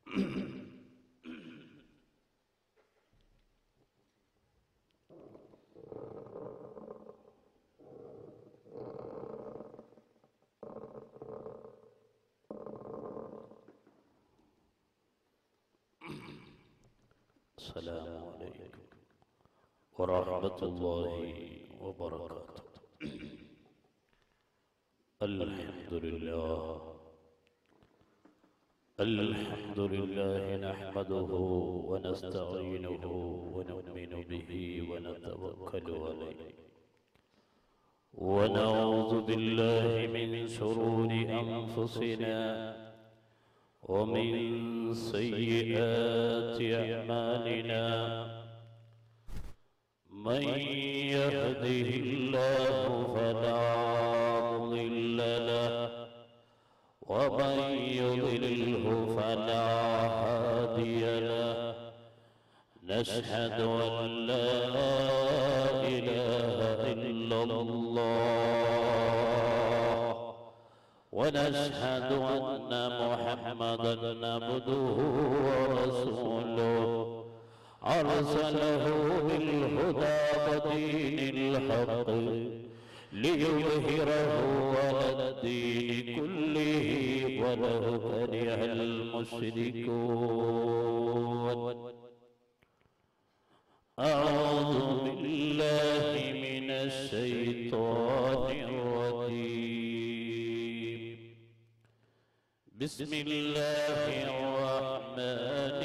السلام عليكم ورحمة الله وبركاته. الحمد لله نحمده ونستعينه ونؤمن به ونتوكل عليه ونعوذ بالله من شرور أنفسنا ومن سيئات أعمالنا. من يهده الله فلا مضل له ومن يضلله فلا هادي له. نشهد أن لا إله إلا الله ونشهد أن محمدا عبده ورسوله أرسله بالهدى ودين الحق ليظهره على الدين كله ولو كره المشركون. أعوذ بالله من الشيطان الرجيم. بسم الله الرحمن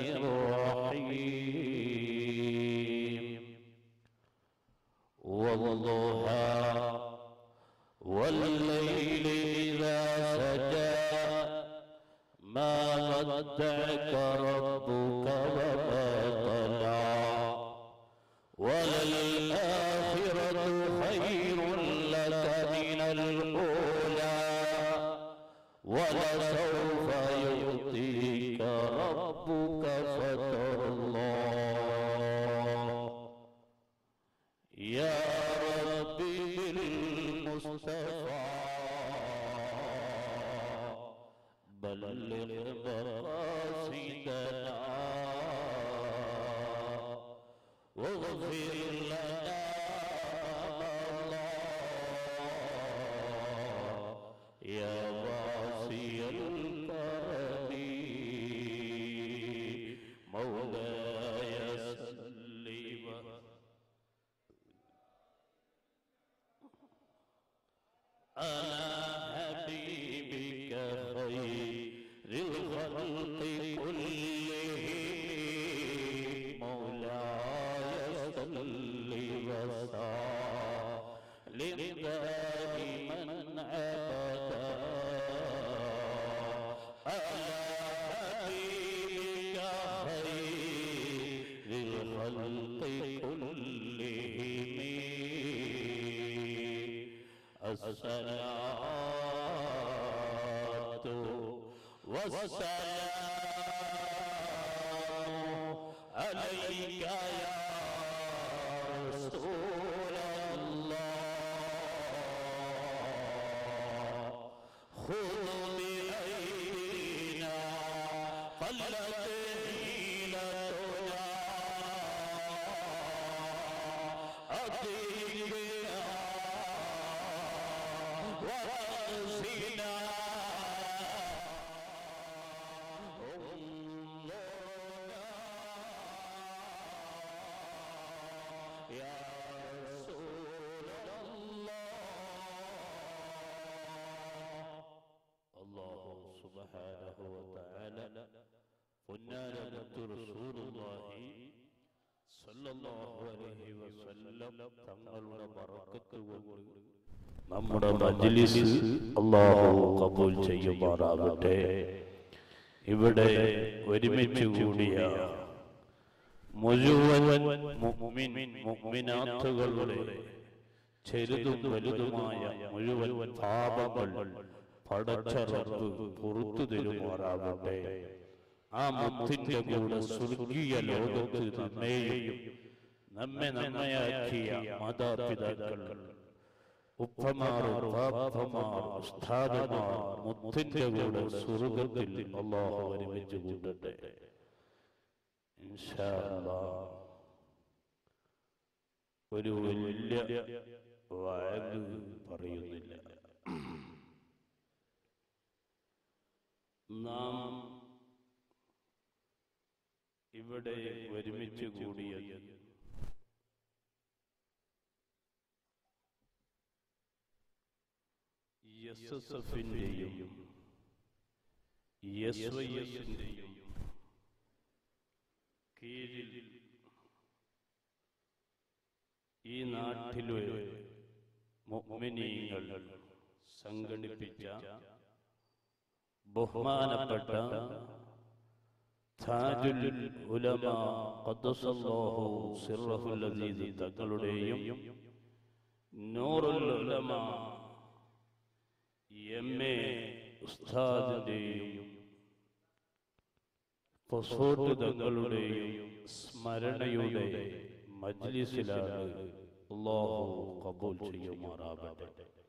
الرحيم. والضحى والليل إذا سجى ما ودعك ربك وما قلى وللآخرة خير لك من الأولى ولسوف يعطيك ربك فترضى. يا ربي بالمصطفى بلغ مقاصدنا واغفر لنا يا واسع الكرم. مولاي صل على حبيبك خير الخلق كلهم. مولاي صل وسلم دائما أبدا على حبيبك خير الخلق كلهم. الصلاة والسلام عليك يا رسول الله. خذ بأيدينا قلت حيلتنا أطيبنا ورأسنا يا رسول الله. الله سبحانه وتعالى പൊന്നാരത്ത് റസൂലുള്ളാഹി സ്വല്ലല്ലാഹു അലൈഹി വസല്ലം തങ്ങളുടെ ബറക്കത്ത് കൊണ്ട് നമ്മുടെ മജ്ലിസ് അല്ലാഹു ഖബൂൽ ചെയ്യുമാറാകട്ടെ. ഇവിടെ ഒരുമിച്ച് കൂടിയ മുഴുവൻ മുഅ്മിനാത്തുകളുടെ ചെറുതും വലുതുമായ മുഴുവൻ പാപങ്ങൾ പടച്ച റബ്ബ് പുറത്തു തരുമാറാകട്ടെ. ആ മുത്തിന്റെ കൂടെ സ്വർഗീയ ലോകത്ത് നമ്മെയും നമ്മയാക്കിയ മാതാപിതാക്കൾ ഉപ്പമാർ, പാപ്പമാർ, ഉസ്താദുമാർ മുത്തിന്റെ കൂടെ സ്വർഗ്ഗത്തിൽ അല്ലാഹു ഒരുമിച്ച് കൂട്ടട്ടെ ഇൻഷാ അല്ലാഹ്. ഒരു വലിയ വഅദ് പറയുന്നില്ല. നാം ഇവിടെ ഒരുമിച്ച് കൂടിയത് SSFന്റെയും SYSന്റെയും കീഴിൽ ഈ നാട്ടിലെ മുഅ്മിനീങ്ങൾ സംഘടിപ്പിച്ച ബഹുമാനപ്പെട്ട താജുൽ ഉലമ ഖദ്ദസല്ലാഹു സിർറഹുൽ അസീസ് തങ്ങളുടെയും നൂറുൽ ഉലമ MA ഉസ്താദിന്റെയും ഫസോട്ട് തങ്ങളുടെയും സ്മരണയുടെ മജ്ലിസിലാണ്. അല്ലാഹു ഖബൂൽ ചെയ്യുമാറാകട്ടെ.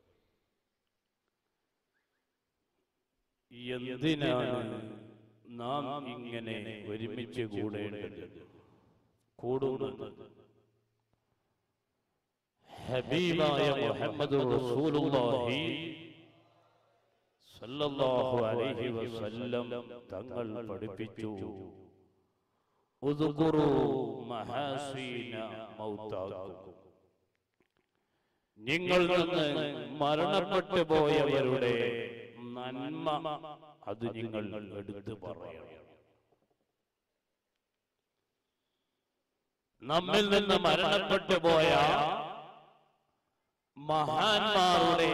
എന്തിനാണ് നാം ഇങ്ങനെ ഒരുമിച്ച് കൂടേണ്ടത്? കൂടുന്നത് ഹബീബായ മുഹമ്മദ് റസൂലുള്ളാഹി സല്ലല്ലാഹു അലൈഹി വസല്ലം തങ്ങൾ പഠിപ്പിച്ചു, ഉദ്കുറു മഹാസീന മൗതാക്കും. നിങ്ങൾ നിന്ന് മരണപ്പെട്ടു പോയവരുടെ നന്മ അത് നിങ്ങൾ എടുത്തു പറയണം. നമ്മിൽ നിന്ന് മരണപ്പെട്ടു പോയ മഹാന്മാരുടെ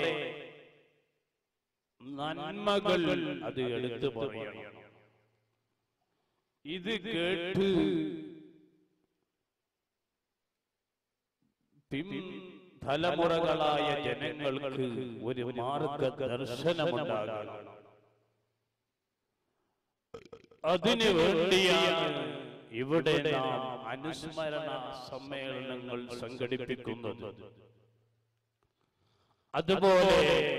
നന്മകൾ അത് എടുത്തു പറയണം. ഇത് കേട്ട് തലമുറകളായ ജനങ്ങൾക്ക് ഒരു മാർഗദർശനമുണ്ടാകണം. അതിനു വേണ്ടിയാണ് ഇവിടെ നാം അനുസ്മരണ സമ്മേളനങ്ങൾ സംഘടിപ്പിക്കുന്നത്. അതുപോലെ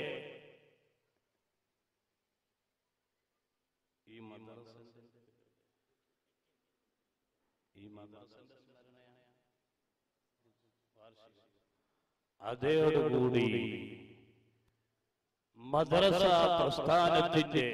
അതോടുകൂടി മദ്രസ പ്രസ്ഥാനത്തിന്റെ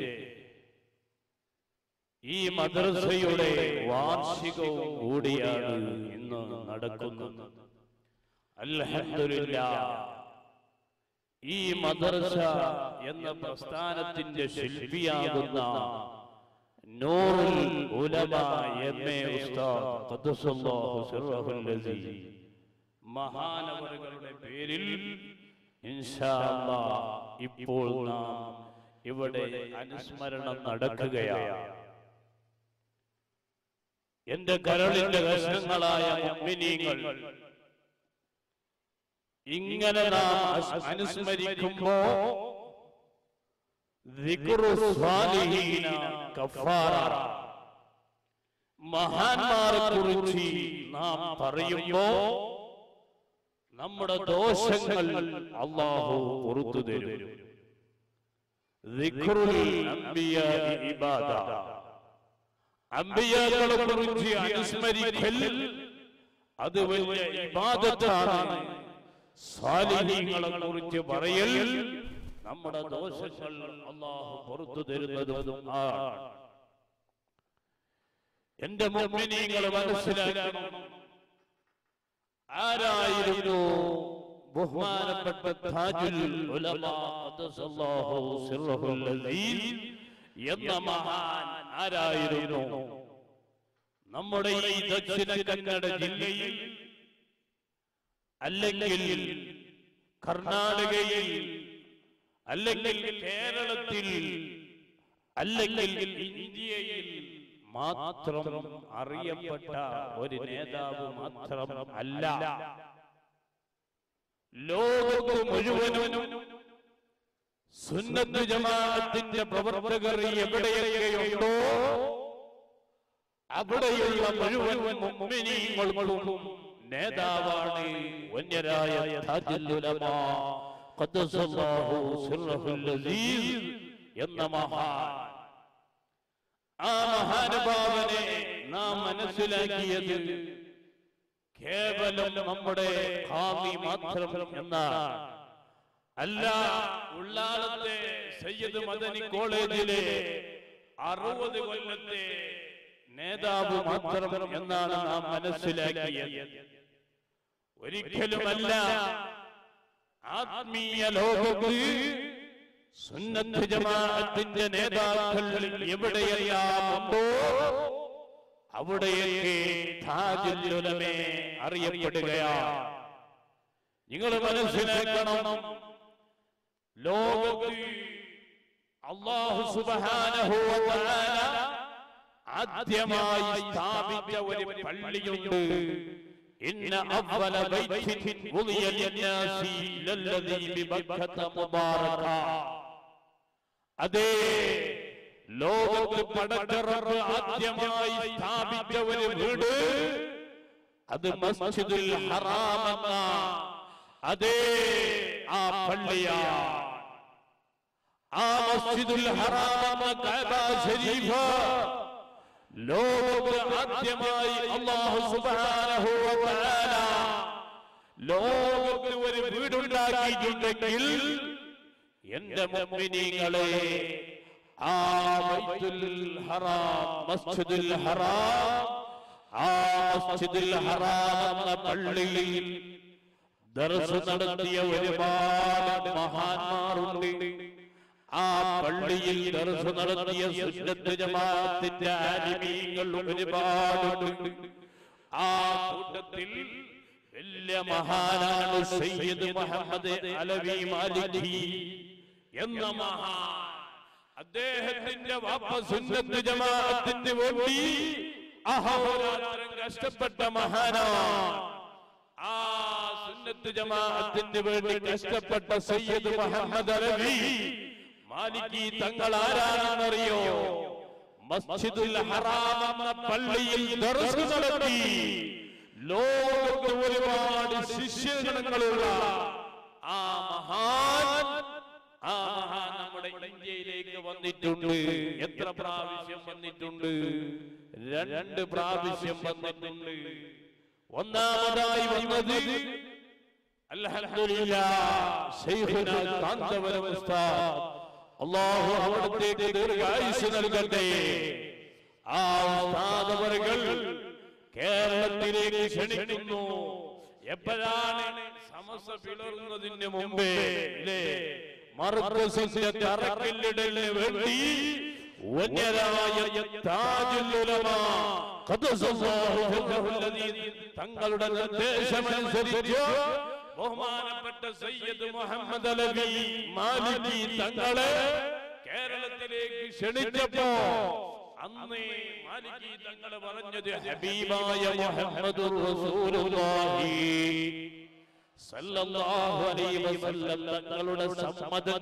ഈ മദ്രസയുടെ വാർഷികവും കൂടിയാണ് ഇന്ന് നടക്കുന്നത്. അൽഹംദുലില്ലാഹ്, ഈ മദ്രസ എന്ന പ്രസ്ഥാനത്തിന്റെ ശില്പിയാകുന്ന നൂറുൽ ഉലമ MA ഉസ്താദ് ഖദ്ദസല്ലാഹു സിർറഹുൽ അസീസ് മഹാനവറുകളുടെ പേരിൽ ഇൻഷാ അല്ലാഹ് ഇപ്പോൾ നാം ഇവിടെ അനുസ്മരണം നടക്കുകയാണ്. എന്റെ കരളിന്റെ കഷ്ണങ്ങളായ മുഅ്മിനീങ്ങൾ, ഇങ്ങനെ നാം അനുസ്മരിക്കുമ്പോ ദിക്റു സ്വാലിഹീന കഫാറ, മഹാന്മാരെ കുറിച്ച് നാം പറയുമ്പോ നമ്മുടെ ദോഷങ്ങൾ അല്ലാഹു പുറത്തു തരും. ദിക്റുൽ അംബിയാഇ ഇബാദ, അംബിയാക്കളെ കുറിച്ച് അനുസ്മരിക്കൽ അത് വലിയ ഇബാദത്താണ്. സാലിഹീങ്ങളെ കുറിച്ച് പറയൽ നമ്മുടെ ദോഷങ്ങൾ അല്ലാഹു പുറത്തു തരുന്നതും ആണ്. എന്റെ മുഅ്മിനീങ്ങൾ മനസ്സിലാക്കണം, ആരായിരുന്നു ബഹുമാനപ്പെട്ട താജുൽ ഉലമ ഖദ്ദസല്ലാഹു സിർറഹുൽ അസീസ് എന്ന മഹാൻ ആരായിരുന്നു? നമ്മുടെ ഈ ദക്ഷിണ കന്നഡ ജില്ലയിൽ, അല്ലെങ്കിൽ കർണാടകയിൽ, അല്ലെങ്കിൽ കേരളത്തിൽ, അല്ലെങ്കിൽ ഇന്ത്യയിൽ മാത്രം അറിയപ്പെട്ട ഒരു നേതാവ് മാത്രം അല്ല, ലോകത്ത് മുഴുവനും സുന്നത്ത് ജമാഅത്തിന്റെ പ്രവർത്തകർ എവിടെയൊക്കെയുണ്ടോ അവിടെയുള്ള മുഴുവൻ മുഅ്മിനീങ്ങൾക്കും നേതാവാണ് വന്യരായ താജുൽ ഉലമ ഖദ്ദസല്ലാഹു സിർറഹുൽ അസീസ് എന്ന മഹാൻ. ആ മഹാനുഭാവനെ നാം മനസ്സിലാക്കിയത് കേവലം നമ്മുടെ ഖാദി മാത്രം എന്നാണ്. അല്ല, ഉള്ളാളത്തെ സയ്യിദ് മദനി കോളേജിലെ 60 കൊല്ലത്തെ നേതാവ് മാത്രം എന്നാണ് നാം മനസ്സിലാക്കിയത്. ഒരിക്കലുമല്ല. ആത്മീയ ലോകത്ത് സുന്നത്ത് ജമാഅത്തിന്റെ നേതാക്കൾ എവിടെയെല്ലാം ഉണ്ടോ അവിടെയൊക്കെ താജുൽ ഉലമ അറിയപ്പെടുകയാണ്. നിങ്ങൾ മനസ്സിലാക്കണം, ലോകത്ത് അല്ലാഹു സുബ്ഹാനഹു വ തആല ആദ്യമായി സ്ഥാപിച്ച ഒരു പള്ളിയുണ്ട്. ഇന്ന അവ്വല ബൈത്തിൻ വുളിയ ലിന്നാസി ലല്ലദീ ബിബക്കത മുബാറക. അതേ ലോകത്ത് പടച്ചറബ് ആദ്യമായി സ്ഥാപിച്ച ഒരു വീട് അത് മസ്ജിദുൽ ഹറാം എന്ന അതേ ആ പള്ളിയാണ്. ആ മസ്ജിദുൽ ഹറാം എന്ന കഅബ ശരീഫ് ലോകത്ത് ആദ്യമായി അല്ലാഹു സുബ്ഹാനഹു വ തആല ലോകത്ത് ഒരു വീടുണ്ടാക്കിയിട്ടുണ്ടെങ്കിൽ എന്റെ മുഅ്മിനീങ്ങളെ, ആ ബൈത്തുൽ ഹറാം മസ്ജിദുൽ ഹറാം, ആ മസ്ജിദുൽ ഹറാം എന്ന പള്ളിയിൽ ദർസ് നടത്തിയ ഒരുപാട് മഹാന്മാരുണ്ട്. ആ പള്ളിയിൽ ദർസ് നടത്തിയ സുന്നത്ത് ജമാഅത്തിന്റെ ആലിമീങ്ങൾ ഒരുപാടുണ്ട്. ആ കൂട്ടത്തിൽ വലിയ മഹാനാണ് സയ്യിദ് മുഹമ്മദ് അലവി മാലികി എന്ന മഹാൻ. അദ്ദേഹത്തിന്റെ വാപ്പ സുന്നത്ത് ജമാഅത്തിന് വേണ്ടി അഹോരാത്രം കഷ്ടപ്പെട്ട മഹാനാണ്. ആ സുന്നത്ത് ജമാഅത്തിന് വേണ്ടി കഷ്ടപ്പെട്ട സയ്യിദ് മുഹമ്മദ് അലവി മാലികി തങ്ങൾ ആരാണെന്നറിയോ? മസ്ജിദുൽ ഹറാം എന്ന പള്ളിയിൽ ദർസ് നടത്തി ലോകത്ത് ഒരുപാട് ശിഷ്യഗണങ്ങളുള്ള ആ മഹാൻ നമ്മുടെ ഇന്ത്യയിലേക്ക് വന്നിട്ടുണ്ട്. എത്ര പ്രാവശ്യം വന്നിട്ടുണ്ട്? 2 പ്രാവശ്യം വന്നിട്ടുണ്ട്. ഒന്നാമതായി വന്നത് അൽഹംദുലില്ലാഹ് ശൈഖുനാ കാന്തപുരം ഉസ്താദ്, അല്ലാഹു അവിടത്തേക്ക് ദീർഘായുസ്സ് നൽകട്ടെ. ആ ഉസ്താദ് അവர்கள் കേരളത്തിലേക്ക് ക്ഷണിക്കുന്നു. എപ്പോഴാണ്? സമസ്ത പിളർന്നതിന് മുമ്പേ മർകസിന്റെ തറക്കല്ലിടലിന് വേണ്ടി വന്യരായ താജുൽ ഉലമ ഖദ്ദസല്ലാഹു സിർറഹുൽ അസീസ് തങ്ങളുടെ നിർദ്ദേശമനുസരിച്ച് ബഹുമാനപ്പെട്ട സയ്യിദ് മുഹമ്മദ് അലവി മാലികി തങ്ങളെ കേരളത്തിലേക്ക് ക്ഷണിച്ചപ്പോ അന്ന് മാലികി തങ്ങൾ പറഞ്ഞത് ഹബീബായ മുഹമ്മദുർ റസൂലുള്ളാഹി സല്ലല്ലാഹു അലൈഹി വസല്ലം തങ്ങളുടെ സമ്മതം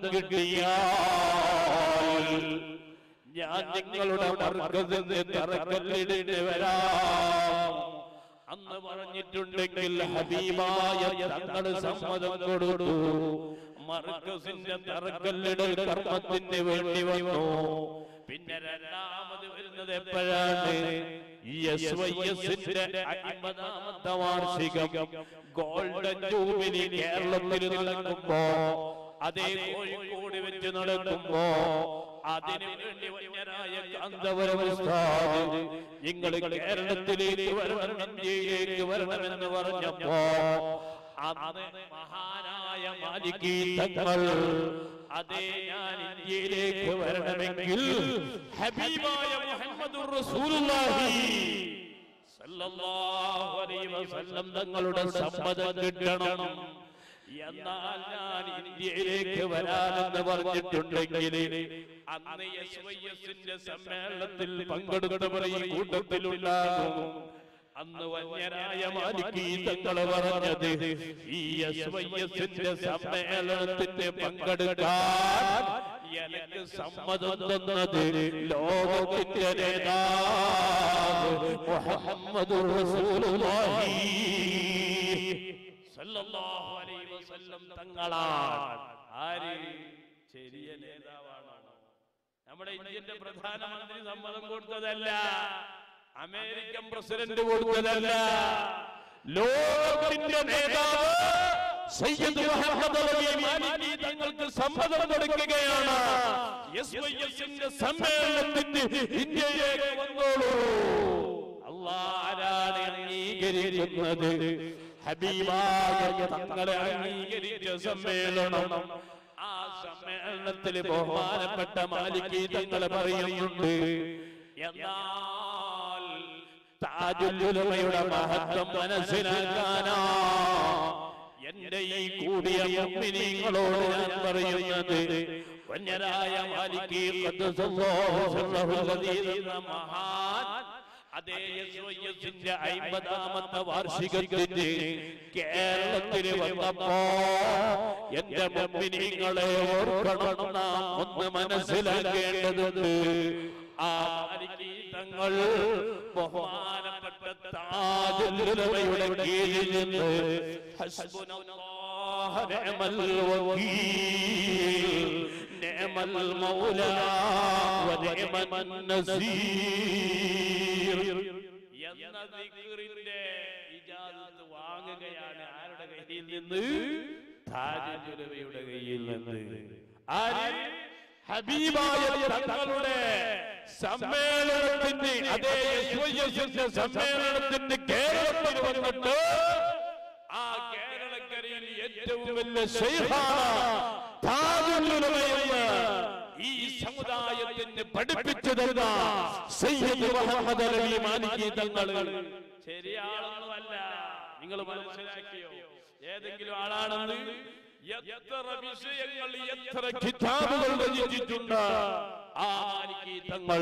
കിട്ടിയാൽ ഞാൻ നിങ്ങളുടെ മർകസിന്റെ തറക്കല്ലിടലിന് വരാം. അന്ന് പറഞ്ഞിട്ടുണ്ടെങ്കിൽ ഹബീബായ തങ്ങൾ സമ്മതം കൊടുത്തു. മർകസിന്റെ തറക്കല്ലിടൽ കർമ്മത്തിന് വേണ്ടി വന്നു. പിന്നെ രണ്ടാമത് വരുന്നത് എപ്പോഴാണ്? SYSന്റെ 50ാമത്തെ വാർഷികം ഗോൾഡൻ ജൂബിലി കേരളത്തിൽ നടക്കുമ്പോ, അതേ കോഴിക്കോട് വെച്ച് നടക്കുമ്പോ അതിനു വേണ്ടി വന്യരായ കാന്തപുരം ഉസ്താദ് നിങ്ങൾ കേരളത്തിലേക്ക് വരണം, ഇന്ത്യയിലേക്ക് വരണമെന്ന് പറഞ്ഞപ്പോ അന്ന് മഹാനായ മാലികി തങ്ങൾ അതേ ഞാൻ ഇന്ത്യയിലേക്ക് വരണമെങ്കിൽ ഹബീബായ മുഹമ്മദുർ റസൂലുള്ളാഹി സല്ലല്ലാഹു അലൈഹി വസല്ലം തങ്ങളുടെ സമ്മതം കിട്ടണം. എന്നാൽ ഞാൻ ഇന്ത്യയിലേക്ക് വരാനെന്ന് പറഞ്ഞിട്ടുണ്ടെങ്കിൽ അന്ന് SYSന്റെ സമ്മേളനത്തിൽ പങ്കെടുത്തവർ ഈ കൂട്ടത്തിലുണ്ടാകും. അന്ന് വന്യരായ മാലികി തങ്ങൾ പറഞ്ഞത് ഈ SYSന്റെ സമ്മേളനത്തിന് പങ്കെടുക്കാൻ എനിക്ക് സമ്മതം തന്നത് ലോകത്തിന്റെ നേതാവ് മുഹമ്മദുർ റസൂലുള്ളാഹി സല്ലല്ലാഹു അലൈഹി വസല്ലം തങ്ങളാണ്. ആര്? ചെറിയ നേതാവാണോ? നമ്മുടെ ഇന്ത്യന്റെ പ്രധാനമന്ത്രി സമ്മതം കൊടുത്തതല്ല, അമേരിക്കൻ പ്രസിഡന്റ് കൊടുത്തതല്ല, ലോകത്തിന്റെ നേതാവ് സയ്യിദ് മുഹമ്മദ് അലി മാലികി തങ്ങൾക്ക് സമ്മതം കൊടുക്കുകയാണ്. എസ്വൈഎസിന്റെ സമ്മേളനത്തിന് ഇന്ത്യയിലേക്ക് വന്നോളൂ. അല്ലാഹുവാണ് അംഗീകരിക്കുന്നത്. ഹബീബായ തങ്ങളെ അംഗീകരിച്ച സമ്മേളനം. ആ സമ്മേളനത്തിൽ ബഹുമാനപ്പെട്ട മാലികി തങ്ങൾ പറയുന്നുണ്ട്, എന്നാൽ താജുൽ ഉലമയുടെ മഹത്വം മനസ്സിലാക്കാനാ എന്റെ ഈ കൂടിയ മുഅ്മിനീങ്ങളോട് ഞാൻ പറയുന്നത്, വന്യരായ മാലികി ഖദ്ദസല്ലാഹു സിർറഹുൽ അദീദ് എന്ന മഹാൻ അതേ എസ്വൈഎസിന്റെ 50ാമത്തെ വാർഷികത്തിന് കേരളത്തിൽ വന്നപ്പോ എന്റെ മുഅ്മിനീങ്ങളെ ഓർക്കണം, നാം ഒന്ന് മനസ്സിലാക്കേണ്ടതുണ്ട്. ആ മാലികി തങ്ങൾ ബഹുമാനപ്പെട്ട താജുൽ ഉലമയുടെ കീഴിൽ നിന്ന് ഹസ്ബുനല്ലാഹു നിഅമൽ വകീൽ നിഅമൽ മൗലാ വ നിഅമൻ നസീർ എന്ന ദിക്റിന്റെ ഇജാസത്ത് വാങ്ങുകയാണ്. ആരുടെ കയ്യിൽ നിന്ന്? താജുൽ ഉലമയുടെ കയ്യിൽ നിന്ന്. ആര്? ഹബീബായ തങ്ങളുടെ സമ്മേളനത്തിന്, അതേ എസ്വൈഎസിന്റെ സമ്മേളനത്തിന് കേരളത്തിൽ വന്നിട്ട് ആ കേരളക്കരയിൽ ഏറ്റവും വലിയ ശൈഖാണ് താജുൽ ഉലമയെന്ന് ഈ സമുദായത്തിന് പഠിപ്പിച്ചു തന്ന സയ്യിദ് മുഹമ്മദ് അലി മാലികി തങ്ങൾ ശരിയാളൊന്നുമല്ല. നിങ്ങൾ മനസ്സിലാക്കിയോ? ഏതെങ്കിലും ആളാണെന്ന്? എത്ര വിഷയങ്ങൾ, എത്ര കിതാബുകൾ രചിച്ചിട്ടുണ്ട്. ആ മാലികി തങ്ങൾ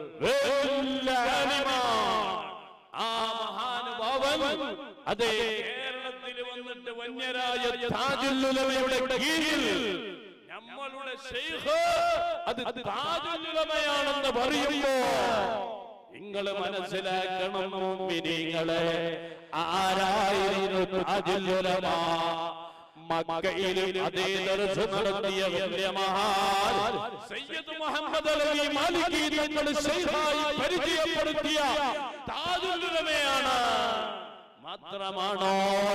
ആ മഹാനുഭാവൻ അതേ കേരളത്തിൽ വന്നിട്ട് വന്യരായ താജുൽ ഉലമയുടെ കീഴിൽ നമ്മളുടെ ശൈഖ് അത് താജുൽ ഉലമയാണെന്ന് പറയുമ്പോ നിങ്ങൾ മനസ്സിലാക്കണം മുഅ്മിനീങ്ങളെ, ആരായിരുന്നു താജുൽ ഉലമ? മക്കയിലും അതേ ദർസ് നടത്തിയ വലിയ മഹാൻ സയ്യിദ് മുഹമ്മദ് അലി മാലികി തങ്ങൾ ശൈഖായി പരിചയപ്പെടുത്തിയ താജുൽ ഉലമയാണ്. മാത്രമാണോ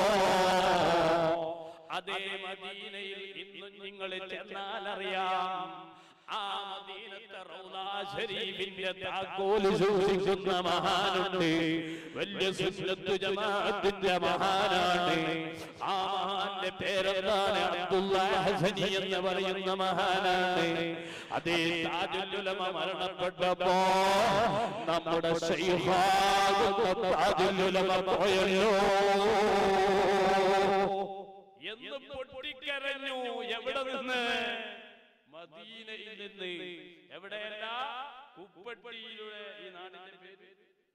അതേ മദീനയിൽ ഇന്നും നിങ്ങൾ ചെന്നാൽ അറിയാം, ആ മദീനത്തെ റൗളാ ശരീഫിന്റെ താക്കോൽ സൂക്ഷിക്കുന്ന മഹാനുണ്ട്. വലിയ സുന്നത്ത് ജമാഅത്തിന്റെ മഹാനാണ്. ആ മഹാന്റെ പേരെന്താണ്? അബ്ദുല്ലാഹ് ഹസനി എന്ന് പറയുന്ന മഹാനാണ്. അതേ താജുൽ ഉലമ മരണപ്പെട്ടപ്പോ നമ്മുടെ ശൈഖാകുന്ന താജുൽ ഉലമ പോയല്ലോ എന്ന് പൊട്ടിക്കരഞ്ഞു. എവിടെ നിന്ന്? മദീനയിൽ നിന്ന്. എവിടെയല്ല? കുപ്പട്ടിയിലൂടെ. ഈ നാടിന്റെ പേര്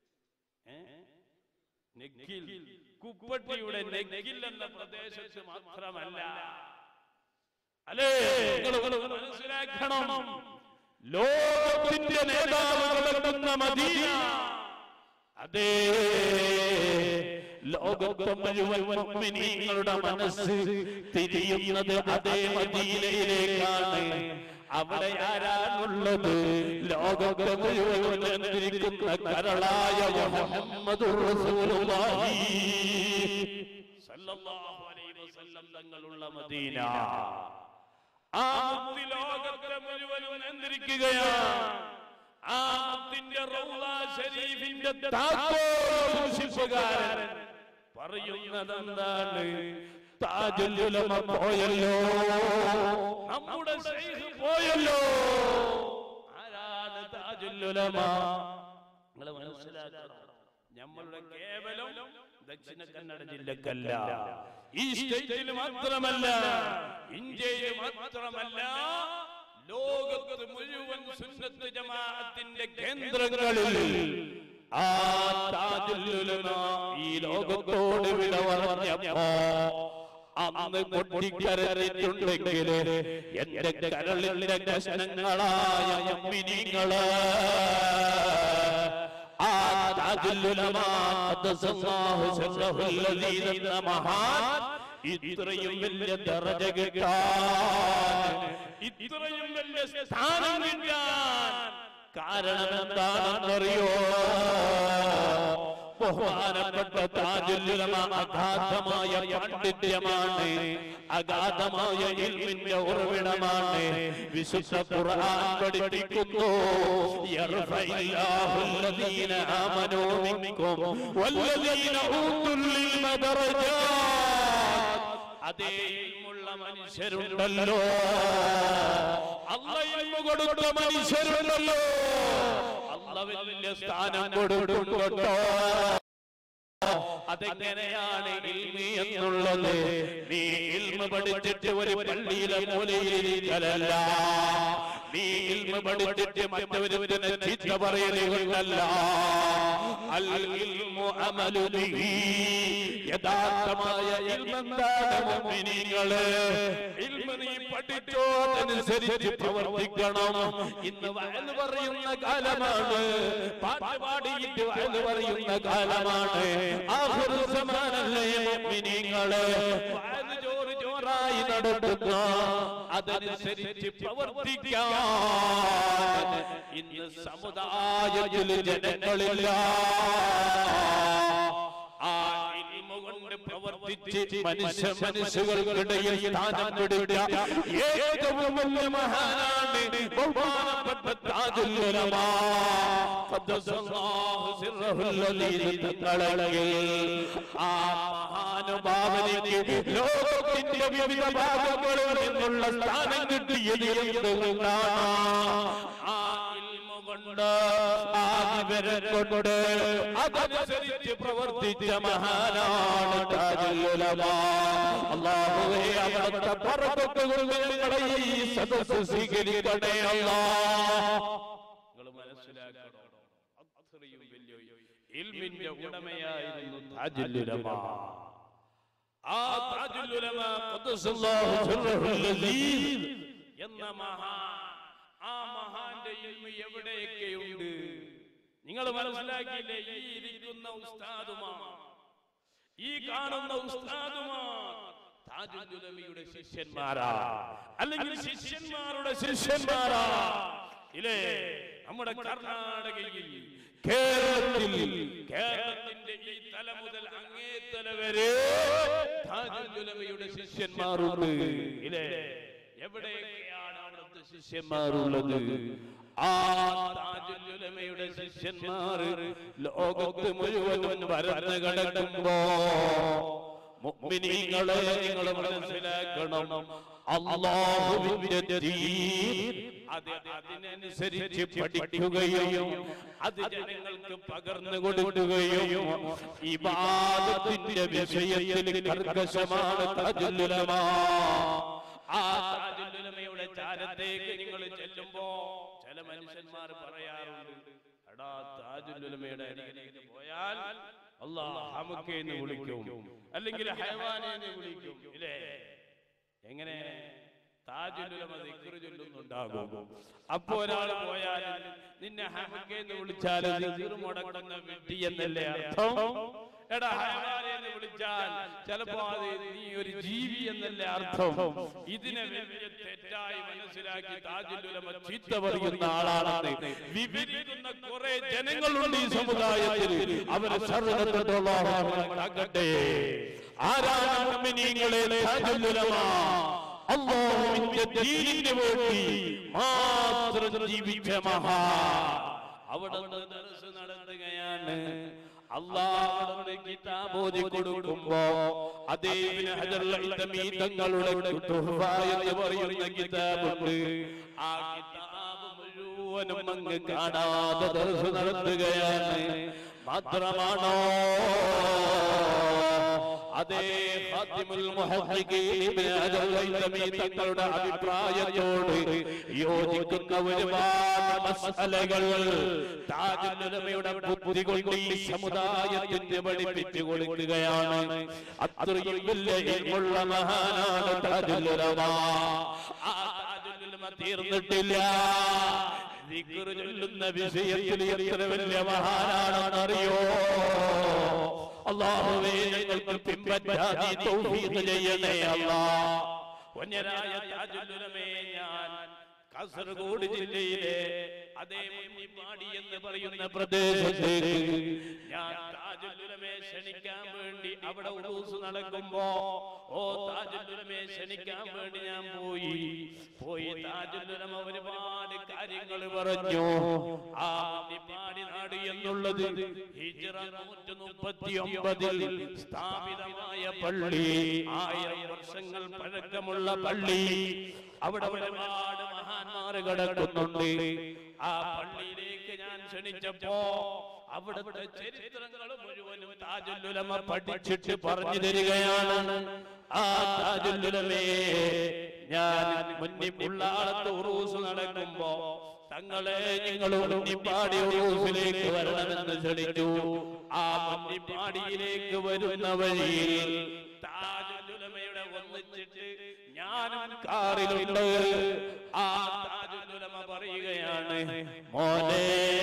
നെഗിൽ. കുപ്പട്ടിയുടെ നെഗിൽ എന്ന പ്രദേശത്ത് മാത്രമല്ല. അല്ലേ, മനസ്സിലാക്കണം, ലോകത്തിന്റെ നേതാവ് നടക്കുന്ന മദീന, അതേ ലോകത്തെ മുഴുവൻ മുഅ്മിനീങ്ങളുടെ മനസ്സ് തിരിയുന്നത് അതേ മദീനയിലേക്കാണ്. അവിടെ ആരാണുള്ളത്? ലോകത്തെ മുഴുവൻ നിയന്ത്രിക്കുന്ന കരളായ മുഹമ്മദുർ റസൂലുള്ളാഹി സ്വല്ലല്ലാഹു അലൈഹി വസല്ലം തങ്ങളുള്ള മദീന. ആ മുത്ത് ലോകത്തെ മുഴുവൻ നിയന്ത്രിക്കുകയാണ്. ആ മുത്തിന്റെ റൗളാ ശരീഫിന്റെ താക്കോൽ സൂക്ഷിപ്പുകാരൻ പറയുന്നതെന്താണ്? താജുൽ ഉലമ പോയല്ലോ, നമ്മുടെ ശൈഖ് പോയല്ലോ. ആരാണ് താജുൽ ഉലമ? നിങ്ങൾ മനസ്സിലാക്കണം, നമ്മളുടെ കേവലം ദക്ഷിണ കന്നഡ ജില്ലക്കല്ല, ഈ സ്റ്റേറ്റിൽ മാത്രമല്ല, ഇന്ത്യയിൽ മാത്രമല്ല, ലോകത്ത് മുഴുവൻ സുന്നത്ത് ജമാഅത്തിന്റെ കേന്ദ്രങ്ങളിൽ ആ താജുൽ ഉലമ ഈ ലോകത്തോട് വിട പറഞ്ഞപ്പോ അന്ന് പൊട്ടിക്കരഞ്ഞിട്ടുണ്ടെങ്കിൽ എന്റെ കരളിലെ കഷ്ണങ്ങളായ മുഅ്മിനീങ്ങള് ആ താജുൽ ഉലമ ഖദ്ദസല്ലാഹു സിർറഹുൽ അദീദ് എന്ന മഹാൻ ഇത്രയും വലിയ ദറജ കിട്ടാൻ, ഇത്രയും വലിയ സ്ഥാനം കിട്ടാൻ കാരണം എന്താണെന്നറിയോ? ബഹുമാനപ്പെട്ട താജുൽ ഉലമ അഗാധമായ പാണ്ഡിത്യമാണ്, അഗാധമായ ഇൽമിന്റെ ഉറവിടമാണ്. വിശുദ്ധ ഖുർആൻ പഠിപ്പിക്കുന്നു, യർഫഇല്ലാഹു അല്ലദീന ആമനൂ മിൻകും വല്ലദീന ഊതുൽ ഇൽമ ദറജാത്. അതേ ഇൽമുള്ള മനുഷ്യരുണ്ടല്ലോ, അല്ലാഹ് ഇൽമു കൊടുത്ത മനുഷ്യരുണ്ടല്ലോ, അല്ലാഹ് വലിയ സ്ഥാനം കൊടുക്കും കേട്ടോ. അതെങ്ങനെയാണ് ഇൽമി എന്നുള്ളത്? നീ ഇൽമ പഠിച്ചിട്ട് ഒരു പള്ളിയിലെ മൂലയിലിരിക്കലല്ല, നീ ഇൽമ പഠിച്ചിട്ട് മറ്റൊരുവനെ ചീത്ത പറയുകയല്ല. അൽ ഇൽമു അമലു ബിഹി, യഥാർത്ഥമായ ഇൽമെന്താണ് മുഅ്മിനീങ്ങളെ? ഇൽമ നീ പഠിച്ചോ, അതനുസരിച്ച് പ്രവർത്തിക്കണം. ഇന്ന് വഅദ് പറയുന്ന കാലമാണ്, പാട്ടുപാടിയിട്ട് വഅദ് പറയുന്ന കാലമാണ്. ആഖിറു സമാനല്ലേ മുഅ്മിനീങ്ങളെ? വഅദ് ജോറ് ജോറായി നടത്തുക, അതനുസരിച്ച് പ്രവർത്തിക്കാൻ ഇന്ന് സമുദായത്തിൽ ജനങ്ങളില്ല. ആ ഇൽമ കൊണ്ട് പ്രവർത്തിച്ച് മനസ്സുകൾക്കിടയിൽ സ്ഥാനം പിടിച്ച ഏറ്റവും വലിയ മഹാനാണ് ബഹുമാനപ്പെട്ട താജുൽ ഉലമ ഖദ്ദസല്ലാഹു സിർറഹുൽ അലീം തങ്ങളെ. ആ മഹാനുഭാവനിക്ക് ലോകത്തിന്റെ വിവിധ ഭാഗങ്ങളിൽ നിന്നുള്ള സ്ഥാനം കിട്ടിയത് എന്തുകൊണ്ടാണ്? ആ ഇൽമ കൊണ്ട്, ആ വിവരം കൊണ്ട് അതനുസരിച്ച് പ്രവർത്തിച്ച മഹാനാണ് താജുൽ ഉലമ. അല്ലാഹുവേ, അവിടുത്തെ ബർക്കത്തുകൾ ഞങ്ങളെ ഈ സദസ്സ് സ്വീകരിക്കണേ അല്ലാഹ്. നിങ്ങൾ മനസ്സിലാക്കണം, അത്രയും വലിയ ഇൽമിന്റെ ഉടമയായിരുന്നു താജുൽ ഉലമ. ആ താജുൽ ഉലമ ഖദ്ദസല്ലാഹു സിർറഹുൽ അലീം എന്ന മഹാൻ, ആ മഹാന്റെ ഇൽമ് എവിടെയൊക്കെയുണ്ട് നിങ്ങൾ മനസ്സിലാക്കിയില്ലേ? ഈ ഇരിക്കുന്ന ഉസ്താദുമാർ, ഈ കാണുന്ന ഉസ്താദുമാർ താജുൽ ഉലമയുടെ ശിഷ്യന്മാരാ, അല്ലെങ്കിൽ ശിഷ്യന്മാരുടെ ശിഷ്യന്മാരാ. ഇല്ലേ? നമ്മുടെ കർണാടകയിൽ, കേരളത്തിന്റെ ഈ തല മുതൽ അങ്ങേ തല വരെ താജുൽ ഉലമയുടെ ശിഷ്യന്മാരുണ്ട്. ഇല്ലേ? എവിടെയൊക്കെയാണ് അവിടുത്തെ ശിഷ്യന്മാരുള്ളത്? ആ താജുൽ ഉലമയുടെ ശിഷ്യന്മാർ ലോകത്ത് മുഴുവനും പരന്നു കിടക്കുമ്പോ മുഅ്മിനീങ്ങളെ നിങ്ങൾ മനസ്സിലാക്കണം, അല്ലാഹുവിന്റെ ദീൻ അതിനനുസരിച്ച് പഠിക്കുകയും അത് ജനങ്ങൾക്ക് പകർന്നു കൊടുക്കുകയും ഇബാദത്തിന്റെ വിഷയത്തിൽ കർക്കശമാണ് താജുൽ ഉലമ. ആ താജുൽ ഉലമയുടെ ചാരത്തേക്ക് നിങ്ങൾ ചെല്ലുമ്പോ ചില മനുഷ്യന്മാർ പറയാറുണ്ട്, എടാ താജുൽ ഉലമയുടെ അരികിലേക്ക് പോയാൽ അല്ലാഹ് ഹമക്കെന്ന് വിളിക്കും, അല്ലെങ്കിൽ ഹൈവാനെന്ന് വിളിക്കും. ഇല്ലേ? എങ്ങനെ? താജുൽ ഉലമ ദിക്ർ ചൊല്ലുന്നുണ്ടാകും. അപ്പോ ഒരാൾ പോയാൽ നിന്നെ ഹമക്കെന്ന് വിളിച്ചാൽ ദിക്ർ മുടക്കുന്ന വിഡ്ഢി എന്നല്ലേ അർത്ഥം? എടാ ഹൈവാനെന്ന് വിളിച്ചാൽ ചിലപ്പോ അത് നീ ഒരു ജീവി എന്നല്ലേ അർത്ഥം? ഇതിനെ വലിയ തെറ്റായി മനസ്സിലാക്കി താജുൽ ഉലമ ചീത്ത പറയുന്ന ആളാണെന്ന് വിവരിക്കുന്ന കുറെ ജനങ്ങളുണ്ട് ഈ സമുദായത്തിൽ. അവരെ സർവ്വതോളാകട്ടെ. ആരാണ് മുഅ്മിനീങ്ങളെ താജുൽ ഉലമ? അല്ലാഹുവിന്റെ ദീനിന് വേണ്ടി മാത്രം ജീവിച്ച മഹാ. അവിടെ ദർസ് നടത്തുകയാണ്. അല്ലാഹുവിന്റെ കിതാബ് ഓതി കൊടുക്കുമ്പോ അതേ ഇബ്നു ഹജറുൽ ഹൈതമി തങ്ങളുടെ തുഹ്ഫ എന്ന് പറയുന്ന കിതാബുണ്ട്. ആ കിതാബ് മുഴുവനും അങ്ങ് കാണാതെ ദർസ് നടത്തുകയാണ്. മാത്രമാണോ അതേ ഖാതിമുൽ മുഹഖ്ഖിഖീൻ ഇബ്നു ഹജറുൽ ഹൈതമി തങ്ങളുടെ അഭിപ്രായത്തോട് യോജിക്കുന്ന ഒരുപാട് മസ്അലകൾ താജുൽ ഉലമയുടെ ബുദ്ധി കൊണ്ട് ഈ സമുദായത്തിന് പഠിപ്പിച്ചു കൊടുക്കുകയാണ്. അത്രയും വലിയ ഇൽമുള്ള മഹാനാണ് താജുൽ ഉലമ. ആ താജുൽ ഉലമ തീർന്നിട്ടില്ല. ദിക്ർ ചൊല്ലുന്ന വിഷയത്തിൽ എത്ര വലിയ മഹാനാണെന്നറിയോ? അല്ലാഹുവേ ഞങ്ങൾക്ക് പിൻപറ്റാൻ നീ തൗഫീഖ് ചെയ്യണേ അല്ലാഹ്. വന്യരായ താജുൽ ഉലമയെ ഞാൻ കാസർഗോഡ് ജില്ലയിലെ അതേ മുന്നിപ്പാടി എന്ന് പറയുന്ന പ്രദേശത്തേക്ക് ഞാൻ താജുൽ ഉലമയെ ക്ഷണിക്കാൻ വേണ്ടി അവിടെ ഉറൂസ് നടക്കുമ്പോ താജുൽ ഉലമയെ ക്ഷണിക്കാൻ വേണ്ടി ഞാൻ പോയി താജുൽ ഉലമ ഒരുപാട് കാര്യങ്ങൾ പറഞ്ഞു. ആ മുന്നിപ്പാടി നാട് എന്നുള്ളത് ഹിജ്റ 139 സ്ഥാപിതമായ പള്ളി, 1000 വർഷങ്ങൾ പഴക്കമുള്ള പള്ളി. അവിടെ ഒരുപാട് മഹാന്മാര് കിടക്കുന്നുണ്ട്. ആ പള്ളിയിലേക്ക് ഞാൻ ക്ഷണിച്ചപ്പോ അവിടുത്തെ ചരിത്രങ്ങൾ മുഴുവനും താജുൽ ഉലമ പഠിച്ചിട്ട് പറഞ്ഞു തരികയാണ്. ആ താജുൽ ഉലമയെ ഞാൻ മുന്നിലുള്ള ആളത്ത് ഉറൂസ് നടക്കുമ്പോ തങ്ങളെ നിങ്ങൾ മുന്നിപ്പാടി ഉറൂസിലേക്ക് വരണമെന്ന് ക്ഷണിച്ചു. ആ മുന്നിപ്പാടിയിലേക്ക് വരുന്ന വഴിയിൽ താജുൽ ഉലമയുടെ ഒന്നിച്ചിട്ട് ഞാനും കാറിലുണ്ട്. ആ താജുൽ ഉലമ പറയുകയാണ്, മോനെ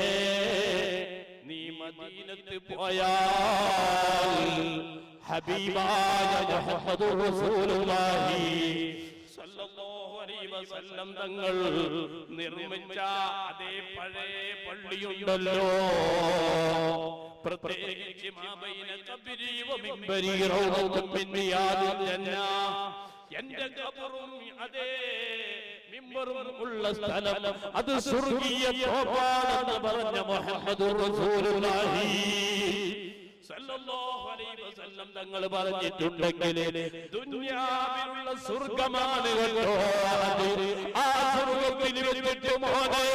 നീ മദീനത്ത് പോയാൽ ഹബീബായ മുഹമ്മദുർ റസൂലുള്ളാഹി സല്ലല്ലാഹു അലൈഹി വസല്ലം തങ്ങൾ നിർമ്മിച്ച അതേ പഴയ പള്ളിയുണ്ടല്ലോ, പ്രത്യേകിച്ച് മാബൈന ഖബ്രി വ മിംബരി റൗദത്തുൻ മിൻ റിയാദിൽ ജന്ന, എന്റെ ഖബറും അതേ മിമ്പറും ഉള്ള സ്ഥലം അത് സ്വർഗീയ തോപ്പാണെന്ന് പറഞ്ഞ മുഹമ്മദുർ റസൂലുള്ളാഹി സല്ലല്ലാഹു അലൈഹി വസല്ലം തങ്ങൾ പറഞ്ഞിട്ടുണ്ടെങ്കിൽ ദുനിയാവിലുള്ള സ്വർഗ്ഗമാണ് കേട്ടോ. ആ സ്വർഗ്ഗത്തിൽ വെച്ചിട്ട് മോനെ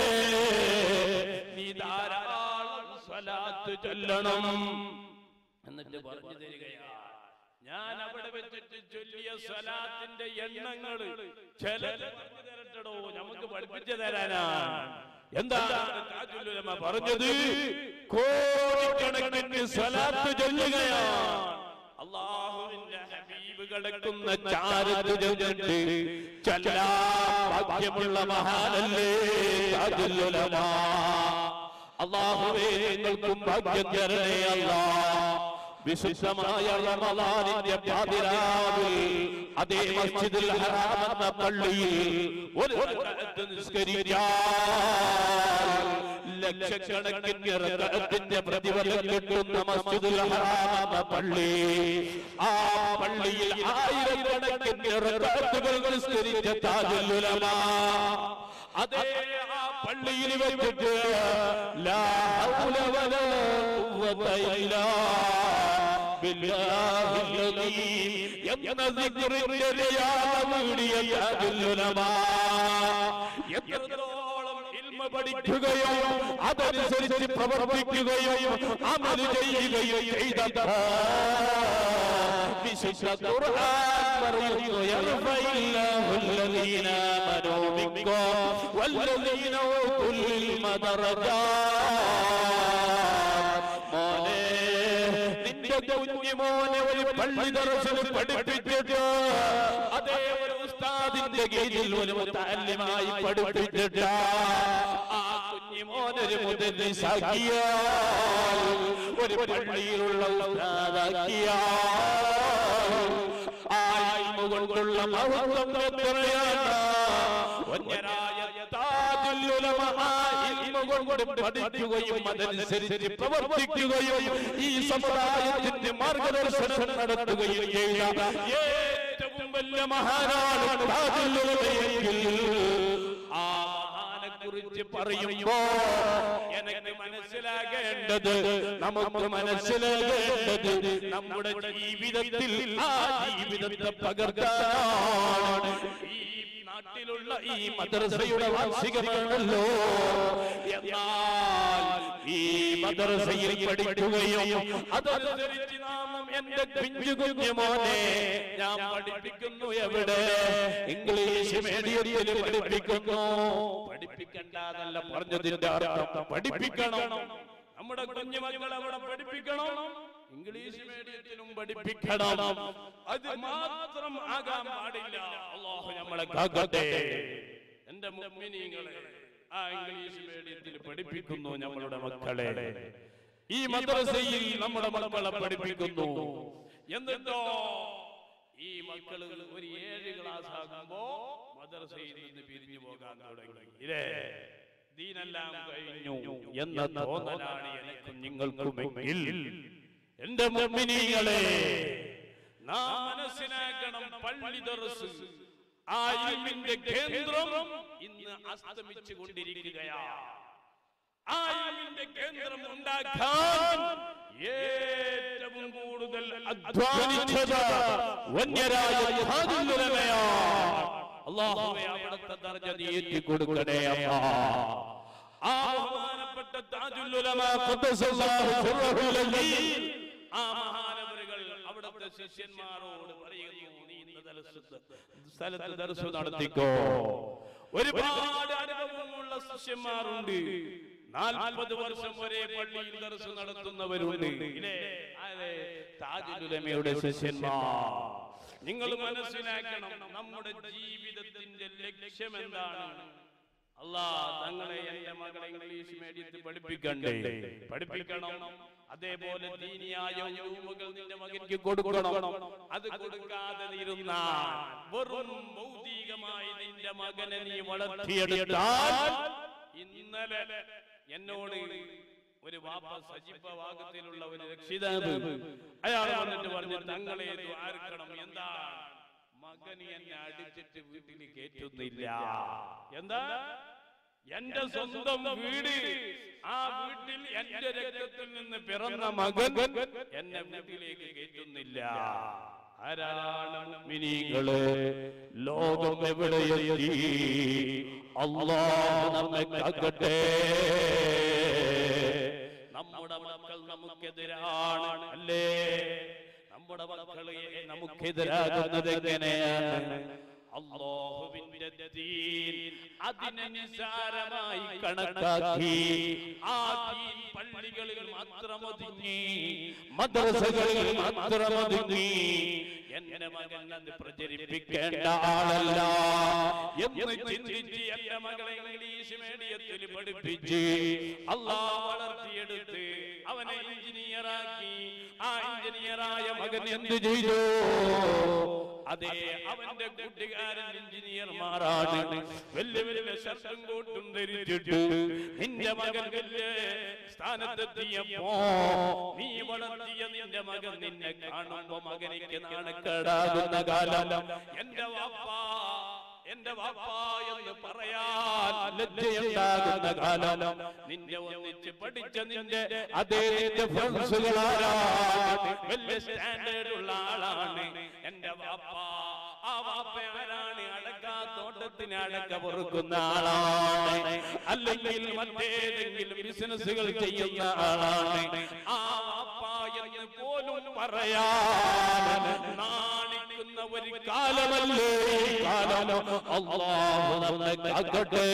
നീ ധാരാളം സ്വലാത്ത് ചൊല്ലണം എന്നിട്ട് പറഞ്ഞു തരികയാണ്. ഞാൻ അവിടെ വെച്ചിട്ട് ചൊല്ലിയ സ്വലാത്തിന്റെ എണ്ണങ്ങൾ ചിലത് പറഞ്ഞു തരട്ടോ, നമുക്ക് പഠിപ്പിച്ചു തരാനാണ്. എന്താണ് താജുൽ ഉലമ പറഞ്ഞത്? കോടിക്കണക്കിന് സ്വലാത്ത് ചൊല്ലുകയാണ്. അല്ലാഹുവിന്റെ ഹബീബ് കിടക്കുന്ന ചാരത്ത് ചൊല്ലിട്ട് ചൊല്ലാൻ ഭാഗ്യമുള്ള മഹാനല്ലേ താജുൽ ഉലമ. അല്ലാഹുവേ ഞങ്ങൾക്കും ഭാഗ്യം തരണേ അല്ലാഹ്. വിശുദ്ധമായ റമളാനിന്റെ പാതിരാവിൽ അതേ മസ്ജിദുൽ ഹറാം എന്ന പള്ളിയിൽ ഒരു റക്അത്ത് നിസ്കരിച്ചാൽ ലക്ഷക്കണക്കിന് റക്അത്തിന്റെ പ്രതിഫലം കിട്ടുന്ന മസ്ജിദുൽ ഹറാം എന്ന പള്ളി, ആ പള്ളിയിൽ 1000കണക്കിന് റക്അത്തുകൾ നിസ്കരിച്ച താജുൽ ഉലമ അതേ ആ പള്ളിയിൽ വെച്ചിട്ട് ലാ ഹൗല വലാ ഖുവത ഇല്ലാ ബില്ലാഹിൽ അലീം എന്ന ദിക്റിന്റെ യാമൂടിയ താജുൽ ഉലമ എത്രത്തോളം ഇൽമ പഠിക്കുകയോ അതനുസരിച്ച് പ്രവർത്തിക്കുകയോ അമൽ ചെയ്യുകയോ ചെയ്ത വിശുദ്ധ ഖുർആൻ പറയുന്നു, യർഫഇല്ലാഹു അല്ലദീന ആമനൂ മിൻകും വല്ലദീന ഊതുൽ ഇൽമ ദറജാത്. മോനെ നിന്റെ കുഞ്ഞുമോനെ ഒരു പള്ളി ദർസിൽ പഠിപ്പിച്ചിട്ട് അതേ ഒരു ഉസ്താദിന്റെ കീഴിൽ ഒരു മുതഅല്ലിമായി പഠിപ്പിച്ചിട്ട് ആ കുഞ്ഞുമോനൊരു മുദർരിസാക്കിയാൽ ഒരു പള്ളിയിലുള്ള ഉസ്താദാക്കിയാൽ ആ ഇൽമ കൊണ്ടുള്ള മഹത്വം എത്രയാണ്. വന്യരായ താജുൽ ഉലമ ഇൽമ കൊണ്ട് പഠിക്കുകയും അതനുസരിച്ച് പ്രവർത്തിക്കുകയും ഈ സമുദായത്തിന്റെ മാർഗദർശനം നടത്തുകയും ചെയ്ത ഏറ്റവും വലിയ മഹാനാണ് താജുൽ ഉലമയെങ്കിൽ ആ മഹാനെക്കുറിച്ച് പറയുമ്പോ എനിക്ക് മനസ്സിലാകേണ്ടത്, നമുക്ക് മനസ്സിലാകേണ്ടത് നമ്മുടെ ജീവിതത്തിൽ ആ ജീവിതത്തെ പകർത്താനാണ്. ഈ നാട്ടിലുള്ള ഈ മദ്രസയുടെ വാർഷികമാണല്ലോ, എന്നാൽ ഈ മദ്രസയിൽ പഠിക്കുകയും അതനുസരിച്ച് നാം എന്റെ കുഞ്ഞു കുഞ്ഞുമോനെ ഞാൻ പഠിപ്പിക്കുന്നു. എവിടെ? ഇംഗ്ലീഷ് മീഡിയത്തിൽ പഠിപ്പിക്കുന്നു. പഠിപ്പിക്കണ്ടെന്നല്ല പറഞ്ഞതിന്റെ അർത്ഥം, പഠിപ്പിക്കണം. നമ്മുടെ കുഞ്ഞുമക്കളെ അവിടെ പഠിപ്പിക്കണം, ഇംഗ്ലീഷ് മീഡിയത്തിലും പഠിപ്പിക്കണം. അത് മാത്രം ആകാൻ പാടില്ല. അല്ലാഹു നമ്മളെ കാക്കട്ടെ. എന്റെ മുഅ്മിനീങ്ങളെ, ആ ഇംഗ്ലീഷ് മീഡിയത്തിൽ പഠിപ്പിക്കുന്നു നമ്മളുടെ മക്കളെ. ഈ മദ്രസയിൽ നമ്മുടെ മക്കളെ പഠിപ്പിക്കുന്നു. എന്നിട്ടോ ഈ മക്കള് ഒരു 7 ക്ലാസ് ആകുമ്പോ മദ്രസയിൽ നിന്ന് പിരിഞ്ഞു പോകാൻ തുടങ്ങി. ഇല്ലേ, ദീനെല്ലാം കഴിഞ്ഞു എന്ന തോന്നലാണ് എനിക്കും നിങ്ങൾക്കുമെങ്കിൽ എന്റെ മുഅ്മിനീങ്ങളെ നാം മനസ്സിലാക്കണം, പള്ളി ദർസ് ആ ഇൽമിന്റെ കേന്ദ്രം ഇന്ന് അസ്തമിച്ചു കൊണ്ടിരിക്കുകയാണ്. ആ ഇൽമിന്റെ കേന്ദ്രം ഉണ്ടാക്കാൻ ഏറ്റവും കൂടുതൽ അധ്വാനിച്ചത് വന്യരായ താജുൽ ഉലമയാണ്. അല്ലാഹുവേ അവിടുത്തെ ദർജ നീട്ടി കൊടുക്കണേ അല്ലാ. ആ ബഹുമാനപ്പെട്ട താജുൽ ഉലമ ഖദ്ദസല്ലാഹു സിർറഹുൽ അലീം ആ മഹാനവറുകൾ അവിടുത്തെ ശിഷ്യന്മാരോട് പറയുന്നു, നീ സ്ഥലത്ത് ദർസ് നടത്തിക്കോ. ഒരുപാട് അനുഭവമുള്ള ശിഷ്യന്മാരുണ്ട്. 40 വർഷം വരെ പള്ളിയിൽ ദർസ് നടത്തുന്നവരുണ്ട്. താജുൽ ഉലമയുടെ ശിഷ്യന്മാർ. നിങ്ങൾ മനസ്സിലാക്കണം, നമ്മുടെ ജീവിതത്തിന്റെ ലക്ഷ്യം എന്താണ്? അല്ലാഹ് തങ്ങളെ എന്റെ മകളെ ഇംഗ്ലീഷ് മീഡിയത്തിൽ പഠിപ്പിക്കണം. അതേപോലെ ദീനിയായ ഉലൂമുകൾ നിന്റെ മകനിക്ക് കൊടുക്കണം. അത് കൊടുക്കാതെ ഇരുന്നാൽ വെറും ഭൗതികമായി നിന്റെ മകനെ നീ വളർത്തിയെടുത്താൽ, ഇന്നലെ എന്നോട് ഒരു വാപ്പ സജീവഭാഗത്തിലുള്ള ഒരു രക്ഷിതാവ് അയാൾ വന്നിട്ട് പറഞ്ഞു, തങ്ങളെ ദ്വാരക്കണം. എന്താ, മകന് എന്നെ അടിച്ചിട്ട് വീട്ടിൽ കേറ്റുന്നില്ല. എന്താ, എന്റെ സ്വന്തം വീട്, ആ വീട്ടിൽ എന്റെ രക്തത്തിൽ നിന്ന് പിറന്ന മകൻ എന്നെ വീട്ടിലേക്ക് കേറ്റുന്നില്ല. ആരാണ് മുഅ്മിനീങ്ങളെ? ലോകം എവിടെയെത്തി? അല്ലാഹു നമ്മെ കാക്കട്ടെ. നമ്മുടെ മക്കൾ നമുക്കെതിരാണ് അല്ലേ? നമ്മുടെ മക്കളെ നമുക്കെതിരാകുന്നത് എങ്ങനെയാണ്? അല്ലാഹുവിന്റെ ദീൻ അതിനെ നിസ്സാരമായി കണക്കാക്കി ആ ദീൻ പള്ളികളിൽ മാത്രം ഒതുങ്ങി, മദ്രസകളിൽ മാത്രം ഒതുങ്ങി. എന്റെ മകൻ അത് പ്രചരിപ്പിക്കേണ്ട ആളല്ല എന്ന് ചിന്തിച്ച് എന്റെ മകളെ ഇംഗ്ലീഷ് മീഡിയത്തിൽ പഠിപ്പിച്ച് അല്ലാഹ് വളർത്തിയെടുത്ത് അവനെ എഞ്ചിനീയറാക്കി. ആ എഞ്ചിനീയറായ മകൻ എന്ത് ചെയ്തു? അതെ, അവന്റെ കൂട്ടുകാരൻ എഞ്ചിനീയർമാരാണ്. വലിയ വലിയ ഷർട്ടും കോട്ടും ധരിച്ചിട്ട് നിന്റെ മകൻ വലിയ സ്ഥാനത്തെത്തിയപ്പോ നീ വളർത്തിയ നിന്റെ മകൻ നിന്നെ കാണുമ്പോ മകനിക്ക് നാണക്കേടാകുന്ന കാലം. എന്റെ വാപ്പ എന്ന് പറയാൻ ലജ്ജയുണ്ടാകുന്ന കാലം. നിന്നെ ഒന്നിച്ച് പഠിച്ച നിന്റെ അതേ ഫ്രണ്ട്സുകളാരാണ്? വലിയ സ്റ്റാൻഡേർഡ് ഉള്ള ആളാണ് എന്റെ വാപ്പ. ആ വാപ്പ ആരാണ്? അടക്കാത്തോട്ടത്തിന് അടക്ക പൊറുക്കുന്ന ആളാണ്, അല്ലെങ്കിൽ മറ്റേതെങ്കിലും ബിസിനസ്സുകൾ ചെയ്യുന്ന ആളാണ്. ആ വാപ്പ എന്ന് പോലും പറയാൻ നാണിക്കുന്ന ഒരു കാലമല്ലേ കാലം. അല്ലാഹു നമ്മെ കാക്കട്ടെ.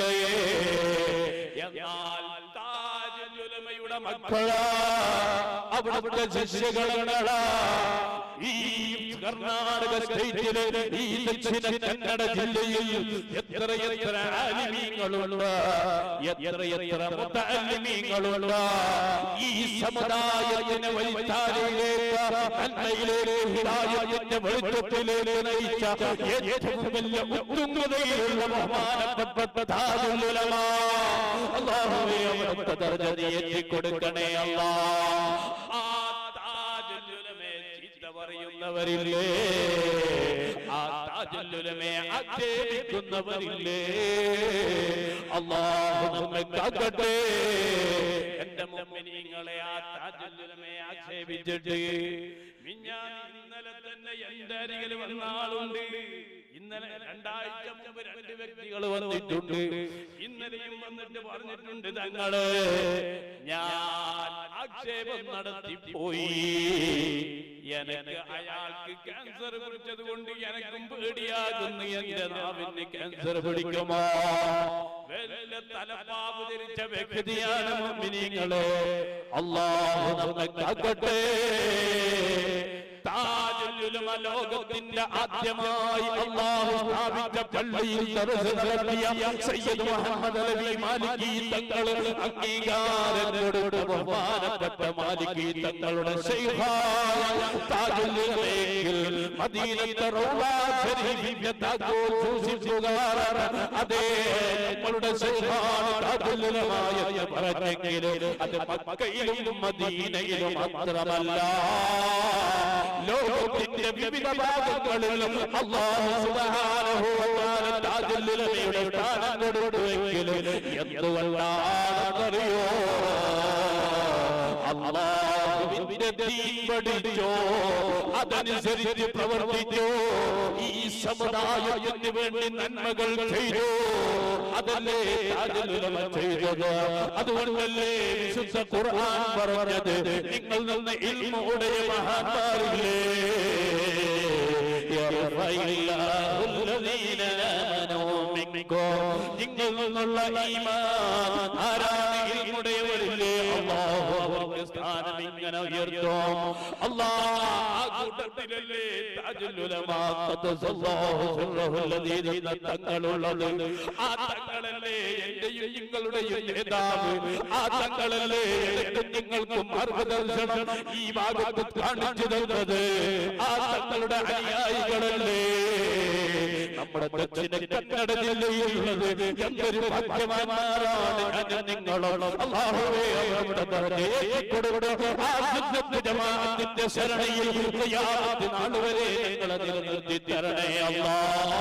എന്നാൽ താജുൽ ഉലമയുടെ മക്കളാ, അവിടുത്തെ ശിഷ്യകളാ, ഈ കർണാടക സ്റ്റേറ്റിലെ ഈ ദക്ഷിണ കന്നഡ ജില്ലയിൽ എത്ര ആലിമീങ്ങളുണ്ട്, എത്ര മുതഅല്ലിമീങ്ങളുണ്ട്. ഈ സമുദായത്തിനെ വഴിത്താരയിലേക്ക്, നന്മയിലേക്ക്, ഹിദായത്തിന്റെ വെളിച്ചത്തിലേക്ക് നയിച്ച ഏറ്റവും വലിയ ഉത്തുംഗതയിലുള്ള ബഹുമാനപ്പെട്ട താജുൽ ഉലമ. അല്ലാഹുവേ അവിടുത്തെ ദർജ നീട്ടി കൊടുക്കണേ അല്ലാഹ്. ആ താജുൽ ഉലമയെ ചീത്ത പറയുന്നവരില്ലേ, ആ താജുൽ ഉലമയെ ആക്ഷേപിക്കുന്നവരില്ലേ, അല്ലാഹു നമ്മെ കാക്കട്ടെ. എന്റെ മുഅ്മിനീങ്ങളെ, ആ താജുൽ ഉലമയെ ആക്ഷേപിച്ചിട്ട് ഇന്നലെ തന്നെ എന്റെ അരികിൽ വന്ന ആളുണ്ട്. ഇന്നലെ 2 ആഴ്ച മുമ്പ് 2 വ്യക്തികൾ വന്നിട്ടുണ്ട്. ഇന്നലെയും വന്നിട്ട് പറഞ്ഞിട്ടുണ്ട്, തങ്ങള് ഞാൻ ആക്ഷേപം നടത്തിപ്പോയി. എനിക്ക് അയാൾക്ക് ക്യാൻസർ പിടിച്ചത് കൊണ്ട് എനിക്കും പേടിയാകുന്നു. എന്റെ നാവിന് ക്യാൻസർ പിടിക്കുമോ? വലിയ തലപ്പാവ് ധരിച്ച വ്യക്തിയാണ് മുഅ്മിനീങ്ങളെ. അല്ലാഹു നമ്മെ കാക്കട്ടെ. താജുൽ ഉലമ ലോകത്തിന്റെ ആദ്യമായി അല്ലാഹു സ്ഥാപിച്ച പള്ളിയിൽ ദർസ് നടത്തിയ സയ്യിദ് മുഹമ്മദ് അലവി മാലിക്കി തങ്ങൾ അംഗീകാരം കൊടുത്ത ബഹുമാനപ്പെട്ട മാലിക്കി തങ്ങളുടെ ശൈഖായ താജുൽ ഉലമയിൽ മദീനത്തെ റൗള ശരീഫിന്റെ താക്കോൽ സൂക്ഷിച്ചുകാർ അതേ നമ്മളുടെ ശൈഖായ താജുൽ ഉലമ എന്ന് പറഞ്ഞെങ്കിലും അത് മക്കയിലും മദീനയിലും മാത്രമല്ല ലോകത്തിന്റെ വിവിധ ഭാഗങ്ങളിലും അല്ലാഹു സുബ്ഹാനഹു വ തആല താജുൽ ഉലമയുടെ സ്ഥാനം കൊടുത്തുവെങ്കിലും എന്തുകൊണ്ടാണെന്നറിയോ അല്ലാഹുവിന്റെ ദീൻ പഠിച്ചോ അതനുസരിച്ച് പ്രവർത്തിച്ചോ ഈ സമുദായത്തിന് വേണ്ടി നന്മകൾ ചെയ്തോ അതല്ലേ താജുൽ ഉലമ ചെയ്തത് അതുകൊണ്ടല്ലേ വിശുദ്ധ ഖുർആൻ പറഞ്ഞത് നിങ്ങൾ നിന്ന് ഇൽമുടെ മഹാന്മാരില്ലേ നിങ്ങൾ നിന്നുള്ള ഈമാൻ ആരാണ് ഇൽമുടയവരില്ലേ അല്ലാഹു അവർക്ക് സ്ഥാനം ഇങ്ങനെ ഉയർത്തും അല്ലാഹ് ആ കൂട്ടത്തിലല്ലേ താജുൽ ഉലമ ഖദ്ദസല്ലാഹു സിർറഹുല്ലദീ തങ്ങളുള്ളത് ആ തങ്ങളല്ലേ എന്റെയും നിങ്ങളുടെയും നേതാവ് ആ തങ്ങളല്ലേ എനിക്കും നിങ്ങൾക്കും മാർഗദർശനം ഈ ഭാഗത്ത് കാണിച്ചു തന്നത് ആ തങ്ങളുടെ അനുയായികളല്ലേ നമ്മുടെ ദക്ഷിണ കന്നഡ ജില്ലയിലുള്ളത് എന്തൊരു ഭാഗ്യവാന്മാരാണ് ഞാൻ നിങ്ങളോട് അല്ലാഹുവേ അവരുടെ ദർജയെ കൊടുത്ത് ആ സുന്നത്ത് ജമാഅത്തിന്റെ ശരണയിൽ ഖിയാമത്ത് നാൾ വരെ നിങ്ങളെ നിലനിർത്തി തരണേ അല്ലാഹ്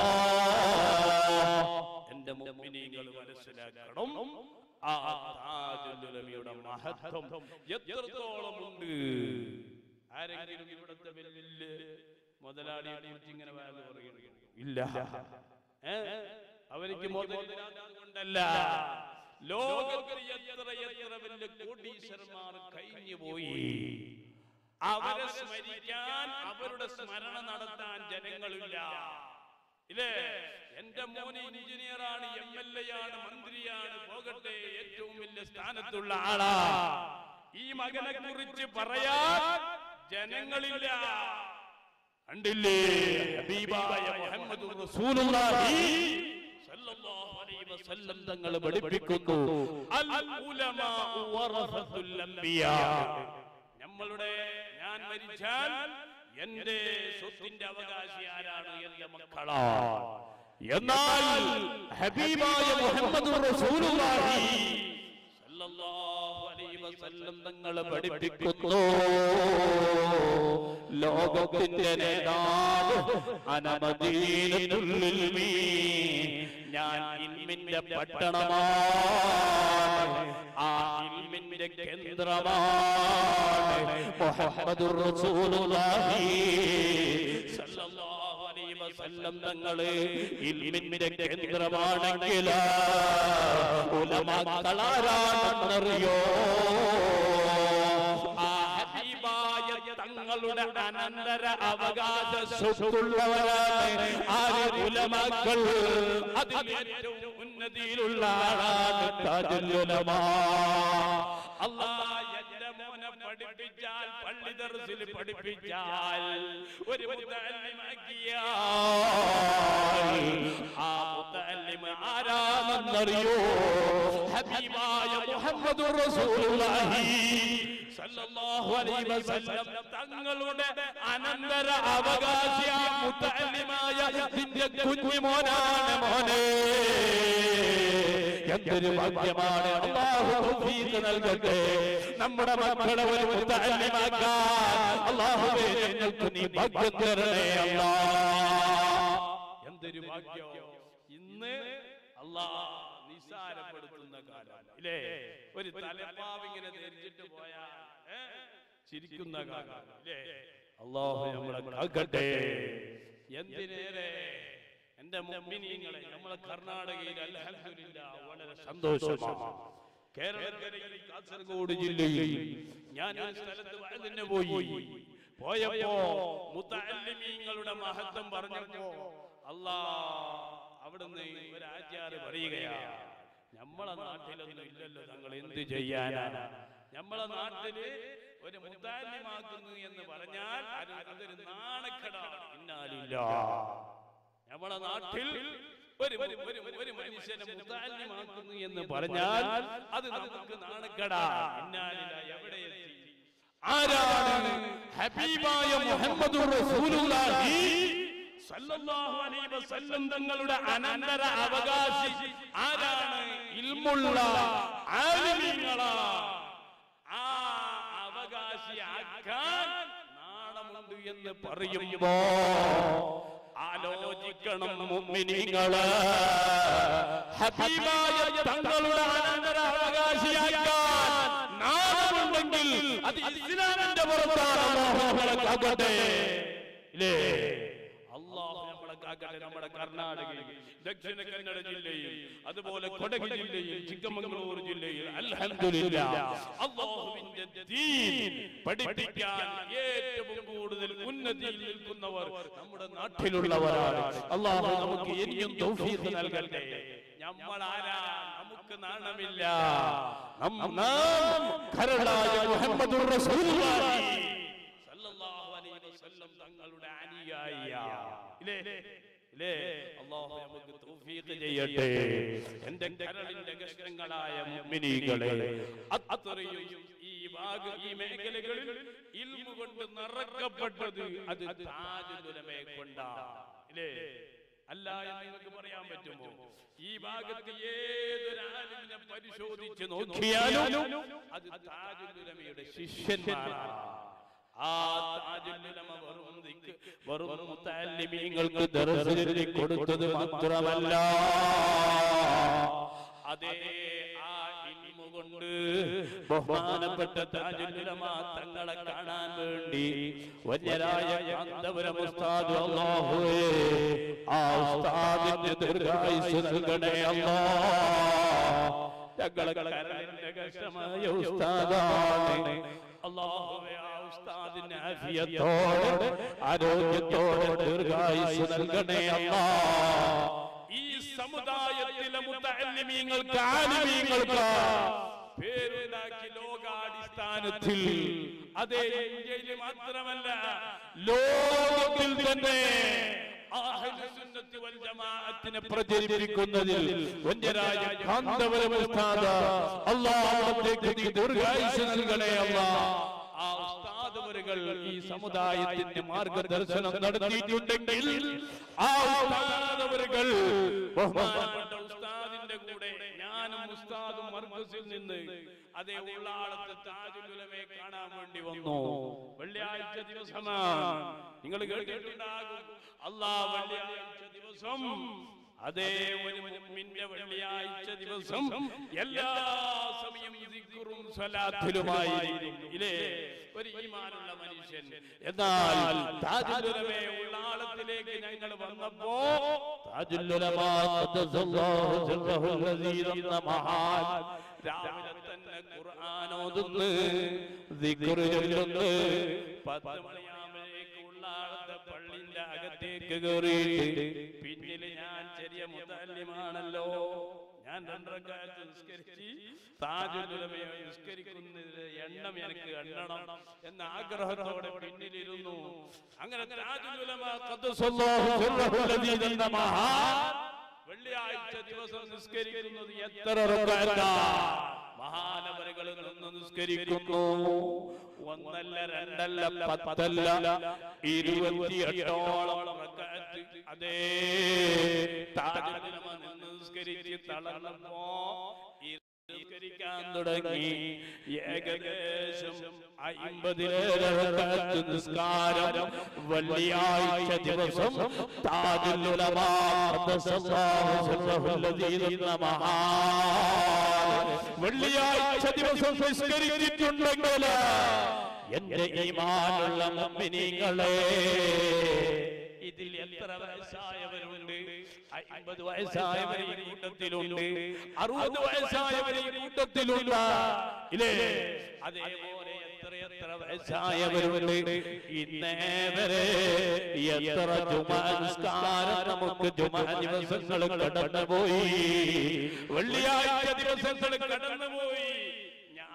എന്റെ മുഅ്മിനീങ്ങൾ മനസ്സിലാക്കണം ആ താജുൽ ഉലമയുടെ മഹത്വം എത്രത്തോളം ഉണ്ട് ആരെങ്കിലും ഇവിടുത്തെ വലിയ മുതലാളിയെ കുറിച്ച് ഇങ്ങനെ പറയുന്നു ഇല്ല അവർക്ക് കൊണ്ടല്ല ലോകത്തിൽ എത്ര വലിയ കോടീശ്വരന്മാർ കഴിഞ്ഞു പോയി അവരെ സ്മരിക്കാൻ അവരുടെ സ്മരണ നടത്താൻ ജനങ്ങളില്ല ഇല്ലേ എന്റെ മോന് എഞ്ചിനീയറാണ് MLA ആണ് മന്ത്രിയാണ് പോകട്ടെ ഏറ്റവും വലിയ സ്ഥാനത്തുള്ള ആളാ ഈ മകനെ കുറിച്ച് പറയാൻ ജനങ്ങളില്ല കണ്ടില്ലേ ഹബീബായ മുഹമ്മദുർ റസൂലുള്ളാഹി സല്ലല്ലാഹു അലൈഹി വസല്ലം തങ്ങൾ പഠിപ്പിക്കുന്നു അൽ ഉലമാ വറസത്തുൽ അംബിയാ നമ്മളുടെ ഞാൻ മരിച്ചാൽ എന്റെ സ്വത്തിന്റെ അവകാശി ആരാണ് എന്റെ മക്കളാണ് എന്നാൽ ഹബീബായ മുഹമ്മദുർ റസൂലുള്ളാഹി സല്ലല്ലാഹു അലൈഹി വസല്ലം തങ്ങൾ പഠിപ്പിക്കുന്നു ലോകത്തിന്റെ നേതാവ് അനമദീനത്തുൽ ഇൽമി ഞാൻ ഇൽമിന്റെ പട്ടണമാണ് ആ ഇൽമിന്റെ കേന്ദ്രമാണ് മുഹമ്മദുർ റസൂലുള്ളാഹി സല്ലല്ലാഹു അലൈഹി വസല്ലം തങ്ങൾ ഇൽമിന്റെ കേന്ദ്രമാണെങ്കിൽ ഉലമാക്കളാരാണെന്നറിയോ തങ്ങളുടെ അനന്തര അവകാശ സ്വത്തുള്ളവരാണ് ആര് ഉലമാക്കൾ അതിൽ ഏറ്റവും ഉന്നതിയിലുള്ള ആളാണ് താജുൽ ഉലമ അല്ലാഹ് എന്റെ മോനെ പഠിപ്പിച്ചാൽ പള്ളി ദർസിൽ പഠിപ്പിച്ചാൽ ഒരു മുതഅല്ലിമാക്കിയാൽ ആ മുതഅല്ലിം ആരാണെന്നറിയോ ഹബീബായ മുഹമ്മദുർ റസൂലുള്ളാഹി സല്ലല്ലാഹു അലൈഹി വസല്ലം തങ്ങളുടെ അനന്തര അവകാശിയായ മുതഅല്ലിമായ നിന്റെ കുഞ്ഞു മോനാണ് മോനെ എന്തൊരു ഭാഗ്യമാണ് അല്ലാഹു തൗഫീഖ് നൽകട്ടെ നമ്മുടെ മക്കളെ ഒരു മുതഅല്ലിമാക്കാൻ അല്ലാഹുവേ ഞങ്ങൾക്ക് നീ ഭാഗ്യം തരണേ അല്ലാഹ് എന്തൊരു ഭാഗ്യം ഇന്ന് അല്ലാഹ് നിസാരപ്പെടുത്തുന്ന കാലം ഇല്ലേ ഒരു തലപ്പാവ് ഇങ്ങനെ ധരിച്ചിട്ട് പോയാൽ ചിരിക്കുന്ന കാലം ഇല്ലേ അല്ലാഹു നമ്മളെ കാക്കട്ടെ എന്തിനേറെ എന്റെ മുഅ്മിനീങ്ങളെ നമ്മളെ കർണാടകയിൽ അൽഹംദുലില്ലാഹ് വളരെ സന്തോഷമാണ് കേരളക്കരയിൽ കാസർഗോഡ് ജില്ലയിൽ ഞാൻ ഒരു സ്ഥലത്ത് വഅദിന് പോയപ്പോ മുതഅല്ലിമീങ്ങളുടെ മഹത്വം പറഞ്ഞപ്പോ അല്ലാഹ് അവിടുന്ന് ഒരു ആചാര്യ പറയുകയാണ് നമ്മളെ നാട്ടിലൊന്നും ഇല്ലല്ലോ തങ്ങൾ എന്ത് ചെയ്യാനാണ് നമ്മളെ നാട്ടില് ഒരു മുതാലിമാക്കുന്നു എന്ന് പറഞ്ഞാൽ അതൊരു നാണക്കേടാണ്. നമ്മുടെ നാട്ടിൽ ഒരു മനുഷ്യനെ മുതാലിമാക്കുന്നു എന്ന് പറഞ്ഞാൽ അത് നമുക്ക് നാണക്കേടാണ്. എവിടെ എത്തി? ആരാണ് ഹബീബായ മുഹമ്മദുർ റസൂലുള്ളാഹി സല്ലല്ലാഹു അലൈഹി വസല്ലം തങ്ങളുടെ അനന്തര അവകാശി ആരാണ്? ഇൽമുള്ള ആലിമീങ്ങളാണ്. ആ അവകാശിയാക്കാൻ നാണമുണ്ട് എന്ന് പറയുമ്പോ ആലോചിക്കണം മുഅ്മിനീങ്ങള്. ഹബീബായ തങ്ങളുടെ അനന്തര അവകാശിയാക്കാൻ നാണമുണ്ടെങ്കിൽ അത് ഇസ്ലാമിന്റെ പുറത്താണ്. നമ്മളെ കാക്കട്ടെ, ഇല്ലേ? അല്ലാഹു നമ്മളെ കാക്കട്ടെ. നമ്മുടെ കർണാടകയിൽ, ദക്ഷിണ കന്നഡ ജില്ലയിൽ, അതുപോലെ കൊടക് ജില്ലയിൽ, ചിക്കമംഗളൂർ ജില്ലയിൽ അൽഹംദുലില്ലാഹ് അല്ലാഹുവിന്റെ ദീൻ പഠിപ്പിക്കാൻ ഏറ്റവും കൂടുതൽ ഉന്നതിയിൽ നിൽക്കുന്നവർ നമ്മുടെ നാട്ടിലുള്ളവരാണ്. അല്ലാഹു നമുക്ക് ഇനിയും തൗഫീഖ് നൽകട്ടെ. നമ്മൾ ആരാ? നമുക്ക് നാണമില്ല. നാം കരളായ മുഹമ്മദുർ റസൂലുള്ളാഹി സല്ലല്ലാഹു അലൈഹി വസല്ലം തങ്ങളുടെ അനുയായിയാ. അല്ലാഹു നമുക്ക് തൗഫീഖ് ചെയ്യട്ടെ. എന്റെ കരളിന്റെ കഷ്ണങ്ങളായ മുഅ്മിനീകളെ, അത്രയും ഈ മേഖലകളിൽ ഇൽമു കൊണ്ട് നിറക്കപ്പെട്ടത് അത് താജുൽ ഉലമയെ കൊണ്ടാണ്. ഇല്ലേ? അല്ല എന്ന് നിങ്ങൾക്ക് പറയാൻ പറ്റുമോ? ഈ ഭാഗത്ത് ഏതൊരു ആലിമിനെ പരിശോധിച്ച് നോക്കിയാലും അത് താജുൽ ഉലമയുടെ ശിഷ്യന്മാരാണ്. ആ താജുൽ ഉലമ വെറും മുതഅല്ലിമീങ്ങൾക്ക് ദർസ് കൊടുത്തത് മാത്രമല്ല, അതേ ആ ഇൽമു കൊണ്ട് ബഹുമാനപ്പെട്ട താജുൽ ഉലമ തങ്ങളെ കാണാൻ വേണ്ടി വന്യരായ കാന്തപുരം ഉസ്താദ്, അല്ലാഹുവേ ആ ഉസ്താദിന്റെ ദീർഘായുസ്സ് നൽകണേ അല്ലാഹ്. ഞങ്ങളെ കരളിന്റെ കഷ്ടമായ ഉസ്താദാണ്. അല്ലാഹുവേ ആ ഉസ്താദിന് ആഫിയത്തോടെ ആരോഗ്യത്തോടെ ദീർഘായുസ്സ് നൽകണേ അല്ലാഹ്. ഈ സമുദായത്തിലെ മുതഅല്ലിമീങ്ങൾക്ക്, ആലിമീങ്ങൾക്ക് പേരുണ്ടാക്കി ലോകാടിസ്ഥാനത്തിൽ, അതേ ഇന്ത്യയിൽ മാത്രമല്ല ലോകത്തിൽ തന്നെ അഹ്ലുസുന്നത്ത് വൽ ജമാഅത്തിനെ പ്രചരിപ്പിക്കുന്നതിൽ വന്യരായ കാന്തപുരം ഉസ്താദ്, അല്ലാഹുവിലേക്ക് ദീർഘായുസ്സ് നൽകണേ അല്ലാഹ്. ആ ഉസ്താദുവരുകൾ ഈ സമുദായത്തിന്റെ മാർഗദർശനം നടത്തിയിട്ടുണ്ടെങ്കിൽ ആ ഉസ്താദുവരുകൾ ബഹുമാനപ്പെട്ട ഉസ്താദിന്റെ കൂടെ ഞാനും ഉസ്താദും മർകസിൽ നിന്ന് അതേ ഉള്ളാളത്ത് താജുൽ ഉലമയെ കാണാൻ വേണ്ടി വന്നു. വെള്ളിയാഴ്ച ദിവസമാണ്. നിങ്ങൾ കേട്ടിട്ടുണ്ടാകും, അല്ലാഹ് വെള്ളിയാഴ്ച ദിവസം, അതേ ഒരു മുഅ്മിന്റെ വെള്ളിയാഴ്ച ദിവസം എല്ലാ സമയം ദിക്റും സ്വലാത്തിലുമായിരിക്കും. ഇല്ലേ? ഒരു ഈമാനുള്ള മനുഷ്യൻ. എന്നാൽ താജുൽ ഉലമയെ ഉള്ളാളത്തിലേക്ക് ഞങ്ങൾ വന്നപ്പോ താജുൽ ഉലമ ഖദ്ദസല്ലാഹു സിർറഹുൽ അസീസ് എന്ന മഹാൻ രാവിലെ തന്നെ ഖുർആൻ ഓതുന്നു, ദിക്ർ ചൊല്ലുന്നു. 10 മണിയാകുമ്പോഴേക്ക് ഉള്ളാളത്തെ പള്ളിന്റെ അകത്തേക്ക് കയറിയിട്ട് പിന്നില് ഞാൻ ചെറിയ മുതഅല്ലിമാണല്ലോ, ഞാൻ 2 റക്അത്ത് നിസ്കരിച്ച് താജുൽ ഉലമയെ നിസ്കരിക്കുന്നതിന്റെ എണ്ണം എനിക്ക് എണ്ണണം എന്ന ആഗ്രഹത്തോടെ പിന്നിലിരുന്നു. അങ്ങനെ താജുൽ ഉലമ ഖദ്ദസല്ലാഹു സിർറഹുൽ അസീസ് എന്ന മഹാൻ വെള്ളിയാഴ്ച ദിവസം നിസ്കരിക്കുന്നത് എത്ര റക്അത്താ? മഹാനവറുകളിൽ നിന്ന് നിസ്കരിക്കുന്നു. 1 അല്ല 2 അല്ല 10 അല്ല 28ഓളം റക്അത്ത്. അതേ താജുൽ ഉലമ നിന്ന് നിസ്കരിച്ച് തളർന്നപ്പോ നിസ്കരിക്കാൻ തുടങ്ങി. ഏകദേശം 50 റക്അത്ത് നിസ്കാരം വെള്ളിയാഴ്ച ദിവസം താജുൽ ഉലമ ഖദ്ദസല്ലാഹു സിർറഹുൽ അസീസ് എന്ന മഹാൻ വെള്ളിയാഴ്ച ദിവസം നിസ്കരിച്ചിട്ടുണ്ടെങ്കിൽ എന്റെ ഈമാനുള്ള മുഅ്മിനീങ്ങളെ, ഇതിൽ എത്ര വയസ്സായവരുണ്ട്? 50 വയസ്സായവർ ഈ കൂട്ടത്തിലുണ്ട്, 60 വയസ്സായവർ ഈ കൂട്ടത്തിലുണ്ട്. ഇല്ലേ? അതേപോലെ എത്ര വയസ്സായവരുണ്ട്. ഇന്നേവരെ എത്ര ജുമാ നിസ്കാരം നമുക്ക് ജുമാ ദിവസങ്ങൾ കടന്നുപോയി, വെള്ളിയാഴ്ച ദിവസങ്ങൾ കടന്നുപോയി. ഞാൻ എത്ര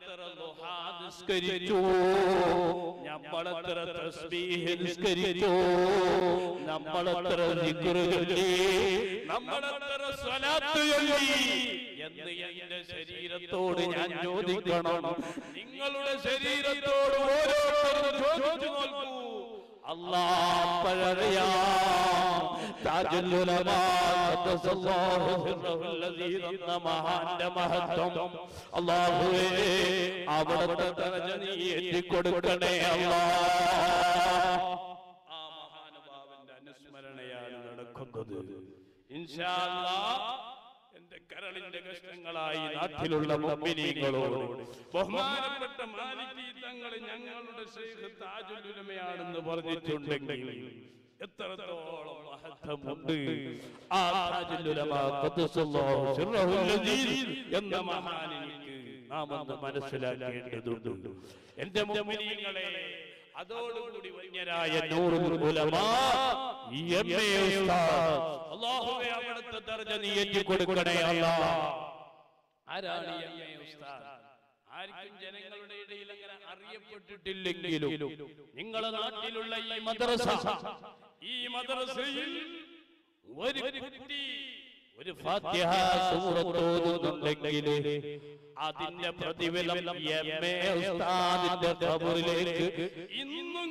ദുഹാ നിസ്കരിച്ചു, നമ്മളെത്ര തസ്ബീഹ് നിസ്കരിച്ചു, നമ്മളെത്ര ദിക്ർ ചൊല്ലി, നമ്മളെത്ര സ്വലാത്ത് ചൊല്ലി എന്ന് എന്റെ ശരീരത്തോട് ഞാൻ ചോദിക്കണം. നിങ്ങളുടെ ശരീരത്തോട് ഓരോരുത്തരും ചോദിച്ചു നോക്കൂ. അല്ലാഹ് പഴറിയാം താജുൽ ഉലമാ ഖദ്ദസല്ലാഹു സിർറഹുൽ അസീസ് എന്ന മഹാന്റെ മഹത്വം. അല്ലാഹുവേ, അവിടുത്തെ ദർജ നീ ഏറ്റിക്കൊടുക്കണേ അല്ലാഹ്. ആ മഹാനുഭാവന്റെ അനുസ്മരണയാണ് നടക്കുന്നത്. ഇൻഷാ അല്ലാഹ് എന്റെ കരളിന്റെ കഷ്ണങ്ങളായി നാട്ടിലുള്ള മുഅ്മിനീങ്ങളോട് ബഹുമാനപ്പെട്ട മാലികി തങ്ങൾ ഞങ്ങളുടെ ശൈഖ് താജുൽ ഉലമയാണെന്ന് പറഞ്ഞിട്ടുണ്ടെങ്കിൽ എത്രത്തോളം മഹത്വമുണ്ട്. ആ താജുൽ ഉലമാ ഖദ്ദസല്ലാഹു സിർറഹുൽ അസീസ് എന്ന മഹാനിക്ക് നാം ഒന്ന് മനസ്സിലാക്കേണ്ടതുണ്ട്. എന്റെ മുഅ്മിനീങ്ങളെ, അതോടുകൂടി വന്യരായ നൂറുൽ ഉലമാ എംഎ ഉസ്താദ്, അല്ലാഹുവേ അവിടുത്തെ ദർജ നീ ഏറ്റിക്കൊടുക്കണേ അല്ലാഹ്. ആരാണ് എംഎ ഉസ്താദ്? ആർക്കും ജനങ്ങളുടെ ഇടയിൽ അങ്ങനെ അറിയപ്പെട്ടിട്ടില്ലെങ്കിലും നിങ്ങളുടെ നാട്ടിലുള്ള ഈ മദ്രസയിൽ ഒരു കുട്ടി ഒരു ഫാത്തിഹ സൂറത്ത് ഓതുന്നുണ്ടെങ്കിൽ അതിന്റെ പ്രതിഫലം എംഎ ഉസ്താദിന്റെ ഖബറിലേക്ക് ഇന്നും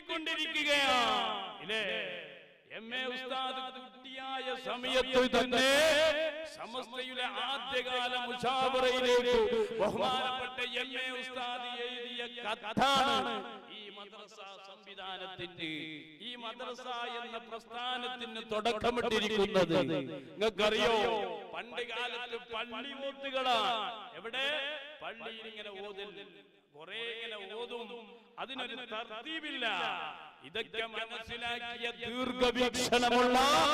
കിട്ടിക്കൊണ്ടിരിക്കുകയാണ്. എംഎ ഉസ്താദ് കുട്ടിയായ സമയത്ത് തന്നെ സമസ്തയുടെ ആദ്യകാല മുശാവറയിലേക്ക് ബഹുമാനപ്പെട്ട എംഎ ഉസ്താദ് എഴുതിയ കത്താണ് ഈ മദ്രസ സംവിധാനത്തിന്റെ, ഈ മദ്രസ എന്ന പ്രസ്ഥാനത്തിന് തുടക്കമിട്ടിരിക്കുന്നത്. നിങ്ങൾക്കറിയോ, പണ്ട് കാലത്ത് പള്ളി ഓത്തുകളാണ്. എവിടെ പള്ളിയിൽ ഇങ്ങനെ ഓതൽ, കുറെ ഇങ്ങനെ ഓതും, അതിനൊരു തർത്തീബില്ല. ഇതൊക്കെ മനസ്സിലാക്കിയ ദീർഘവീക്ഷണമുള്ള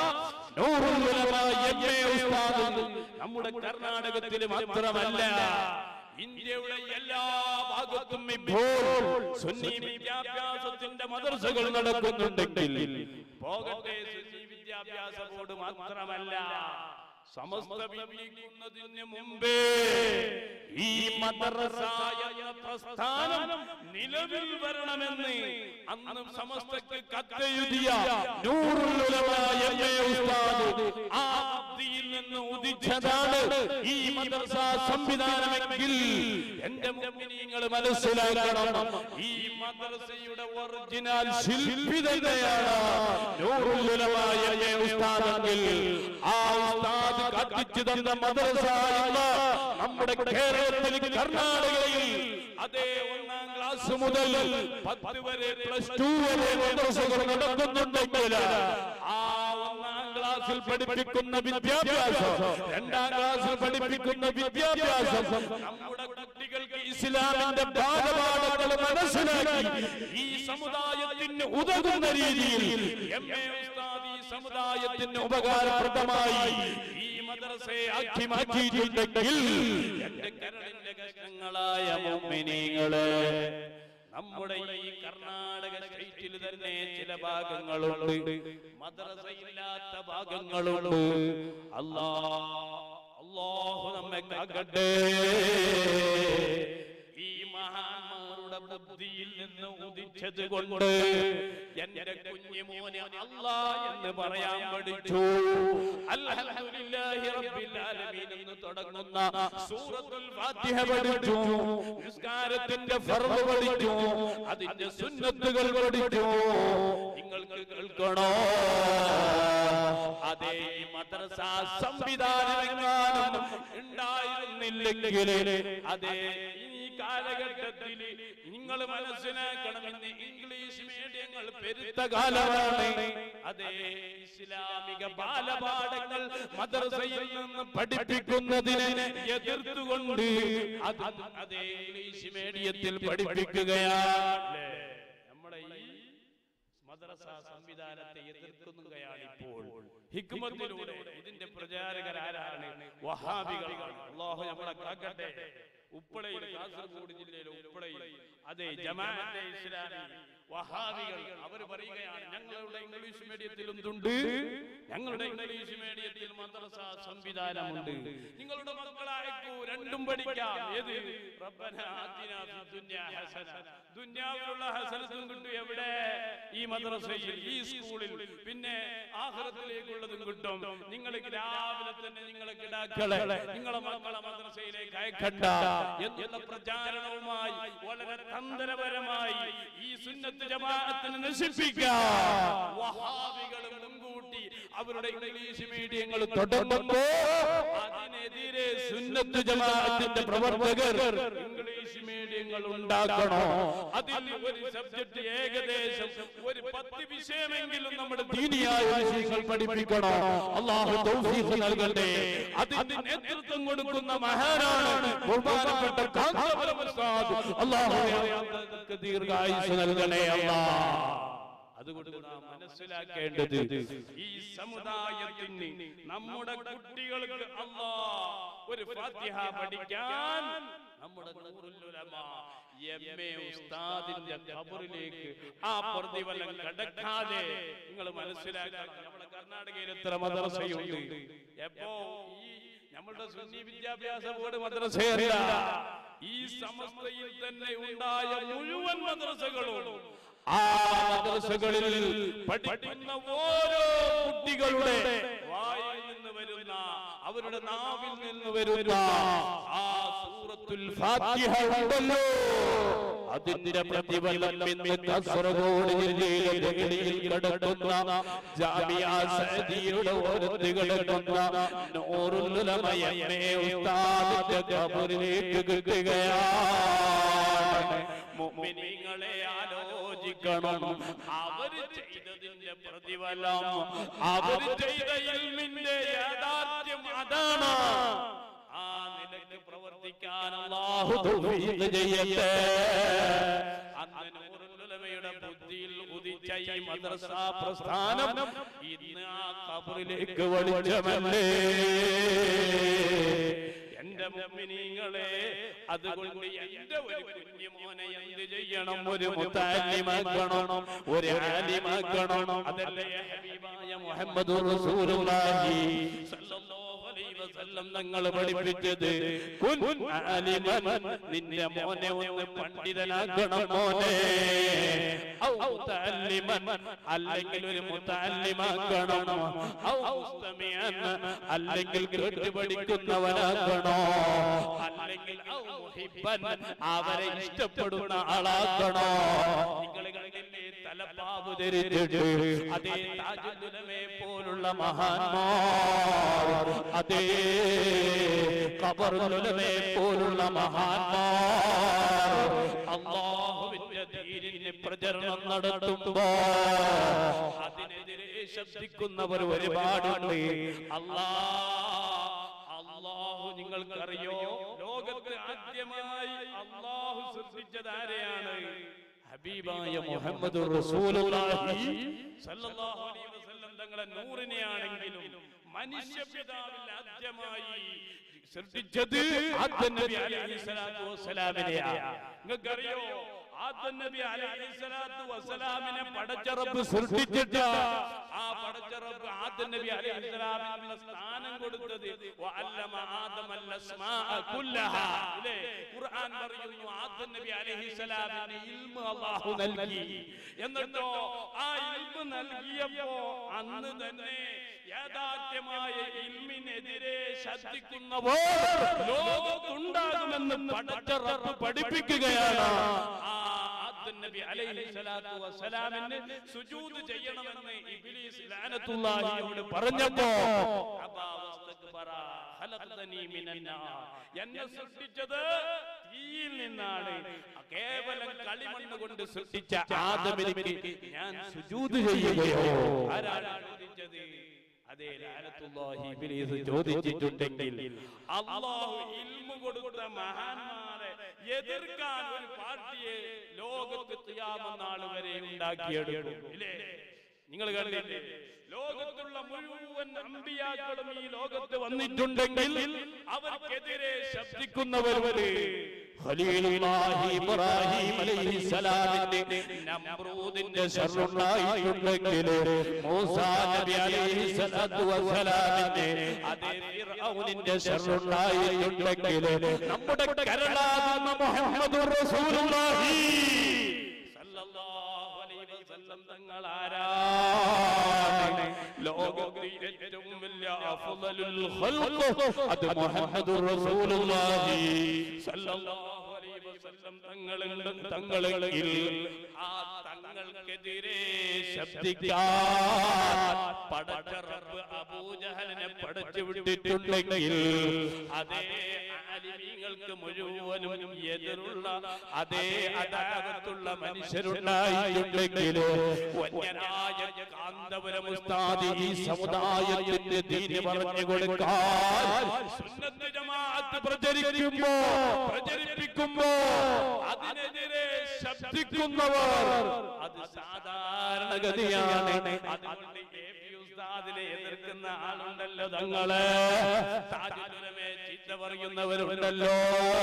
നൂറുൽ ഉലമാ എംഎ ഉസ്താദ് നമ്മുടെ കർണാടകത്തിൽ മാത്രമല്ല, ഇന്ത്യയുടെ എല്ലാ ഭാഗത്തും ഇപ്പോൾ സുന്നി വിദ്യാഭ്യാസത്തിന്റെ മദ്രസകൾ നടക്കുന്നുണ്ടെങ്കിൽ പോകട്ടെ, സുന്നി വിദ്യാഭ്യാസ ബോർഡ് മാത്രമല്ല, സമസ്ത വിളിക്കുന്നതിന് മുമ്പേ ഈ മദ്രസ എന്ന പ്രസ്ഥാനം നിലവിൽ വരണമെന്ന് അന്ന് സമസ്തക്ക് കത്തെഴുതിയ നൂറുൽ ഉലമാ എംഎ ഉസ്താദ് ആ ബുദ്ധിയിൽ നിന്ന് ഉദിച്ചതാണ് ഈ മദ്രസ സംവിധാനമെങ്കിൽ എന്റെ മുഅ്മിനീങ്ങൾ മനസ്സിലാക്കണം, ഈ മദ്രസയുടെ ഒറിജിനൽ ശില്പി തന്നെയാണ് നൂറുൽ ഉലമാ എംഎ ഉസ്താദെങ്കിൽ ആ ഉസ്താദ് കാട്ടിച്ചു തന്ന മദ്രസ എന്ന നമ്മുടെ കേരളത്തിൽ കർണാടകയിൽ അതേ 1ാം ക്ലാസ് മുതൽ 10 വരെ +2 വരെ മദ്രസകൾ നടക്കുന്നുണ്ടെങ്കിൽ ആ 1ാം ക്ലാസ്സിൽ പഠിപ്പിക്കുന്ന വിദ്യാഭ്യാസം, 2ാം ക്ലാസ്സിൽ പഠിപ്പിക്കുന്ന വിദ്യാഭ്യാസം നമ്മുടെ കുട്ടികൾക്ക് ഇസ്ലാമിന്റെ ബാലപാഠങ്ങൾ മനസ്സിലാക്കി ഈ സമുദായത്തിന് ഉതകുന്ന രീതിയിൽ എംഎ ഉസ്താദ് ഈ സമുദായത്തിന് ഉപകാരപ്രദമായി ഈ മദ്രസയെ ആക്കി മാറ്റിയിട്ടുണ്ടെങ്കിൽ എന്റെ കരളിന്റെ കഷ്ണങ്ങളായ മുഅ്മിനീങ്ങളെ, നമ്മുടെ ഈ കർണാടക സ്റ്റേറ്റിൽ തന്നെ ചില ഭാഗങ്ങളുണ്ട്, മദ്രസയില്ലാത്ത ഭാഗങ്ങളുണ്ട്. അല്ലാഹു നമ്മെ കാക്കട്ടെ. ഈ മഹാന്മാരുടെ ബുദ്ധിയിൽ നിന്ന് ഉദിച്ചത് കൊണ്ട് എന്റെ കുഞ്ഞുമോനെ അല്ലാഹ് എന്ന് പറയാൻ പഠിച്ചു. അൽഹംദുലില്ലാഹി റബ്ബിൽ ആലമീൻ എന്ന് തുടങ്ങുന്ന സൂറത്തുൽ ഫാത്തിഹ പഠിച്ചു, നിസ്കാരത്തിന്റെ ഫർള് പഠിച്ചു, അതിന്റെ സുന്നത്തുകൾ പഠിച്ചു. നിങ്ങൾക്ക് കേൾക്കണോ, അതേ മദ്രസ സംവിധാനം ഉണ്ടായിരുന്നില്ലെങ്കിൽ അതേ ഈ കാലഘട്ടത്തിൽ നിങ്ങൾ മനസ്സിലാക്കണം, ഇന്ന് ഇംഗ്ലീഷ് മീഡിയങ്ങൾ പെരുത്ത കാലമാണ്. അതേ ഇസ്ലാമിക ബാലപാഠങ്ങൾ മദ്രസയിൽ നിന്ന് പഠിപ്പിക്കുന്നതിനെ എതിർത്തുകൊണ്ട് അതേ ഇംഗ്ലീഷ് മീഡിയത്തിൽ പഠിപ്പിക്കുകയാണ്. നമ്മുടെ ഈ മദ്രസ സംവിധാനത്തെ എതിർക്കുകയാണ് ഇപ്പോൾ ഹിക്മത്തിലൂടെ. ഇതിന്റെ പ്രചാരകരാരാണ്? വഹാബികളാണ്. അല്ലാഹു നമ്മളെ കാക്കട്ടെ. ഉപ്പളയിൽ, കാസർഗോഡ് ജില്ലയിലെ ഉപ്പളയിൽ അതെ, ജമാഅത്തെ ഇസ്ലാമി വഹാബികൾ അവർ പറയുകയാണ്, ഞങ്ങളുടെ ഇംഗ്ലീഷ് മീഡിയത്തിലും ഉണ്ട്, ഞങ്ങളുടെ ഇംഗ്ലീഷ് മീഡിയത്തിൽ മദ്രസ സംവിധാനമുണ്ട്, നിങ്ങളുടെ മക്കളായക്കൂ രണ്ടും പഠിക്കാം. ഏത്? റബ്ബനാ ആതിനാ ഫിദ്ദുനിയ ഹസന, ദുനിയാവിലുള്ള ഹസനത്തും കിട്ടും എവിടെ? ഈ മദ്രസയിൽ, ഈ സ്കൂളിൽ. പിന്നെ ആഖിറത്തിലേക്കുള്ളതും കിട്ടും. നിങ്ങൾക്ക് രാവിലെ തന്നെ നിങ്ങളെ കിടാക്കളെ, നിങ്ങളെ മക്കളെ മദ്രസയിലേക്ക് അയക്കണ്ട എന്നുള്ള പ്രചാരണവുമായി വളരെ തന്ത്രപരമായി ഈ സുന്നത്ത് ജമാഅത്തിനെ നശിപ്പിക്കാൻ വഹാബികൾ മുൻകൂട്ടി അവരുടെ ഇംഗ്ലീഷ് മീഡിയങ്ങൾ തുടങ്ങുമ്പോൾ അതിനെതിരെ സുന്നത്ത് ജമാഅത്തിന്റെ പ്രവർത്തകർ ഇംഗ്ലീഷ് മീഡിയങ്ങൾ ഉണ്ടാക്കണോ? അതിൽ ഒരു സബ്ജക്ട് ഏകദേശം ഒരു 10 വിഷയമെങ്കിലും നമ്മുടെ ദീനിയായ വിഷയങ്ങൾ പഠിപ്പിക്കണോ? അല്ലാഹു തൗഫീഖ് നൽകട്ടെ. അതിന്റെ നേതൃത്വം കൊടുക്കുന്ന മഹാനാണ് ബഹുമാനപ്പെട്ട കാന്തപുരം ഉസ്താദ്. അല്ലാഹു അയാൾക്ക് ദീർഘായുസ്സ് നൽകണേ അല്ലാഹ്. അതുകൊണ്ട് നാം മനസ്സിലാക്കേണ്ടത്, ഈ സമുദായത്തിന്, നമ്മുടെ കുട്ടികൾക്ക് അല്ലാഹ് ഒരു ഫാത്തിഹ പഠിക്കാൻ നമ്മുടെ നൂറുൽ ഉലമ എംഎ ഉസ്താദിന്റെ ഖബറിലേക്ക് ആ പ്രതിഫലം കടക്കാതെ നിങ്ങൾ മനസ്സിലാക്കണം. നമ്മുടെ കർണാടകയിൽ എത്ര മദ്രസയുണ്ട്? എപ്പോ ഈ നമ്മുടെ സുന്നി വിദ്യാഭ്യാസ ബോർഡ് മദ്രസയല്ല, ഈ സമസ്തയിൽ തന്നെ ഉണ്ടായ മുഴുവൻ മദ്രസകളും, ആ മദ്രസകളിൽ പഠിക്കുന്ന ഓരോ കുട്ടികളുടെ വായിൽ നിന്ന് വരുന്ന, അവരുടെ നാവിൽ നിന്ന് വരുന്ന ആ സൂറത്തുൽ ഫാത്തിഹ ഉണ്ടല്ലോ, അതിന്റെ പ്രതിഫലം ഇന്ന് കാസർഗോഡ് ജില്ലയിലെ വെളിയിൽ കിടക്കുന്ന ജാമിഅ സഅദിയുടെ ഓരത്ത് കിടക്കുന്ന നൂറുൽ ഉലമ എംഎ ഉസ്താദിന്റെ ഖബറിലേക്ക് കിട്ടുകയാണ്. മുഅ്മിനീങ്ങളെ ആലോചിക്കണം, അവർ ചെയ്തതിന്റെ പ്രതിഫലം, അവർ ചെയ്ത ഇൽമിന്റെ യാഥാർത്ഥ്യം അതാണ്. ആ നിലയ്ക്ക് പ്രവർത്തിക്കാൻ അല്ലാഹു തൗഫീഖ് ചെയ്യട്ടെ. അന്ന് നൂറുൽ ഉലമയുടെ ബുദ്ധിയിൽ ഉദിച്ച ഈ മദ്രസ പ്രസ്ഥാനം ഇന്ന് ആ ഖബറിലേക്ക് വെളിച്ചമല്ലേ എന്റെ മുഅ്മിനീങ്ങളെ. അതുകൊണ്ട് എന്റെ ഒരു കുഞ്ഞു മോനെ എന്ത് ചെയ്യണം? ഒരു മുതഅല്ലിമാക്കണം, ഒരു ആലിമാക്കണം. അതല്ലേ ഹബീബായ മുഹമ്മദുർ റസൂലുള്ളാഹി സ്വല്ലല്ലാഹു അലൈഹി വസല്ലം തങ്ങൾ പഠിപ്പിച്ചത്. കുൻ ആലിമൻ, നിന്റെ മോനെ ഒന്ന് പണ്ഡിതനാക്കണം മോനെ. ഔ മുതഅല്ലിമൻ, അല്ലെങ്കിൽ ഒരു മുതഅല്ലിമാക്കണം. ഔ മുസ്തമിഅൻ, അല്ലെങ്കിൽ കേട്ട് പഠിക്കുന്നവനാക്കണം. അല്ലെങ്കിൽ അവരെ ഇഷ്ടപ്പെടുന്ന ആളാക്കണോ? നിങ്ങൾ കണ്ടില്ലേ തലപ്പാവ് ധരിച്ചിട്ട് അതേ താജുൽ ഉലമയെ പോലുള്ള മഹാന്മാർ, അതേ ഖബറുൽ ഉലമയെ പോലുള്ള മഹാന്മാർ അല്ലാഹുവിന്റെ ദീനിന്റെ പ്രചരണം നടത്തുമ്പോൾ അതിനെതിരെ ശബ്ദിക്കുന്നവർ ഒരുപാടുണ്ട്. അല്ലാഹു നിങ്ങൾക്കറിയോ, ലോകത്ത് ആദ്യമായി അല്ലാഹു സൃഷ്ടിച്ചത് ആരെയാണ്? ഹബീബായ മുഹമ്മദുർ റസൂലുള്ളാഹി സ്വല്ലല്ലാഹു അലൈഹി വസല്ലം തങ്ങളെ നൂറിനെയാണെങ്കിലും മനുഷ്യപിതാവിൽ ആദ്യമായി സൃഷ്ടിച്ചത് ആദം നബി അലൈഹിസ്സലാത്തു വസ്സലാമിനെയാണ്. നിങ്ങൾക്കറിയോ, ആദം നബി അലൈഹിസ്സലാത്തു വസ്സലാമിനെ പടച്ച റബ്ബ് സൃഷ്ടിച്ചിട്ട് ആ പടച്ച റബ്ബ് ആദം നബി അലൈഹിസ്സലാമിന് സ്ഥാനം കൊടുത്തത് വഅല്ലമ ആദമൽ അസ്മാഅ കുല്ലഹാ. ഇല്ലേ, ഖുർആൻ പറയുന്നു ആദം നബി അലൈഹിസ്സലാമിന് ഇൽമു അല്ലാഹു നൽകി. എന്നിട്ടോ ആ ഇൽമു നൽകിയപ്പോ അന്ന് തന്നെ യാഥാർത്ഥ്യമായ ഇൽമിനെതിരെ ശബ്ദിക്കുന്നവർ ലോകത്തുണ്ടാകുമെന്ന് പടച്ച റബ്ബ് പഠിപ്പിക്കുകയാണ്. ആദം നബി അലൈഹിസ്സലാത്തു വസ്സലാമിന് സുജൂദ് ചെയ്യണമെന്ന് ഇബ്ലീസ് ലഅനത്തുല്ലാഹിയോട് പറഞ്ഞപ്പോ എന്നെ സൃഷ്ടിച്ചത് തീയിൽ നിന്നാണ്, കേവലം കളിമണ്ണ് കൊണ്ട് സൃഷ്ടിച്ച ആദമിലേക്ക് ഞാൻ സുജൂദ് ചെയ്യുകയോ? ആരാണ് ചോദിച്ചത്? അതേ ലഅനത്തുല്ലാഹി ഇബ്ലീസ് ചോദിച്ചിട്ടുണ്ടെങ്കിൽ അല്ലാഹു ഇൽമു കൊടുത്ത മഹാന്മാരെ എതിർക്കാൻ ഒരു പാർട്ടിയെ ലോകത്ത് ഖിയാമത്ത് നാൾ വരെ ഉണ്ടാക്കിയെടുക്കും. ഇല്ലേ, നിങ്ങൾ കണ്ടില്ലേ, ലോകത്തുള്ള മുഴുവൻ അമ്പിയാക്കളും ഈ ലോകത്ത് വന്നിട്ടുണ്ടെങ്കിൽ അവർക്കെതിരെ ശബ്ദിക്കുന്നവർ ഖലീലുല്ലാഹി ഇബ്രാഹിം അലൈഹിസ്സലാമിന്റെ നമ്രൂദിന്റെ ശർറുണ്ടായിട്ടുണ്ടെങ്കിൽ മൂസാ നബി അലൈഹിസ്സലാത്തു വസ്സലാമിന്റെ അതേ ഫിർഔനിന്റെ ശർറുണ്ടായിട്ടുണ്ടെങ്കിൽ നമ്മുടെ കരളാകുന്ന മുഹമ്മദുർ റസൂലുള്ളാഹി സല്ലല്ലാഹു അലൈഹി വസല്ലം തങ്ങൾ ആരാണ്? ലോകത്തിലെ ഏറ്റവും വലിയ അഫ്ളലുൽ ഖൽഖ് അത് മുഹമ്മദുർ റസൂലുള്ളാഹി സല്ലല്ലാഹു അലൈഹി വസല്ലം തങ്ങളെങ്കിൽ ആ തങ്ങൾക്കെതിരെ ശബ്ദിക്കാൻ പടച്ച റബ്ബ് അബൂജഹലിനെ പടച്ചു വിട്ടിട്ടുണ്ടെങ്കിൽ അതേ ആലിമീങ്ങൾക്ക് മുഴുവനും എതിരുള്ള അതേ അദാവത്തുള്ള മനുഷ്യരുണ്ടായിട്ടുണ്ടെങ്കിൽ വന്യനായ കാന്തപുരം ഉസ്താദ് ഈ സമുദായത്തിന്റെ ദീന് പറഞ്ഞു കൊടുക്കാൻ സുന്നത്ത് ജമാഅത്ത് പ്രചരിപ്പിക്കുമ്പോ അതിനെതിരെ ശബ്ദിക്കുന്നവർ അത് സാധാരണഗതിയാണ്. അതുകൊണ്ട് ഉസ്താദിനെ എതിർക്കുന്ന ആളുണ്ടല്ലോ, തങ്ങളെ താജുലുലമയെ ചീത്ത പറയുന്നവരുണ്ടല്ലോ,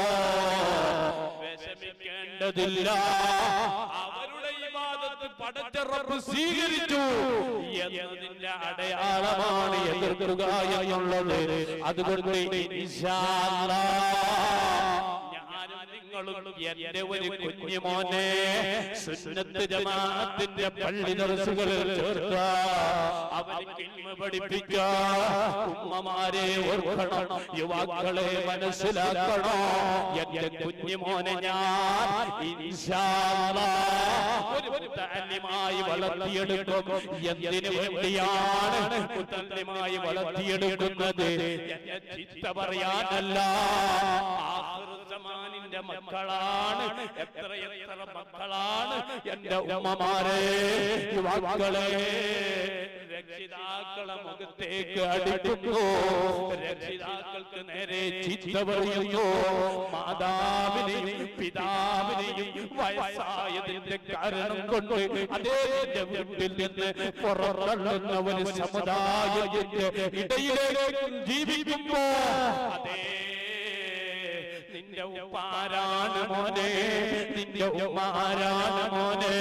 വിഷമിക്കേണ്ടതില്ല. അവരുടെ ഇബാദത്ത് പടച്ച റബ്ബ് സ്വീകരിച്ചു എന്നതിന്റെ അടയാളമാണ് എതിർക്കുക എന്നുള്ളത്. അതുകൊണ്ട് ഇൻഷാ അല്ലാഹ് നിങ്ങളും എന്റെ ഒരു കുഞ്ഞുമോനെ സുന്നത്ത് ജമാഅത്തിന്റെ പള്ളി ദർസുകളിൽ ചേർക്ക, അവർക്ക് ഇൽമ പഠിപ്പിക്ക. ഉമ്മമാരെ ഓർക്കണം, യുവാക്കളെ മനസ്സിലാക്കണം. എന്റെ കുഞ്ഞുമോനെ ഞാൻ ഇൻഷാ അല്ലാഹ് ഒരു മുതല്ലിമായി വളർത്തിയെടുക്കും. എന്തിനു വേണ്ടിയാണ് മുതല്ലിമായി വളർത്തിയെടുക്കുന്നത്? എന്നെ ചീത്ത പറയാനല്ല, ആഖിറുസ്സമാനിന്റെ മക്കളാണ്. എത്ര മക്കളാണ് എന്റെ ഉമ്മമാരെ, യുവാക്കളെ. രക്ഷിതാക്കളെ മുഖത്തേക്ക് അടിക്കുന്നു, രക്ഷിതാക്കൾക്ക് നേരെ ചീത്ത പറയുന്നു. മാതാവിനെയും പിതാവിനെയും വയസ്സായതിന്റെ കാരണം കൊണ്ട് അദ്ദേഹത്തിന്റെ വീട്ടിൽ നിന്ന് പുറത്തള്ളുന്ന ഒരു സമുദായത്തിന്റെ ഇടയിലേക്ക് ജീവിക്കുമ്പോ അതേ നിന്റെ ഉപ്പാരാണ് മോനെ, നിന്റെ ഉമ്മാരാണ് മോനെ.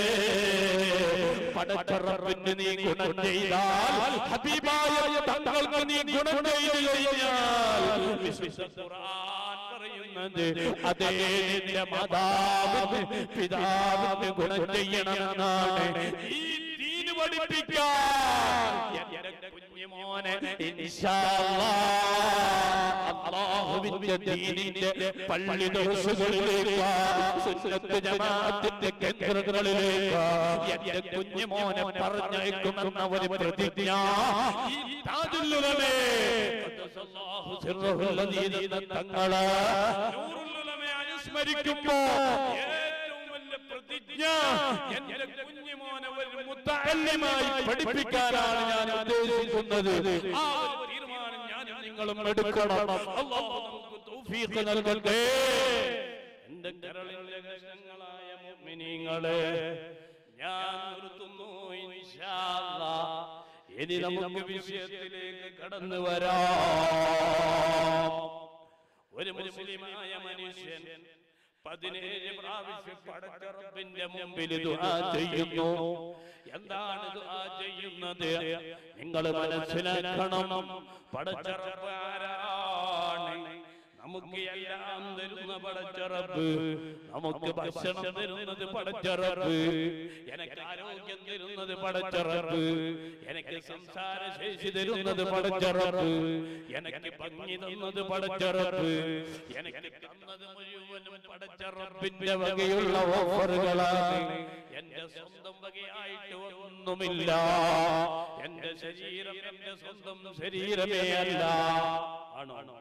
പടച്ച റബ്ബിന് നീ ഗുണം ചെയ്താൽ, ഹബീബായ തങ്ങൾക്ക് നീ ഗുണം ചെയ്തു കഴിഞ്ഞാൽ വിശുദ്ധ ഖുർആൻ പറയുന്നത് അതേ നിന്റെ മാതാവിന് പിതാവിന് ഗുണം ചെയ്യണമെന്നാണ്. ഈ ദീന് പഠിപ്പിക്കാൻ എന്റെ കുഞ്ഞുമോനെ ഇൻഷാ അല്ലാഹ് അല്ലാഹുവിന്റെ ദീനിന്റെ പള്ളി ദർസുകളിലേക്ക്, സുന്നത്ത് ജമാഅത്തിന്റെ കേന്ദ്രങ്ങളിലേക്ക് എന്റെ കുഞ്ഞുമോനെ പറഞ്ഞയക്കുമെന്ന ഒരു പ്രതിജ്ഞ ഈ താജുൽ ഉലമയെ ഖദ്ദസല്ലാഹു സിർറഹുൽ അദീദ് തങ്ങളെ നൂറുൽ ഉലമയെ അനുസ്മരിക്കുമ്പോ ഏറ്റവും വലിയ പ്രതിജ്ഞ എന്റെ കുഞ്ഞുമോനെ ഒരു മുതല്ലിമായി പഠിപ്പിക്കാനാണ് ഞാൻ ഉദ്ദേശിക്കുന്നത്. ആ ഒരു തീരുമാനം ഞാനും നിങ്ങളും എടുക്കണം. അല്ലാഹു നമുക്ക് തൗഫീഖ് നൽകട്ടെ. എന്റെ കരളിലെ കഷ്ണങ്ങളായ മുഅ്മിനീങ്ങളെ, ഞാൻ നിർത്തുന്നു ഇൻഷാ അല്ലാഹ്. ഇനി നമുക്ക് വിഷയത്തിലേക്ക് കടന്നു വരാം. ഒരു മുസ്ലിമായ മനുഷ്യൻ 17 പ്രാവശ്യം പടച്ച റബ്ബിന്റെ മുമ്പിൽ ദുആ ചെയ്യുന്നു. എന്താണ് ദുആ ചെയ്യുന്നത്? നിങ്ങൾ മനസ്സിലാക്കണം. പടച്ച റബ്ബ് ആരാണ്? നമുക്ക് എല്ലാം തരുന്ന പടച്ച റബ്ബ്, നമുക്ക് ഭക്ഷണം തരുന്നത് പടച്ച റബ്ബ്, എനിക്ക് ആരോഗ്യം തരുന്നത് പടച്ച റബ്ബ്, എനിക്ക് സംസാര ശേഷി തരുന്നത് പടച്ച റബ്ബ്, എനിക്ക് ഭംഗി തന്നത് പടച്ച റബ്ബ്, എനിക്ക് തന്നത് മുഴുവനും പടച്ച റബ്ബിന്റെ വകയുള്ള ഓഫറുകളാണ്. എന്റെ സ്വന്തം വകയായിട്ട് ഒന്നുമില്ല. എന്റെ ശരീരം എന്റെ സ്വന്തം ശരീരമേ അല്ല. ആണോ? അല്ല.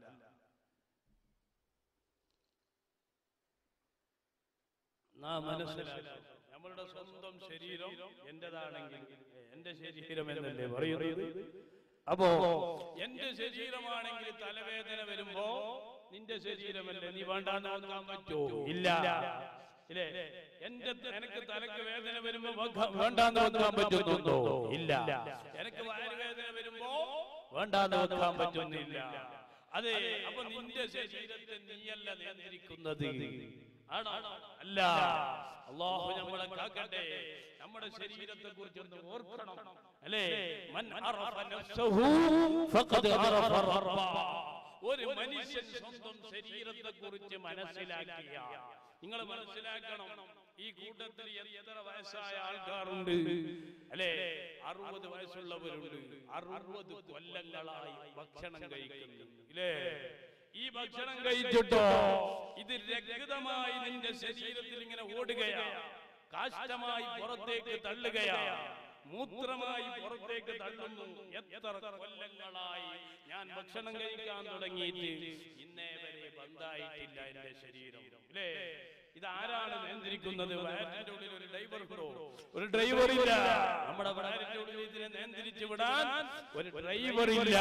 നാം മനസ്സിലാക്കണം, നമ്മളുടെ സ്വന്തം ശരീരം എന്റേതാണെങ്കിൽ എന്റെ ശരീരം എന്നല്ലേ പറയുന്നത്. അപ്പോ എന്റെ ശരീരമാണെങ്കിൽ തലവേദന വരുമ്പോ നിന്റെ ശരീരമല്ലേ, നീ വേണ്ടാന്ന് നോക്കാൻ പറ്റുമോ? ഇല്ല. ഇല്ലേ? എനിക്ക് തലക്ക് വേദന വരുമ്പോ വേണ്ടാന്ന് വെക്കാൻ പറ്റുന്നുണ്ടോ? ഇല്ല. എനിക്ക് വയറുവേദന വരുമ്പോ വേണ്ടാന്ന് വെക്കാൻ പറ്റുന്നില്ല. അതെ, അപ്പൊ നിന്റെ ശരീരത്തെ നീയല്ല നിയന്ത്രിക്കുന്നത്. ആണോ? അല്ല. അല്ലാഹു നമ്മളെ കാക്കട്ടെ. നമ്മുടെ ശരീരത്തെ കുറിച്ച് ഒന്ന് ഓർക്കണം, അല്ലേ? മൻ അറഫ നഫ്സഹു ഫഖദ് അറഫ റബ്ബ. ഒരു മനുഷ്യൻ സ്വന്തം ശരീരത്തെ കുറിച്ച് മനസ്സിലാക്കിയ, നിങ്ങൾ മനസ്സിലാക്കണം, ഈ കൂട്ടത്തിൽ എത്ര വയസ്സായ ആൾക്കാരുണ്ട്, അല്ലേ? 60 വയസ്സുള്ളവരുണ്ട്. 60 കൊല്ലങ്ങളായി ഭക്ഷണം കഴിക്കുന്നു, ഇല്ലേ? ഈ ഭക്ഷണം കഴിച്ചിട്ടോ ഇത് രക്തമായി നിന്റെ ശരീരത്തിൽ ഇങ്ങനെ ഓടുകയാ, കാഷ്ടമായി പുറത്തേക്ക് തള്ളുകയാ, മൂത്രമായി പുറത്തേക്ക് തള്ളുന്നു. എത്ര കൊല്ലങ്ങളായി ഞാൻ ഭക്ഷണം കഴിക്കാൻ തുടങ്ങിയിട്ട് ഇന്നേ വരെ ബന്ധായിട്ടില്ല എന്റെ ശരീരം, അല്ലേ? ഇതാരാണ് നിയന്ത്രിക്കുന്നത്? വയറ്റിന്റെ ഉള്ളിൽ ഒരു ഡ്രൈവർ ഉണ്ടോ? ഒരു ഡ്രൈവർ ഇല്ല. നമ്മുടെ വയറ്റിന്റെ ഉള്ളിൽ ഇതിനെ നിയന്ത്രിച്ചു വിടാൻ ഒരു ഡ്രൈവർ ഇല്ല.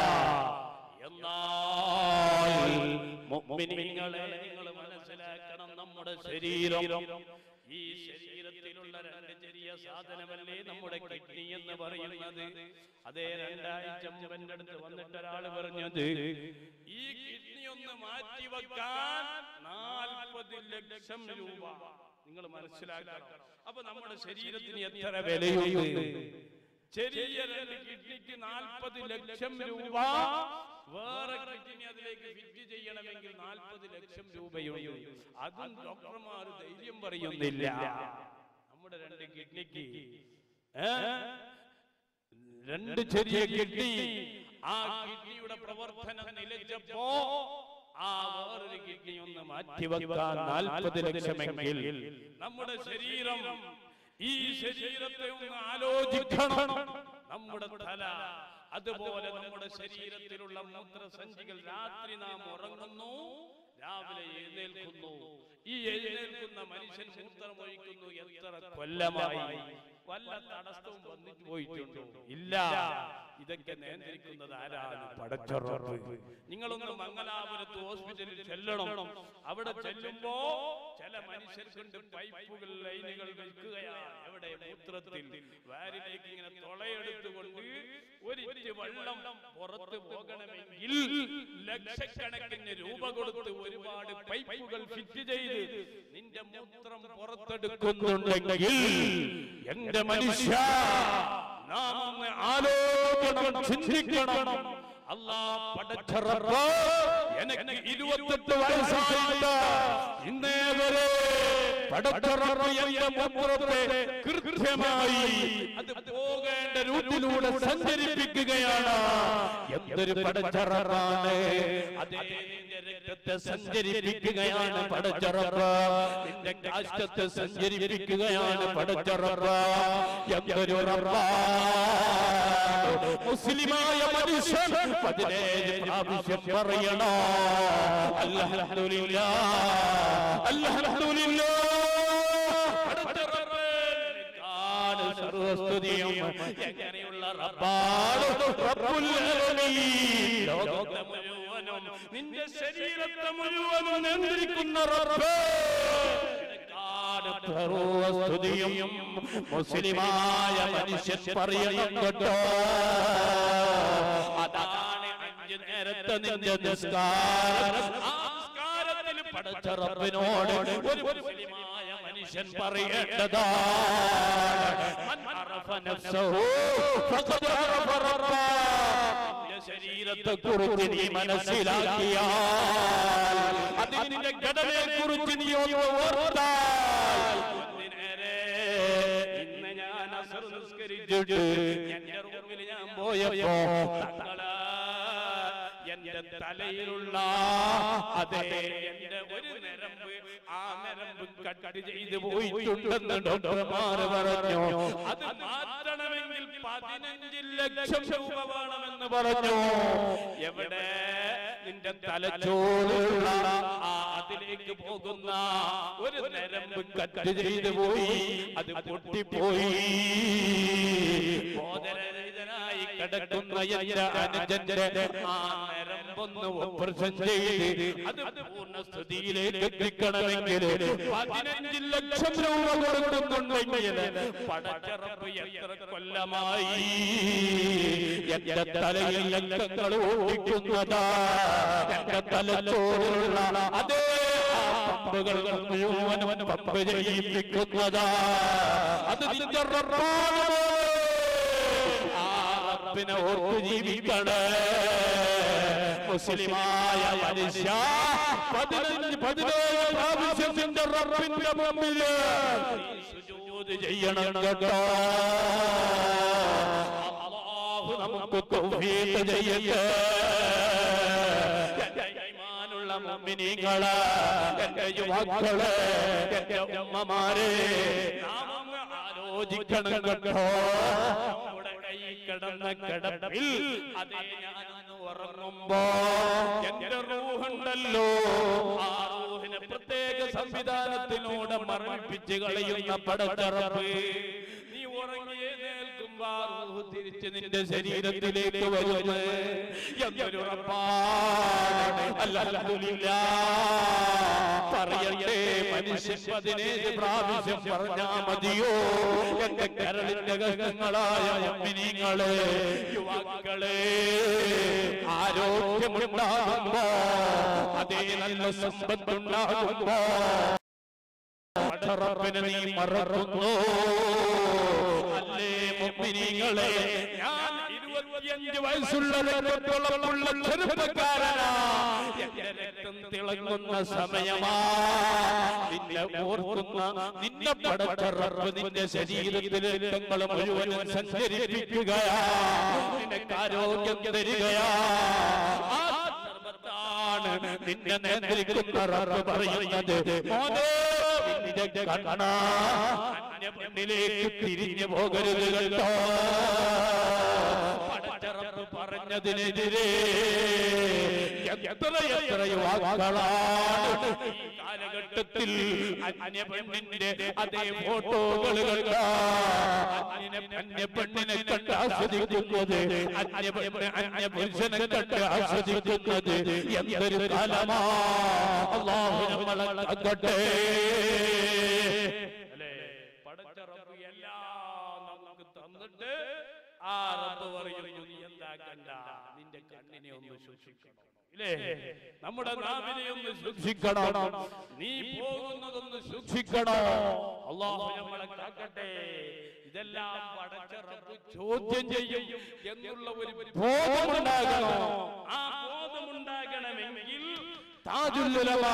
എന്നാൽ മുഅ്മിനീങ്ങളെ, നിങ്ങൾ മനസ്സിലാക്കണം, നമ്മുടെ ശരീരം, ഈ ശരീരത്തിലുള്ള 2 ചെറിയ സാധനമല്ലേ നമ്മുടെ കിഡ്നി എന്ന് പറയുന്നത്. അതേ 2 ആഴ്ച മുമ്പ് അടുത്ത് വന്നിട്ട് ഒരാൾ പറഞ്ഞത്, ഈ കിഡ്നി ഒന്ന് മാറ്റിവെക്കാൻ 40 ലക്ഷം രൂപ. നിങ്ങൾ മനസ്സിലാക്കണം. അപ്പൊ നമ്മുടെ ശരീരത്തിന് എത്ര വിലയുണ്ട്? ചെറിയ 2 കിഡ്നിക്ക് 40 ലക്ഷം രൂപ. വേറെ കിഡ്നി അതിലേക്ക് ഫിറ്റ് ചെയ്യണമെങ്കിൽ 40 ലക്ഷം രൂപയുണ്ട്. അതും ഡോക്ടർമാർ ധൈര്യം പറയുന്നില്ല. നമ്മുടെ 2 കിഡ്നിക്ക് 2 ചെറിയ കിഡ്നി, ആ കിഡ്നിയുടെ പ്രവർത്തനം നിലച്ചപ്പോ ആ വേറൊരു കിഡ്നി ഒന്ന് മാറ്റിവെക്കാൻ 40 ലക്ഷമെങ്കിൽ നമ്മുടെ ശരീരം, ഈ ശരീരത്തെ ഒന്ന് ആലോചിക്കണം. നമ്മുടെ തല, അതുപോലെ നമ്മുടെ ശരീരത്തിലുള്ള മൂത്രസഞ്ചികൾ, രാത്രി നാം ഉറങ്ങുന്നു, രാവിലെ എഴുന്നേൽക്കുന്നു. ഈ എഴുന്നേൽക്കുന്ന മനുഷ്യൻ മൂത്രമൊഴിക്കുന്നു. എത്ര കൊല്ലമായി? വല്ല തടസ്സവും വന്നിട്ട് പോയിട്ടുണ്ടോ? ഇല്ല. ഇതൊക്കെ നിയന്ത്രിക്കുന്നത് ആരാണ്? പടച്ച റബ്ബ്. നിങ്ങളൊന്ന് മംഗലാപുരത്ത് ഹോസ്പിറ്റലിൽ ചെല്ലണം. അവിടെ ചെല്ലുമ്പോ ചില മനുഷ്യർക്കുണ്ട് പൈപ്പുകൾ, ലൈനുകൾ വെക്കുകയാണ്. എവിടെ? മൂത്രത്തിൽ. വാരിലേക്ക് ഇങ്ങനെ തുളയെടുത്തുകൊണ്ട് ഒരിറ്റ് വെള്ളം പുറത്ത് പോകണമെങ്കിൽ ലക്ഷക്കണക്കിന് രൂപ കൊടുത്ത് ഒരുപാട് പൈപ്പുകൾ ഫിറ്റ് ചെയ്ത് നിന്റെ മൂത്രം പുറത്തെടുക്കുന്നുണ്ടെങ്കിൽ എന്റെ മനുഷ്യ, നാം ഒന്ന് ആലോചിക്കണം, ചിന്തിക്കണം. അല്ലാഹ് പടച്ച റബ്ബ് എനിക്ക് 28 വയസ്സായിട്ട് ഇന്നേ വരെ പടച്ച റബ്ബ് എന്റെ മൂത്രത്തെ കൃത്യമായി അത് പോകേണ്ട റൂട്ടിലൂടെ സഞ്ചരിപ്പിക്കുകയാണ്. എന്തൊരു പടച്ച റബ്ബാണ്! അതേ, നിന്റെ രക്തത്തെ സഞ്ചരിപ്പിക്കുകയാണ് പടച്ച റബ്ബ്. നിന്റെ കാഷ്ടത്തെ സഞ്ചരിപ്പിക്കുകയാണ് പടച്ച റബ്ബ്. എന്തൊരു റബ്ബാണ്! മുസ്ലിമായ മനുഷ്യൻ 17 പ്രാവശ്യം പറയണോ അൽഹംദുലില്ലാഹ്, അൽഹംദുലില്ലാഹ്. സർവസ്തുതിയും എങ്ങനെയുള്ള റബ്ബാണ്! റബ്ബുൽ ആലമീൻ. ലോകത്തെ മുഴുവനും, നിന്റെ ശരീരത്തെ മുഴുവനും നിയന്ത്രിക്കുന്ന റബ്ബ്. സർവസ്തുതിയും മുസ്ലിമായ മനുഷ്യൻ പറയണം കേട്ടോ. അതാണ് 5 നേരത്തെ നിന്റെ നിസ്കാരം. ആ നിസ്കാരത്തിൽ പടച്ച റബ്ബിനോട് ഒരു മുസ്ലിമായ മനുഷ്യൻ പറയേണ്ടതാണ്, മൻ അറഫ നഫ്സഹു ഫഖദ് അറഫ റബ്ബ. ശരീരത്തെ കുറിച്ച് നീ മനസ്സിലാക്കിയാൽ, അതിന്റെ ഘടനയെ കുറിച്ച് നീ ഓർത്താൽ, ഇന്ന് ഞാൻ അസ്ർ നിസ്കരിച്ചിട്ട് എന്റെ റൂമിൽ ഞാൻ പോയപ്പോ എന്റെ തലയിലുള്ള അതേ എന്റെ ഒരു നരമ്പ്, ആ നരമ്പ് കട്ട് ചെയ്ത് പോയിട്ടുണ്ടെന്ന് ഡോക്ടർമാർ പറഞ്ഞു. അത് മാറ്റണമെങ്കിൽ 15 ലക്ഷം രൂപ വേണമെന്ന് പറഞ്ഞു. എവിടെ? നിന്റെ തലച്ചോറുള്ള അതിലേക്ക് പോകുന്ന ഒരു നരമ്പ് കട്ട് ചെയ്തു പോയി, അത് പൊട്ടിപ്പോയി. ബോധരഹിതനായി കിടക്കുന്ന എന്റെ അനുജന്റെ ആ നരമ്പ് ഞരമ്പൊന്ന് ഓപ്പറേഷൻ ചെയ്ത് അത് പൂർണ്ണസ്ഥിതിയിലേക്ക് എത്തിക്കണമെങ്കിൽ 15 ലക്ഷം രൂപ കൊടുക്കുന്നുണ്ടെങ്കിൽ പടച്ച റബ്ബ് എത്ര കൊല്ലമായി എന്റെ തലയിൽ ലക്ഷങ്ങൾ ഓടിക്കുന്നതാ, എന്റെ തലച്ചോറുള്ള അതേ പമ്പുകൾ മുഴുവനും പമ്പ് ചെയ്യിപ്പിക്കുന്നതാ. അത് നിന്റെ റബ്ബാണ്. ആ റബ്ബിനെ ഓർത്തു ജീവിക്കണേ മുസ്ലിമായ മനുഷ്യ. 17 പ്രാവശ്യം നിന്റെ റബ്ബിന്റെ മുമ്പിൽ സുജൂദ് ചെയ്യണം കേട്ടോ. അല്ലാഹു നമുക്ക് തൗഫീഖ് ചെയ്യട്ടെ. ഈമാനുള്ള മുഅ്മിനീങ്ങളെ, എന്റെ യുവാക്കളെ, എന്റെ ഉമ്മമാരെ, നാം ആലോചിക്കണം കേട്ടോ. നമ്മുടെ കൈ കിടന്ന കിടപ്പിൽ അതേ ഞാനൊന്ന് ഉറങ്ങുമ്പോ എന്റെ റൂഹുണ്ടല്ലോ, ആ റൂഹിനെ പ്രത്യേക സംവിധാനത്തിലൂടെ മറപ്പിച്ച് കളയുന്ന പടച്ച റബ്ബ്, നീ ഉറങ്ങി എഴുന്നേൽക്കുമ്പോ റൂഹ് തിരിച്ച് നിന്റെ ശരീരത്തിലേക്ക് വരുന്നു. എന്തൊരു റബ്ബാണ്. അൽഹംദുലില്ലാഹ്. പറയട്ടെ മനുഷ്യൻ 17 പ്രാവശ്യം പറഞ്ഞാ മതിയോ? എന്റെ കരളിന്റെ കഷ്ണങ്ങളായ മുഅ്മിനീങ്ങളെ, യുവാക്കളെ, ആരോഗ്യമുണ്ടാകുമ്പോ, അതേ നല്ല സമ്പത്തുണ്ടാകുമ്പോ റബ്ബിനെ നീ മറക്കുന്നു അല്ലേ മുഅ്മിനീങ്ങളെ? ഞാൻ 25 വയസ്സുള്ള ചെറുപ്പക്കാരനാ, എന്റെ രക്തം തിളങ്ങുന്ന സമയമാ. നിന്നെ ഓർക്കുന്ന നിന്നെ പടച്ച റബ്ബ് നിന്റെ ശരീരത്തിലെ രക്തങ്ങൾ മുഴുവനും സഞ്ചരിപ്പിക്കുകയാ, നിനക്ക് ആരോഗ്യം തരികയാ. ആ സർവത്താണ് നിന്നെ നിയന്ത്രിക്കുന്ന റബ്ബ് പറയുന്നത്, മോനെ നിന്റെ കണ്ണ അന്യ പെണ്ണിലേക്ക് തിരിഞ്ഞു പോകരുത് കേട്ടോ. പടച്ച റബ്ബ് പറഞ്ഞതിനെതിരെ എത്ര യുവാക്കളാണ് ഈ കാലഘട്ടത്തിൽ അന്യ പെണ്ണിന്റെ അതേ ഫോട്ടോകൾ കണ്ട, അന്യ പെണ്ണിനെ കണ്ട് ആസ്വദിക്കുന്നത്, അന്യ പുരുഷനെ കണ്ട് ആസ്വദിക്കുന്നത്. എന്തൊരു കാലമാ. അല്ലാഹു നമ്മളെ കാക്കട്ടെ. പടച്ച റബ്ബ് എല്ലാം നമുക്ക് തന്നിട്ട് ആ റബ്ബ് പറയുന്നു, നീ എന്താക്കണ്ട, നിന്റെ കണ്ണിനെ ഒന്ന് സൂക്ഷിക്കണം. ഇല്ലേ? നമ്മുടെ നാവിനെ ഒന്ന് സൂക്ഷിക്കണം, നീ പോകുന്നതൊന്ന് സൂക്ഷിക്കണം. അല്ലാഹു നമ്മളെ കാക്കട്ടെ. ഇതെല്ലാം പടച്ച റബ്ബ് ചോദ്യം ചെയ്യും എന്നുള്ള ഒരു ബോധമുണ്ടാകണം. ആ ബോധമുണ്ടാകണമെങ്കിൽ താജുൽ ഉലമാ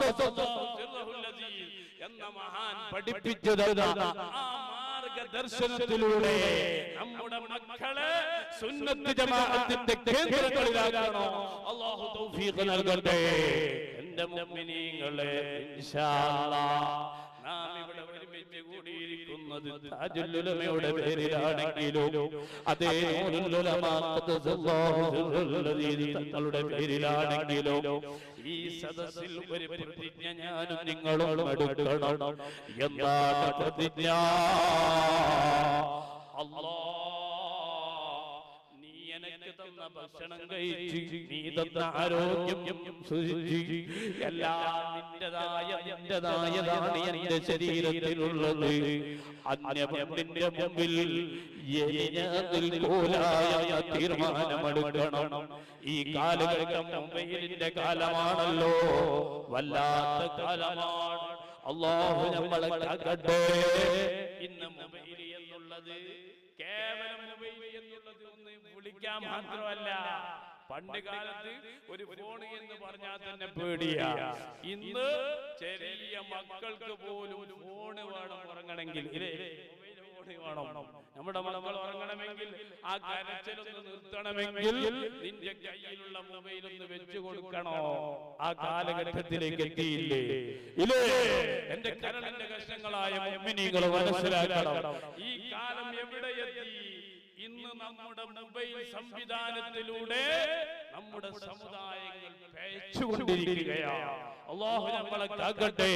എന്ന മഹാൻ പഠിപ്പിച്ചു തന്ന ആ മാർഗദർശനത്തിലൂടെ നമ്മുടെ മക്കളെ സുന്നത്ത് ജമാഅത്തിന്റെ കേന്ദ്രങ്ങളിലാക്കണോ. അല്ലാഹു തൗഫീഖ് നൽകട്ടെ. എന്റെ മുഅ്മിനീങ്ങളെ, ഇൻഷാ അല്ലാഹ് നാം ഇവിടെ ഒരുമിച്ച് കൂടിയിരിക്കുന്നത് താജുൽ ഉലമയുടെ പേരിലാണെങ്കിലും അതേ നൂറുൽ ഉലമാ തങ്ങളുടെ പേരിലാണെങ്കിലും ഈ സദസ്സിൽ ഒരു പ്രതിജ്ഞ ഞാനും നിങ്ങളും എടുക്കണം. എന്താണ് പ്രതിജ്ഞ? അല്ലാഹ് നീ എനിക്ക് തന്ന ഭക്ഷണം കഴിച്ച്, നീ തന്ന ആരോഗ്യം സൂക്ഷിച്ച്, എല്ലാം നിന്റേതായതാണ് എന്റെ ശരീരത്തിലുള്ളത്. അന്യ പെണ്ണിന്റെ മുമ്പിൽ തീരുമാനമെടുക്കണം. ഈ കാലഘട്ടം മൊബൈലിന്റെ കാലമാണല്ലോ, വല്ലാത്ത കാലമാണ്. അല്ലാഹു നമ്മളെ കാക്കട്ടെ. ഇന്ന് മൊബൈൽ എന്നുള്ളത് കേവലം മൊബൈൽ എന്നുള്ളത് ഒന്ന് വിളിക്കാൻ മാത്രമല്ല. പണ്ട് കാലത്ത് ഒരു ഫോൺ എന്ന് പറഞ്ഞാൽ തന്നെ പേടിയാ. ഇന്ന് ചെറിയ മക്കൾക്ക് പോലും ഫോണ് വേണം ഉറങ്ങണമെങ്കിൽ. നമ്മുടെ മക്കൾ ഉറങ്ങണമെങ്കിൽ, ആ കരച്ചിലൊന്ന് നിർത്തണമെങ്കിൽ നിന്റെ കയ്യിലുള്ള മൊബൈൽ ഒന്ന് വെച്ചു കൊടുക്കണോ? ആ കാലഘട്ടത്തിലേക്ക് എത്തിയില്ലേ? ഇല്ലേ? എന്റെ കരളിന്റെ കഷ്ണങ്ങളായ മുഅ്മിനീങ്ങൾ മനസ്സിലാക്കണം, ഈ കാലം എവിടെ എത്തി? ഇന്ന് നമ്മുടെ മൊബൈൽ സംവിധാനത്തിലൂടെ നമ്മുടെ സമുദായങ്ങൾ പേച്ചുകൊണ്ടിരിക്കുകയാണ്. അല്ലാഹു നമ്മളെ കാക്കട്ടെ.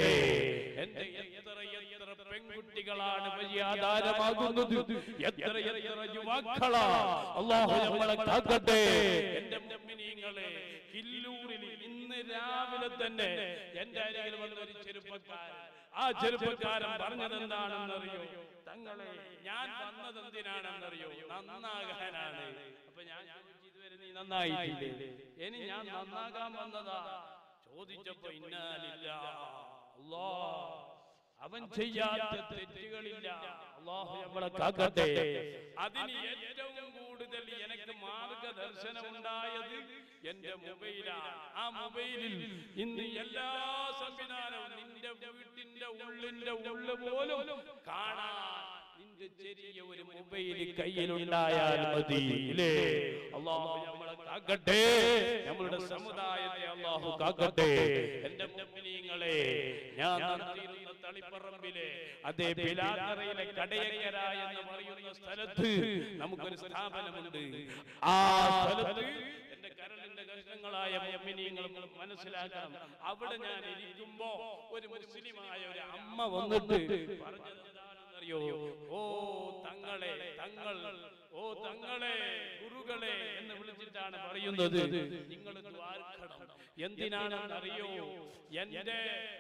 എത്ര പെൺകുട്ടികളാണ് വലിയ ആധാരമാകുന്നത്, എത്ര യുവാക്കളാ. അല്ലാഹു നമ്മളെ കാക്കട്ടെ. എന്റെ മുഅ്മിനീങ്ങൾ മുഅ്മിനീങ്ങളെ, കില്ലൂരിൽ ഇന്ന് രാവിലെ തന്നെ എന്റെ അരികിൽ വന്ന ഒരു ചെറുപ്പക്കാരൻ, ആ ചെറുപ്പക്കാരൻ പറഞ്ഞത് എന്താണെന്നറിയോ? തങ്ങളെ, ഞാൻ വന്നത് എന്തിനാണെന്നറിയോ? നന്നാകാനാണ്. അപ്പൊ ഞാൻ ഇതുവരെ നീ നന്നായിട്ടില്ലേ? ഇനി ഞാൻ നന്നാകാൻ വന്നതാ. ചോദിച്ചപ്പോ ഇന്നാലില്ലാഹ്, അല്ലാഹ് അവൻ ചെയ്യാത്ത തെറ്റുകളില്ല. അല്ലാഹു നമ്മളെ കാക്കട്ടെ. അതിന് ഏറ്റവും കൂടുതൽ എനിക്ക് മാർഗദർശനം ഉണ്ടായത് എന്റെ മൊബൈലാണ്. ആ മൊബൈലിൽ ഇന്ന് എല്ലാ സംവിധാനവും നിന്റെ വീട്ടിന്റെ ഉള്ളിന്റെ ഉള്ളു പോലും കാണാൻ നിന്റെ ചെറിയ ഒരു മൊബൈൽ കയ്യിലുണ്ടായാൽ മതി. അല്ലാഹു നമ്മളെ കാക്കട്ടെ, നമ്മളുടെ സമുദായത്തെ അല്ലാഹു കാക്കട്ടെ. എന്റെ മുഅ്മിനീങ്ങളെ, ഞാൻ നടത്തിയിരുന്ന തളിപ്പറമ്പിലെ അതേ ബിലാത്തറയിലെ കടയക്കര എന്ന് പറയുന്ന സ്ഥലത്ത് നമുക്കൊരു സ്ഥാപനമുണ്ട്. ആ സ്ഥലത്ത് എന്റെ കരളിന്റെ കഷ്ണങ്ങളായ മുഅ്മിനീങ്ങളും മനസ്സിലാക്കണം. അവിടെ ഞാൻ ഇരിക്കുമ്പോ ഒരു മുസ്ലിമായ ഒരു അമ്മ വന്നിട്ട് പറഞ്ഞത് എന്താണെന്നറിയോ? ഓ തങ്ങളെ, തങ്ങൾ, ഓ തങ്ങളെ, ഗുരുകളെ എന്ന് വിളിച്ചിട്ടാണ് പറയുന്നത്. നിങ്ങൾ ദ്വാരക്കണം. എന്തിനാണെന്നറിയോ? എന്റെ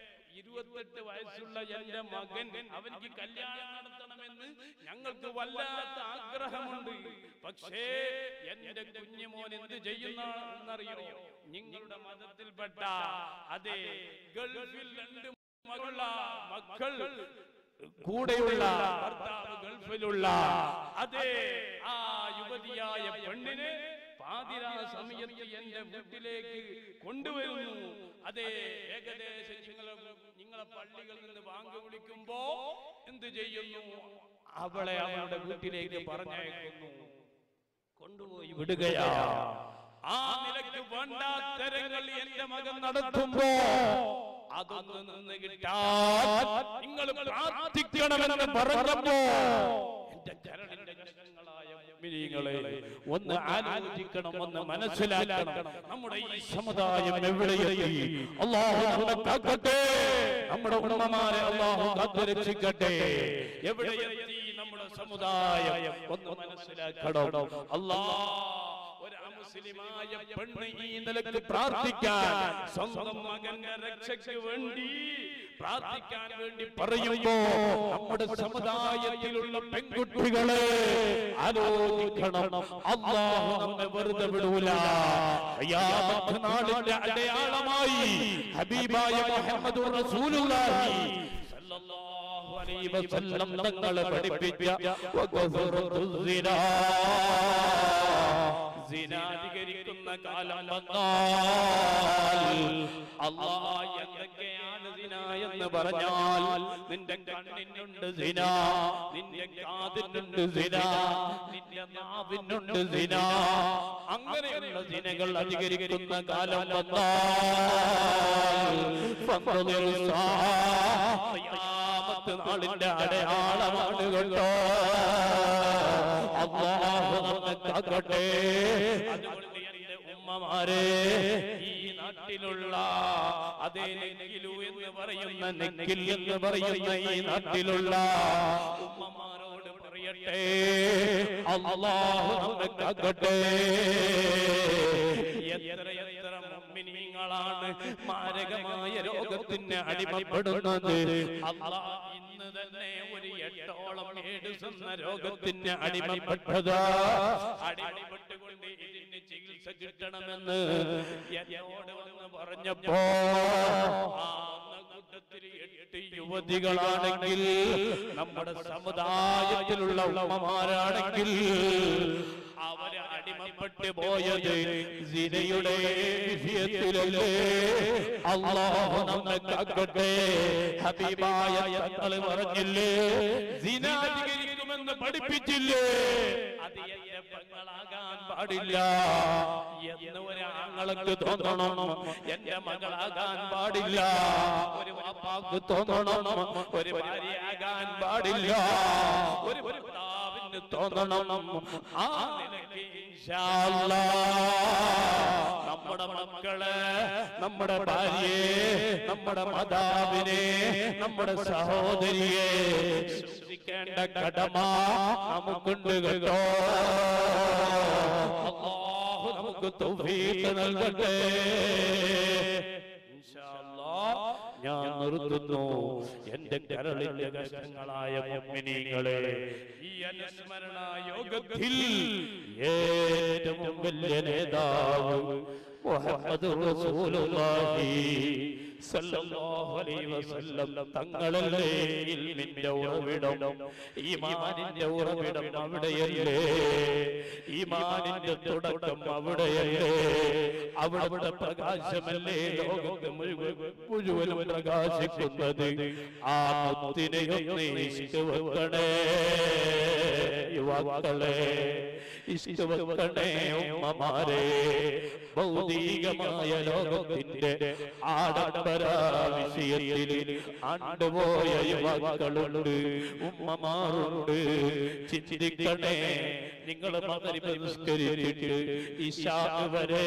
28 വയസ്സുള്ള എന്റെ മകൻ, അവനിക്ക് കല്യാണം നടത്തണമെന്ന് ഞങ്ങൾക്ക് വല്ലാത്ത ആഗ്രഹമുണ്ട്. പക്ഷേ എന്റെ കുഞ്ഞുമോൻ എന്ത് ചെയ്യുന്നറിയോ? നിങ്ങളുടെ മതത്തിൽപ്പെട്ട അതേ ഗൾഫിൽ 2 മക്കൾ കൂടെയുള്ള ഭർത്താവ് ഗൾഫിലുള്ള അതേ ആ യുവതിയായ പെണ്ണിനെ പാതിരാ സമയത്ത് എന്റെ വീട്ടിലേക്ക് കൊണ്ടുവരുന്നു. അതേ ഏകദേശം നിങ്ങളെ പള്ളികളിൽ നിന്ന് ബാങ്ക് വിളിക്കുമ്പോ എന്ത് ചെയ്യുന്നു? അവളെ അവളുടെ വീട്ടിലേക്ക് പറഞ്ഞയക്കുന്നു, കൊണ്ടുപോയി വിടുകയാ. ആ നിലയ്ക്ക് വേണ്ടാത്തരങ്ങൾ എന്റെ മകൻ നടത്തുമ്പോ അതൊന്ന് നിന്ന് കിട്ടാൻ നിങ്ങൾ പ്രാർത്ഥിക്കണമെന്ന് പറഞ്ഞപ്പോ എന്റെ കരളിന്റെ കഷ്ണങ്ങളായ മുഅ്മിനീങ്ങളെ, ഒന്ന് ആലോചിക്കണം, ഒന്ന് മനസ്സിലാക്കണം. നമ്മുടെ ഈ സമുദായം എവിടെയെത്തി? അല്ലാഹു നമ്മെ കാക്കട്ടെ, നമ്മുടെ ഉമ്മമാരെ അല്ലാഹു കാത്തുരക്ഷിക്കട്ടെ. എവിടെയെത്തി നമ്മുടെ സമുദായം? ഒന്ന് മനസ്സിലാക്കണം. അല്ലാഹ് ഒരു അമുസ്ലിമായ പെണ്ണ് ഈ നിലയ്ക്ക് പ്രാർത്ഥിക്കാൻ, സ്വന്തം മകന്റെ രക്ഷയ്ക്ക് വേണ്ടി പ്രാർത്ഥിക്കാൻ വേണ്ടി പറയുമ്പോ നമ്മുടെ സമുദായത്തിലുള്ള പെൺകുട്ടികളെ ആലോചിക്കണം. അല്ലാഹു നമ്മെ വെറുതെ വിടൂല. ഖിയാമത്ത് നാളിന്റെ അടയാളമായി ഹബീബായ മുഹമ്മദുർ റസൂലുള്ളാഹി സല്ലല്ലാഹു അലൈഹി വസല്ലം തങ്ങളെ പഠിപ്പിച്ച വഖഫറത്തുസ്സിനാ, സിനാധികരിക്കുന്ന കാലം വന്നാൽ അല്ലാഹ് എന്തൊക്കെയാണ് സിന എന്ന് പറഞ്ഞാൽ, നിന്റെ കണ്ണിനുണ്ട് സിന, നിന്റെ കാതിനുണ്ട് സിന, നിന്റെ നാവിനുണ്ട് സിന. അങ്ങനെയുള്ള സിനകൾ അധികരിക്കുന്ന കാലം വന്നാൽ ഖിയാമത്ത് നാളിന്റെ അടയാളമാണ് കേട്ടോ. അല്ലാഹു നമ്മെ കാക്കട്ടെ. അതുകൊണ്ട് എന്റെ ഉമ്മമാരെ, ഈ നാട്ടിലുള്ള അതേ നെക്കിലു എന്ന് പറയുന്ന, നെക്കിൽ എന്ന് പറയുന്ന ഈ നാട്ടിലുള്ള ഉമ്മമാരോട് പറയട്ടെ, അല്ലാഹു നമ്മെ കാക്കട്ടെ. എത്ര മുഅ്മിനീങ്ങളാണ് മാരകമായ രോഗത്തിന് അടിമപ്പെടുന്നത്. അല്ലാഹ് ഇന്ന് തന്നെ ഒരു 8ഓളം എയ്ഡ്സ് എന്ന രോഗത്തിന് അടിമപ്പെട്ടത്. അടിമപ്പെട്ടുകൊണ്ട് ഇതിന് ചികിത്സ കിട്ടണമെന്ന് എന്നോട് വന്ന് പറഞ്ഞപ്പോ ആ കൂട്ടത്തിൽ 8 യുവതികളാണെങ്കിൽ, നമ്മുടെ സമുദായത്തിലുള്ള ഉമ്മമാരാണെങ്കിൽ അവര് അടിമപ്പെട്ടു പോയത് സിനയുടെ വിഷയത്തിലല്ലേ. അല്ലാഹു നമ്മെ കാക്കട്ടെ. ഹബീബായ തങ്ങൾ പറഞ്ഞില്ലേ, സിന അധികരിക്കുമെന്ന് പഠിപ്പിച്ചില്ലേ? അത് എന്റെ പെങ്ങളാകാൻ പാടില്ല എന്ന് ഒരാങ്ങൾക്ക് തോന്നണം, എന്റെ മകളാകാൻ പാടില്ല ഒരു വാപ്പാക്ക് തോന്നണം, ഒരു ഭാര്യയാകാൻ പാടില്ല ഒരു ഭർത്താവിന് തോന്നണം. ആ നിലയ്ക്ക് ഇൻഷാ അല്ലാഹ് നമ്മുടെ മക്കളെ, നമ്മുടെ ഭാര്യയെ, നമ്മുടെ മാതാവിനെ, നമ്മുടെ സഹോദരിയെ ശ്രദ്ധിക്കേണ്ട കടമ നമുക്കുണ്ട് കേട്ടോ. അല്ലാഹു നമുക്ക് നമുക്ക് തൗഫീഖ് നൽകട്ടെ. ഞാൻ നിർത്തുന്നു. എന്റെ കരളിന്റെ കഷ്ണങ്ങളായ മുഅ്മിനീങ്ങളെ, ഈ അനുസ്മരണ യോഗത്തിൽ ഏറ്റവും വലിയ നേതാവ് മുഹമ്മദുർ റസൂലുള്ളാഹി സല്ലല്ലാഹു അലൈഹി വസല്ലം തങ്ങളല്ലേ ഇൽമിന്റെ ഉറവിടം, ഈമാനിന്റെ ഉറവിടം അവിടെയല്ലേ, ഈമാനിന്റെ തുടക്കം അവിടെയല്ലേ, അവിടുത്തെ പ്രകാശമല്ലേ ലോകത്തെ മുഴുവനും പ്രകാശിക്കുന്നത്. ആ മുത്തിനെയൊന്ന് ഇഷ്ക് വെക്കണേ യുവാക്കളെ, ഇഷ്ക് വെക്കണേ ഉമ്മമാരെ. ഭൗതികമായ ലോകത്തിന്റെ ആഡംബര വിഷയത്തിൽ ആണ്ടുപോയ യുവാക്കളുണ്ട്, ഉമ്മമാരുണ്ട്. ചിന്തിക്കണേ, നിങ്ങൾ മഗ്‌രിബ് നിസ്കരിച്ചിട്ട് ഇശാ വരെ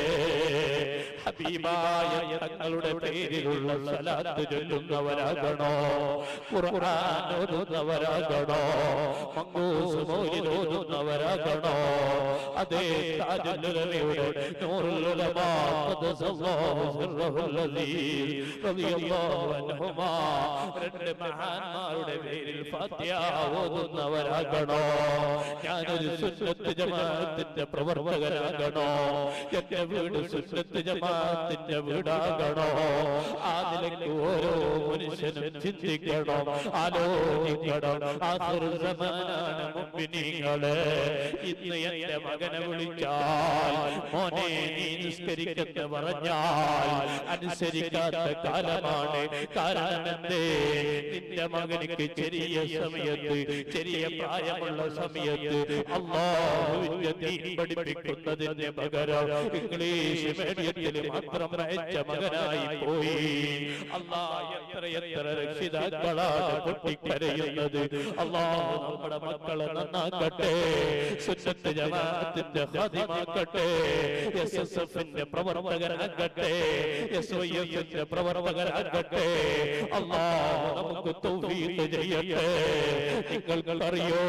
ഹബീബായ തങ്ങളുടെ പേരിലുള്ള സലാത്ത് ചൊല്ലുന്നവരാകണോ, ഖുർആൻ ഓതുന്നവരാകണോ, മങ്കൂസ് മൗലിദ് ഓതുന്നവരാകണോ? അതേ താജുൽ ഉലമയുടെ നൂറുൽ ഉലമാ ഖദ്ദസല്ലാഹു സിർറഹുൽ അസീസ് റളിയല്ലാഹു അൻഹുമാ രണ്ട് മഹാന്മാരുടെ പേരിൽ ഫാത്തിഹ ഓതുന്നവരാകണോ? ഞാനൊരു സുന്നത്ത് ജമാഅത്തിന്റെ പ്രവർത്തകനാകണോ? എന്റെ വീട് സുന്നത്ത് ജമാഅത്തിന്റെ വീടാകണോ? ആ നിലയ്ക്ക് ഓരോ മനുഷ്യനും ചിന്തിക്കണം, ആലോചിക്കണം. ആഖിറുൽ സമാനാണ് മുഅ്മിനീങ്ങളെ. ഇന്ന് എന്റെ മകനെ വിളിച്ചാൽ മോനെ നീ നിസ്കരിക്കെന്ന് പറഞ്ഞാൽ അനുസരിക്കാത്ത കാലമാണ്. കാരണം എന്തേ? നിന്റെ മകനിക്ക് ചെറിയ സമയത്ത്, ചെറിയ പ്രായമുള്ള സമയത്ത് അല്ലാഹുവിന്റെ ദീൻ പഠിപ്പിക്കുന്നതിന് പകരം ഇംഗ്ലീഷ് മീഡിയത്തിൽ മാത്രം അയച്ച മകനായി പോയി. അല്ലാഹ് എത്ര രക്ഷിതാക്കളാണ് പൊട്ടിക്കരയുന്നത്. അല്ലാഹു നമ്മുടെ മക്കളെ നന്നാക്കട്ടെ, സുന്നത്ത് ജമാഅത്തിന്റെ ഖാദിമാക്കട്ടെ, എസ്എസ്എഫിന്റെ പ്രവർത്തകരാകട്ടെ, എസ്വൈഎഫിന്റെ പ്രവർത്തകരാകട്ടെ. അല്ലാഹു നമുക്ക് തൗഫീഖ് ചെയ്യട്ടെ. നിങ്ങൾക്കറിയോ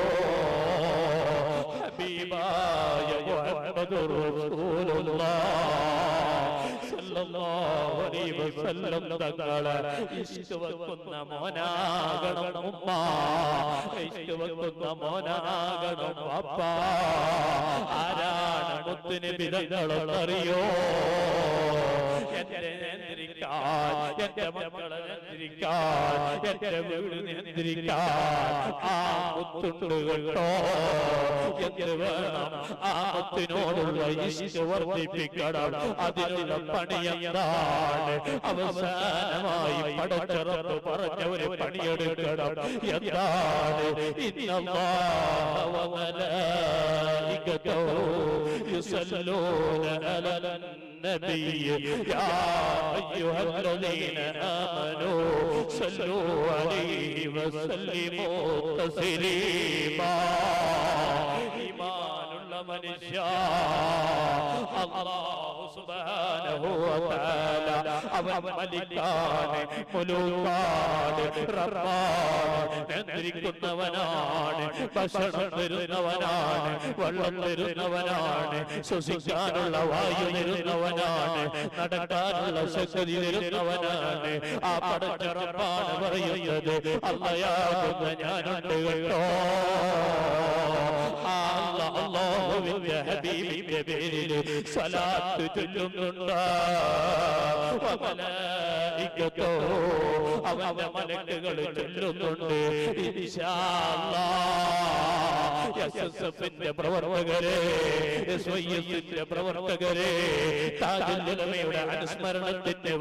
ഹബീബായ മുഹമ്മദുർ റസൂലുള്ളാഹി സല്ലല്ലാഹു അലൈഹി വസല്ലം തങ്ങളെ ഇഷ്ക് വെക്കുന്ന മോനാകണം ഉമ്മ, ഇഷ്ക് വെക്കുന്ന മോനാകണം വാപ്പ. ആരാണ് മുത്തുനബി തങ്ങളറിയോ? എന്റെ നിയന്ത്രിക്കാൻ, എന്റെ മക്കളെ നിയന്ത്രിക്കാൻ, എന്റെ വീട് നിയന്ത്രിക്കാൻ ആ മുത്തുണ്ട് കേട്ടോ. എന്ത് വേണം? ആ മുത്തിനോടുള്ള ഇഷ്ക് വർദ്ധിപ്പിക്കണം. അതിനുള്ള പണി എന്താണ്? അവസാനമായി പടച്ചറപ്പ് പറഞ്ഞ ഒരു പണിയെടുക്കണം. എന്താണ്? ഇന്നല്ലാഹ വ മലായികതഹു യുസല്ലൂന അലൻ നബിയ്യ യാ അയ്യുഹല്ലദീന ആമനൂ സല്ലൂ അലൈഹി വസല്ലിമൂ തസ്ലീമാ. ഈമാനുള്ള മനുഷ്യ അല്ലാഹു സുബ്ഹാനഹു വ തആല അവൻ മലിക്കാണ്, മുലൂക്കാണ്, റബ്ബാണ്, നിയന്ത്രിക്കുന്നവനാണ്, ഭക്ഷണം തരുന്നവനാണ്, വെള്ളം തരുന്നവനാണ്, ശ്വസിക്കാനുള്ള വായു തരുന്നവനാണ്, നടക്കാനുള്ള ശക്തി തരുന്നവനാണ്. ആ പടച്ച റബ്ബാണ് പറയുന്നത്, അല്ലാഹുവ ഞാനുണ്ട് കേട്ടോ. അല്ലാഹുവിന്റെ ഹബീബിന്റെ പേരിൽ സ്വലാത്ത് ചൊല്ലുന്നുണ്ട്. അവന്റെ മലക്കുകൾ ചൊല്ലുന്നുണ്ട്. ഇൻഷാ അല്ലാഹ് എസ്എസ്എഫിന്റെ പ്രവർത്തകരെ, എസ്വൈഎഫിന്റെ പ്രവർത്തകരെ, താജുൽ ഉലമയുടെ അനുസ്മരണത്തിന്റെ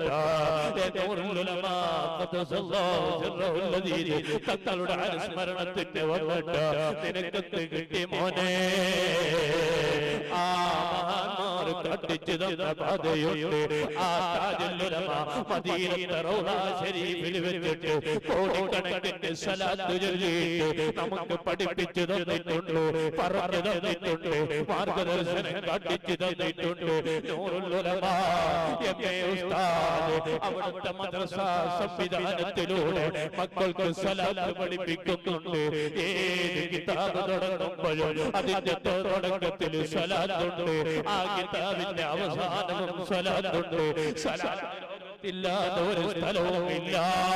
തങ്ങളുടെ അനുസ്മരണത്തിന്റെ നിനക്കത്ത് കിട്ടി മോനെ. ആ മഹാന്മാർ കണ്ടിച്ചു തന്ന പാതയുണ്ട്. ആ താജുൽ ഉലമ മദീനത്തെ റൗള ശരീഫിൽ വെച്ചിട്ട് കോടിക്കണക്കിന് സ്വലാത്ത് ചൊല്ലിയിട്ട് നമുക്ക് പഠിപ്പിച്ചു തന്നിട്ടുണ്ട്, പറഞ്ഞു തന്നിട്ടുണ്ട്, മാർഗദർശനം കാട്ടിച്ചു തന്നിട്ടുണ്ട്. നൂറുൽ ഉലമ എംഎ ഉസ്താദ് അവിടുത്തെ മദ്രസ സംവിധാനത്തിലൂടെ മക്കൾക്ക് സ്വലാത്ത് പഠിപ്പിക്കുന്നുണ്ട്. ഏത് കിതാബ് തുടങ്ങുമ്പോഴും അതിന്റെ തുടക്കത്തിൽ സ്വലാത്തുണ്ട്, ആ കിതാബിന്റെ അവസാനവും സ്വലാത്തുണ്ട്. സ്വലാത്തില്ലാത്ത ഒരു സ്ഥലവുമില്ല.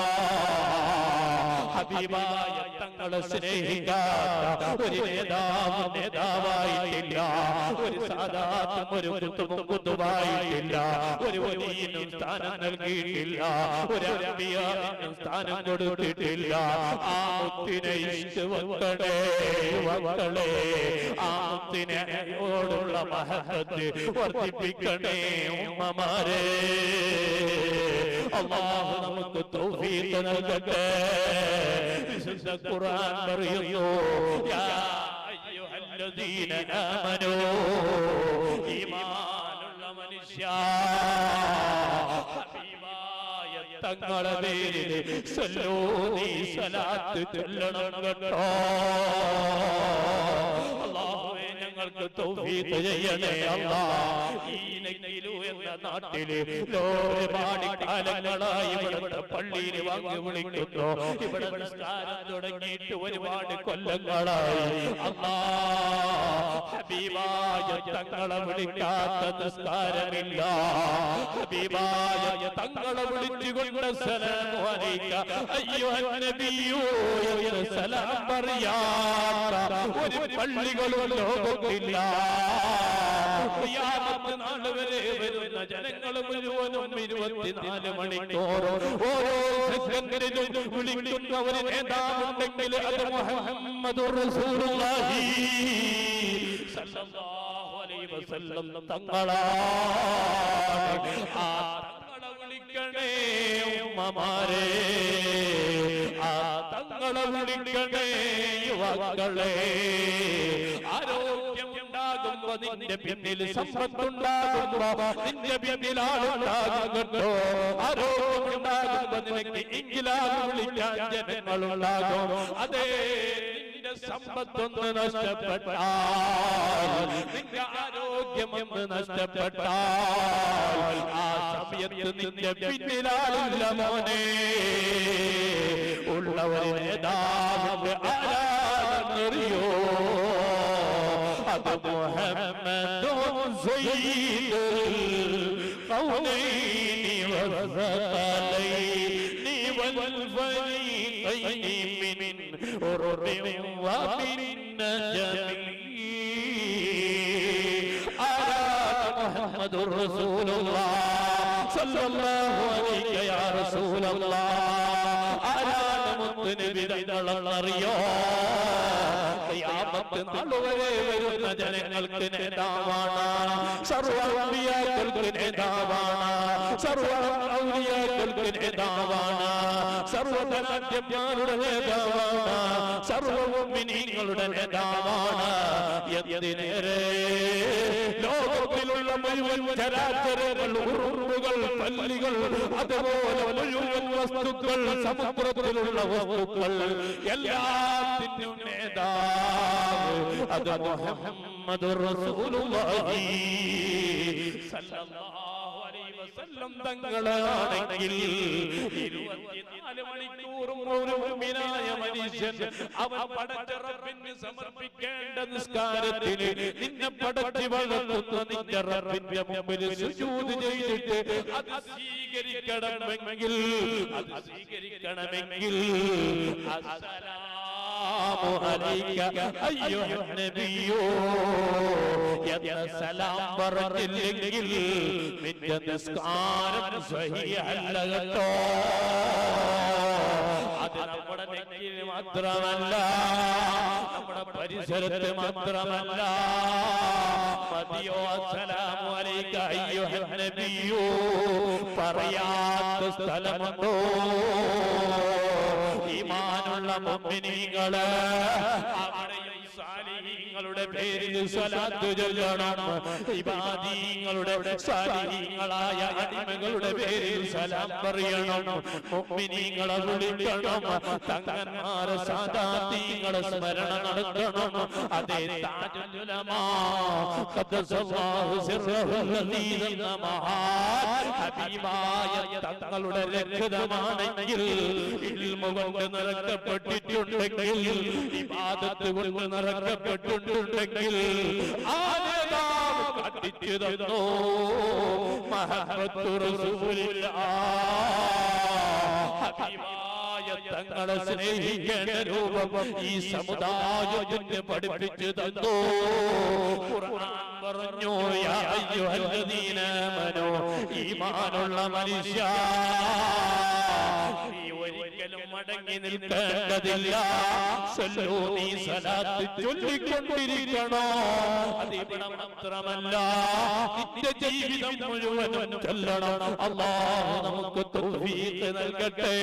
ഹബീബായ തങ്ങളെ സ്നേഹിക്കാത്ത ഒരു നേതാവായിട്ടില്ല, ഒരു സാദാത്തും ഒരു കുത്തുബായിട്ടില്ല, ഒരു വലിയനും സ്ഥാനം നൽകിയിട്ടില്ല, ഒരു അമ്പിയാവിനും സ്ഥാനം കൊടുത്തിട്ടില്ല. ആ മുത്തിനെ ഇഷ്ടവക്കളെ മക്കളെ, ആ മുത്തിനോടുള്ള മഹബത്ത് വർദ്ധിപ്പിക്കണേ ഉമ്മമാരെ. അല്ലാഹു നമുക്ക് തൗഫീഖ് നൽകട്ടെ. വിശുദ്ധ ഖുർആൻ പറയുന്നു, യാ അയ്യുഹല്ലദീന ആമനൂ, ഈമാനുള്ള മനുഷ്യ ഹബീബായ തങ്ങളെ പേരിൽ സല്ലൂ, നീ സ്വലാത്ത് ചൊല്ലണം കേട്ടോ. അല്ലാഹുവേ ഞങ്ങൾക്ക് തൗഫീഖ് ചെയ്യണേ അല്ലാഹ്. ഈ നഖിലു എന്ന നാട്ടിലെ ഒരുപാട് കാലങ്ങളായി ഇവിടുത്തെ പള്ളിയിൽ വാങ്ങി വിളിക്കുന്നു. ഇവിടെ നിസ്കാരം തുടങ്ങിയിട്ട് ഒരുപാട് കൊല്ലങ്ങളായി. അല്ലാഹ് ഹബീബായ തങ്ങളെ വിളിക്കാത്ത നിസ്കാരമില്ല. ഹബീബായ തങ്ങളെ വിളിച്ചുകൊണ്ട് സലാമു അലൈക അയ്യുഹൻ നബിയൂ എന്ന് സലാം പറയാത്ത ഒരു പള്ളികളും ലോകത്തില്ല. ഖിയാമത്ത് നാൾ വരെ വരുന്ന ജനങ്ങൾ മുഴുവനും 24 മണിക്കൂർ ഓരോ സെക്കൻഡിലും വിളിക്കുന്ന ഒരു നേതാവുണ്ടെങ്കിൽ അത് മുഹമ്മദുർ റസൂലുള്ളാഹി സല്ലല്ലാഹു അലൈഹി വസല്ലം തങ്ങളാണ്. ആ തങ്ങളെ വിളിക്കണേ ഉമ്മമാരെ, ആ തങ്ങളെ വിളിക്കണേ യുവാക്കളെ. ആരോഗ്യം ഉണ്ടാകുമ്പോ നിന്റെ പിന്നിൽ സമ്പത്തുണ്ടാകുമ്പോ നിന്റെ പിന്നിൽ ആളുണ്ടാകുന്നുണ്ടോ? ആരോഗ്യം ഉണ്ടാകുമ്പോ നിനക്ക് ഇംഗിലാഗ് വിളിക്കാൻ ജനങ്ങളുണ്ടാകും. അതേ നിന്റെ സമ്പത്തൊന്ന് നഷ്ടപ്പെട്ടാൽ, നിന്റെ ആരോഗ്യമൊന്ന് നഷ്ടപ്പെട്ടാൽ, ആ സമയത്ത് നിന്റെ പിന്നിലാളില്ല മോനെ. ഉള്ളവരെ നേതാവ് ആരാണെന്നറിയോ? അത് മുഹമ്മദുൻ സയ്യിദുൽ ഖൗലൈനി വസ്സഖലൈനി വൽ ഫരീഖൈനി മിൻ ഉർബിൻ വമിൻ നജമി. മുഹമ്മദുർ റസൂലുള്ളാഹ് സല്ലല്ലാഹു അലൈഹി യാ റസൂലല്ലാഹ്. ആരാണ് മുത്തുനബി തങ്ങളറിയോ? ഖിയാമത്ത് നാൾ വരെ വരുന്ന ജനങ്ങൾക്ക് നേതാവാണ്, സർവ്വ അമ്പിയാക്കൾക്ക് നേതാവാണ്, സർവ്വ ഔലിയാക്കൾക്ക് നേതാവാണ്, സർവ്വ ധനാഢ്യന്മാരുടെ നേതാവാണ്, സർവ്വ മുഅ്മിനീങ്ങളുടെ നേതാവാണ്. എന്തിനേറെ ലോകത്തിലുള്ള മുഴുവൻ ചരാചരങ്ങൾ, ഉറുമ്പുകൾ, പല്ലികൾ, അതുപോലെ മുഴുവൻ വസ്തുക്കൾ, സമുദ്രത്തിലുള്ള വസ്തുക്കൾ എല്ലാത്തിനും നേതാവ് അത് മുഹമ്മദുർ റസൂലുള്ളാഹി സല്ലല്ലാഹു അലൈഹി വസല്ലം തങ്ങളാണെങ്കിൽ 24 മണിക്കൂറും ഒരു മുഅ്മിനായ മനുഷ്യൻ അവൻ പടച്ച റബ്ബിന് സമർപ്പിക്കേണ്ട നിസ്കാരത്തിൽ നിന്നെ പടച്ച് വളർത്തുന്ന നിന്റെ റബ്ബിന്റെ മുമ്പിൽ സുജൂദ് ചെയ്തിട്ട് അത് സ്വീകരിക്കണമെങ്കിൽ അസ്സലാമു അലൈക അയ്യുഹൻ നബിയൂ എന്ന സലാം പറഞ്ഞില്ലെങ്കിൽ നിന്റെ നിസ്കാരം സ്വഹീഹല്ല കേട്ടോ. അത് നമ്മുടെ നെറ്റിയിൽ മാത്രമല്ല, നമ്മുടെ പരിസരത്ത് മാത്രമല്ല. മതിയോ അസ്സലാമു അലൈക അയ്യുഹൻ നബിയൂ പറയാത്ത സ്ഥലമുണ്ടോ? ഈമാനുള്ള മുഅ്മിനീങ്ങള് അവിടെയും സാലിഹീങ്ങൾ ഇബാദീങ്ങളുടെ പേരിൽ സ്വലാത്ത് ചൊല്ലണം. ഇബാദീങ്ങളുടെ സാലിഹീങ്ങളായ അടിമകളുടെ പേരിൽ സലാം പറയണം. മുഅ്മിനീങ്ങളെ വിളിക്കണം. തങ്ങന്മാരെ സാദാത്തീങ്ങളെ സ്മരണ നടത്തണം. അതേ താജുൽ ഉലമാ ഖദ്ദസല്ലാഹു സിർറഹുൽ അസീസ് എന്ന മഹാൻ ഹബീബായ തങ്ങളുടെ രക്തമാണെങ്കിൽ, ഇൽമു കൊണ്ട് നിറക്കപ്പെട്ടിട്ടുണ്ടെങ്കിൽ, ഇബാദത്ത് കൊണ്ട് നിറക്കപ്പെട്ടിട്ടുണ്ടെങ്കിൽ, ആ നേതാവ് കാട്ടിച്ചു തന്നു മുഹമ്മദ് റസൂലുള്ളാഹ്. ഹബീബായ തങ്ങളെ സ്നേഹിക്കേണ്ട രൂപം ഈ സമുദായത്തിന് പഠിപ്പിച്ചു തന്നു. ഖുർആൻ പറഞ്ഞു, യാ അയ്യുഹല്ലദീന ആമനൂ, ഈമാനുള്ള മനുഷ്യ, ഒരിക്കലും മടങ്ങി നിൽക്കേണ്ടതില്ല. സല്ലൂ, നീ സലാത്ത് ചൊല്ലിക്കൊണ്ടിരിക്കണോ. അത് ഇവിടെ മാത്രമല്ല, നിന്റെ ജീവിതം മുഴുവനും ചൊല്ലണം. അല്ലാഹു നമുക്ക് തൗഫീഖ് നൽകട്ടെ.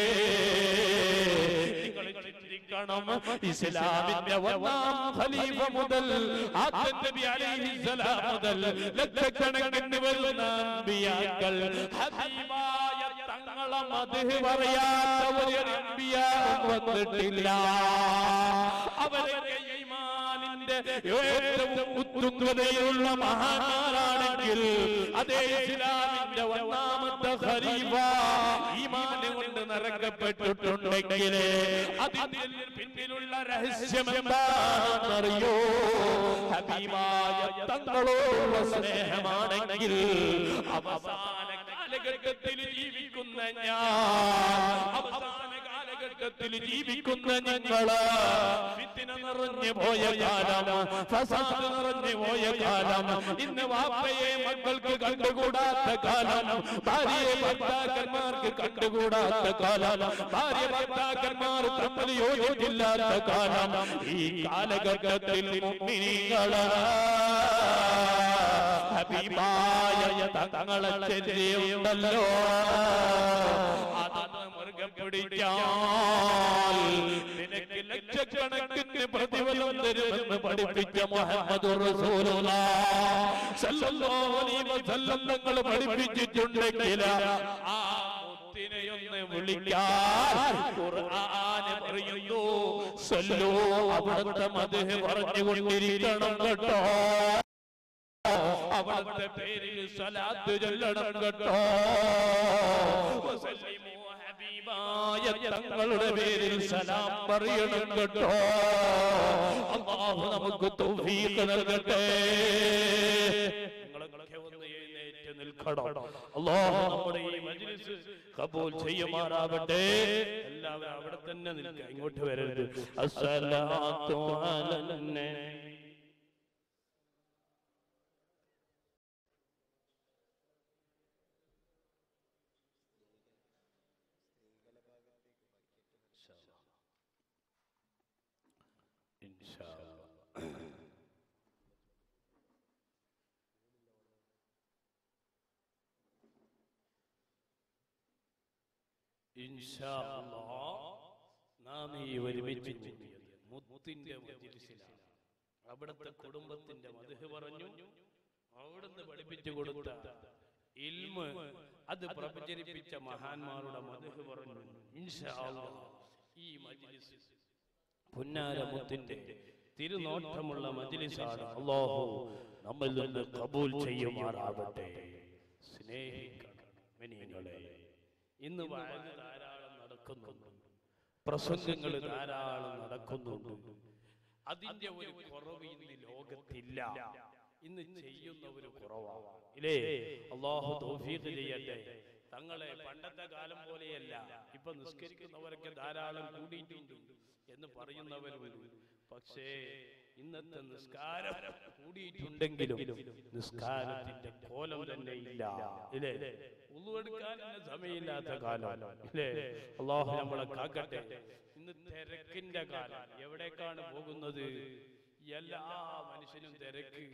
ഇസ്ലാമിന്റെ ഒന്നാം ഖലീഫ മുതൽ ആദം നബി അലൈഹിസ്സലാം മുതൽ ലക്ഷക്കണക്കിന് വരുന്ന അൻബിയാക്കൾ ഹബീബായ തങ്ങളെ മദ്ഹ് പറയാത്ത ഒരു അൻബിയാ വന്നിട്ടില്ല. അവരൊക്കെ ഈമാനിന്റെ ഏറ്റവും ഉത്തുംഗതയുള്ള മഹാന്മാരാണെങ്കിൽ, അതേ ഇസ്ലാമിന്റെ ഒന്നാമത്തെ ഖലീഫ ഈമാൻ കൊണ്ട് നിറക്കപ്പെട്ടിട്ടുണ്ടെങ്കിൽ അതിന്റെ പിന്നിലുള്ള രഹസ്യം എന്താണെന്നറിയോ? ഹബീബായ തങ്ങളോടുള്ള സ്നേഹമാണെങ്കിൽ, അവസാന കാലഘട്ടത്തിൽ ജീവിക്കുന്ന ഞാൻ, അവസാന കാലഘട്ടത്തിൽ ജീവിക്കുന്ന ഞങ്ങള്, ഫിത്ന നിറഞ്ഞു പോയ കാലം, ഫസാദ് നിറഞ്ഞു പോയ കാലം, ഇന്ന് വാപ്പയെ മക്കൾക്ക് കണ്ടുകൂടാത്ത കാലം, ഭാര്യയെ ഭർത്താക്കന്മാർക്ക് കണ്ടുകൂടാത്ത കാലം, ഭാര്യ ഭർത്താക്കന്മാർ തമ്മിൽ യോജിച്ചില്ലാത്ത കാലം, ഈ കാലഘട്ടത്തിൽ മുഅ്മിനീങ്ങള് ഹബീബായ തങ്ങളെ ചര്യയുണ്ടല്ലോ, അതൊന്ന് മുറുകെ പിടിച്ചാൽ നിനക്ക് ലക്ഷക്കണക്കിന് പ്രതിഫലം തരുമെന്ന് പഠിപ്പിച്ച മുഹമ്മദ് റസൂലുള്ളാഹ് സല്ലല്ലാഹു അലൈഹി വസല്ലം തങ്ങൾ പഠിപ്പിച്ചിട്ടുണ്ടെങ്കിൽ, ആ മുത്തിനെയൊന്ന് വിളിക്കാൻ ഖുർആൻ പറയുന്നു, സല്ലൂ, അവിടുത്തെ മദ്ഹ് പറഞ്ഞുകൊണ്ടിരിക്കണം കേട്ടോ, അവിടുത്തെ പേരിൽ സ്വലാത്ത് ചൊല്ലണം കേട്ടോ. ഹബീബായ തങ്ങളുടെ പേരിൽ സലാം പറയണം കേട്ടോ. അല്ലാഹു നമുക്ക് തൗഫീഖ് നൽകട്ടെ. നിങ്ങളൊക്കെ ഒന്ന് എഴുന്നേറ്റ് നിൽക്കണം. അല്ലാഹു നമ്മുടെ ഈ മജ്ലിസ് ഖബൂൽ ചെയ്യുമാറാവട്ടെ. എല്ലാവരും അവിടെ തന്നെ നിൽക്കുക, ഇങ്ങോട്ട് വരരുത്. അസ്സലാത്തു അലൈനാ ഇൻഷാ അല്ലാഹ് നാം ഈ ഒരുമിച്ച് കൂടിയത് മുത്തിന്റെ മജ്ലിസിലാണ്. അവിടുത്തെ കുടുംബത്തിന്റെ മദ്ഹ് പറഞ്ഞു, അവിടുന്ന് പഠിപ്പിച്ചു കൊടുത്ത ഇൽമ് അത് പ്രചരിപ്പിച്ച മഹാന്മാരുടെ മദ്ഹ് പറഞ്ഞു. ഇൻഷാ അല്ലാഹ് ഈ മജ്ലിസ് പുന്നാര മുത്തിന്റെ തിരുനോട്ടമുള്ള മജ്ലിസാണ്. അല്ലാഹു നമ്മിൽ നിന്ന് ഖബൂൽ ചെയ്യുമാറാവട്ടെ. സ്നേഹിക്കണം മുഅ്മിനീങ്ങളെ. ഇന്ന് വഅദ് ധാരാളം നടക്കുന്നുണ്ട്, പ്രസംഗങ്ങൾ ധാരാളം നടക്കുന്നുണ്ട്. അതിന്റെ ഒരു കുറവ് ഇന്ന് ലോകത്തില്ല. ഇന്ന് ചെയ്യുന്നവര് കുറവാണ്, ഇല്ലേ? അല്ലാഹു തൗഫീഖ് ചെയ്യട്ടെ. തങ്ങളെ പണ്ടത്തെ കാലം പോലെയല്ല, ഇപ്പൊ നിസ്കരിക്കുന്നവരൊക്കെ ധാരാളം കൂടിയിട്ടുണ്ട് എന്ന് പറയുന്നവരുണ്ട്. പക്ഷേ ഇന്നത്തെ നിസ്കാരം കൂടിയിട്ടുണ്ടെങ്കിലും നിസ്കാരത്തിന്റെ കോലം തന്നെ ഇല്ല, ഇല്ലേ? ഉളു എടുക്കാൻ സമയമില്ലാത്ത കാലം, ഇല്ലേ? അല്ലാഹു നമ്മളെ കാക്കട്ടെ. ഇന്ന് തിരക്കിന്റെ കാലം. എവിടേക്കാണ് പോകുന്നത്? എല്ലാ മനുഷ്യനും തിരക്ക്.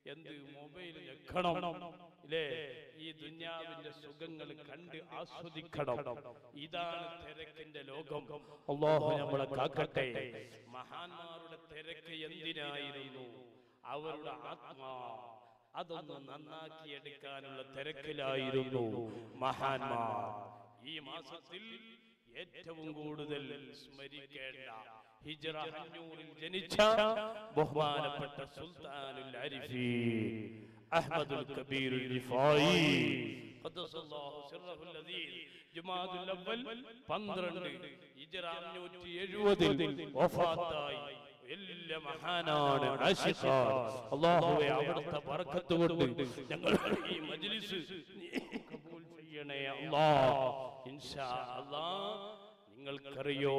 എന്ത് മൊബൈൽ ഞെക്കണം ഇല്ലേ, ഈ ദുനിയാവിന്റെ സുഖങ്ങൾ കണ്ട് ആസ്വദിക്കണം. ഇതാണ് തിരക്കിന്റെ ലോകം. അല്ലാഹു നമ്മളെ കാക്കട്ടെ. മഹാന്മാരുടെ തിരക്ക് എന്തിനായിരുന്നു? അവരുടെ ആത്മാ അതൊന്ന് നന്നാക്കിയെടുക്കാനുള്ള തിരക്കിലായിരുന്നു മഹാന്മാർ. ഈ മാസത്തിൽ ഏറ്റവും കൂടുതൽ സ്മരിക്കേണ്ട ഹിജ്റ 500 ജനിച്ച ബഹുമാനപ്പെട്ട സുൽത്താനുൽ ആരിഫീൻ അഹ്മദുൽ കബീറുൽ റിഫായി ഖദ്ദസല്ലാഹു സിർറഹുൽ അദീം ജുമാദുൽ അവ്വൽ 12 ഹിജ്റ 570 വഫാത്തായി. വലിയ മഹാനാണ്, ആശിഖാണ്. അല്ലാഹുവേ അവിടുത്തെ ബർക്കത്ത് കൊണ്ട് ഞങ്ങളുടെ ഈ മജ്ലിസ് കബൂൽ ചെയ്യണേ അല്ലാഹ്. ഇൻഷാ അല്ലാഹ് നിങ്ങൾക്കറിയോ,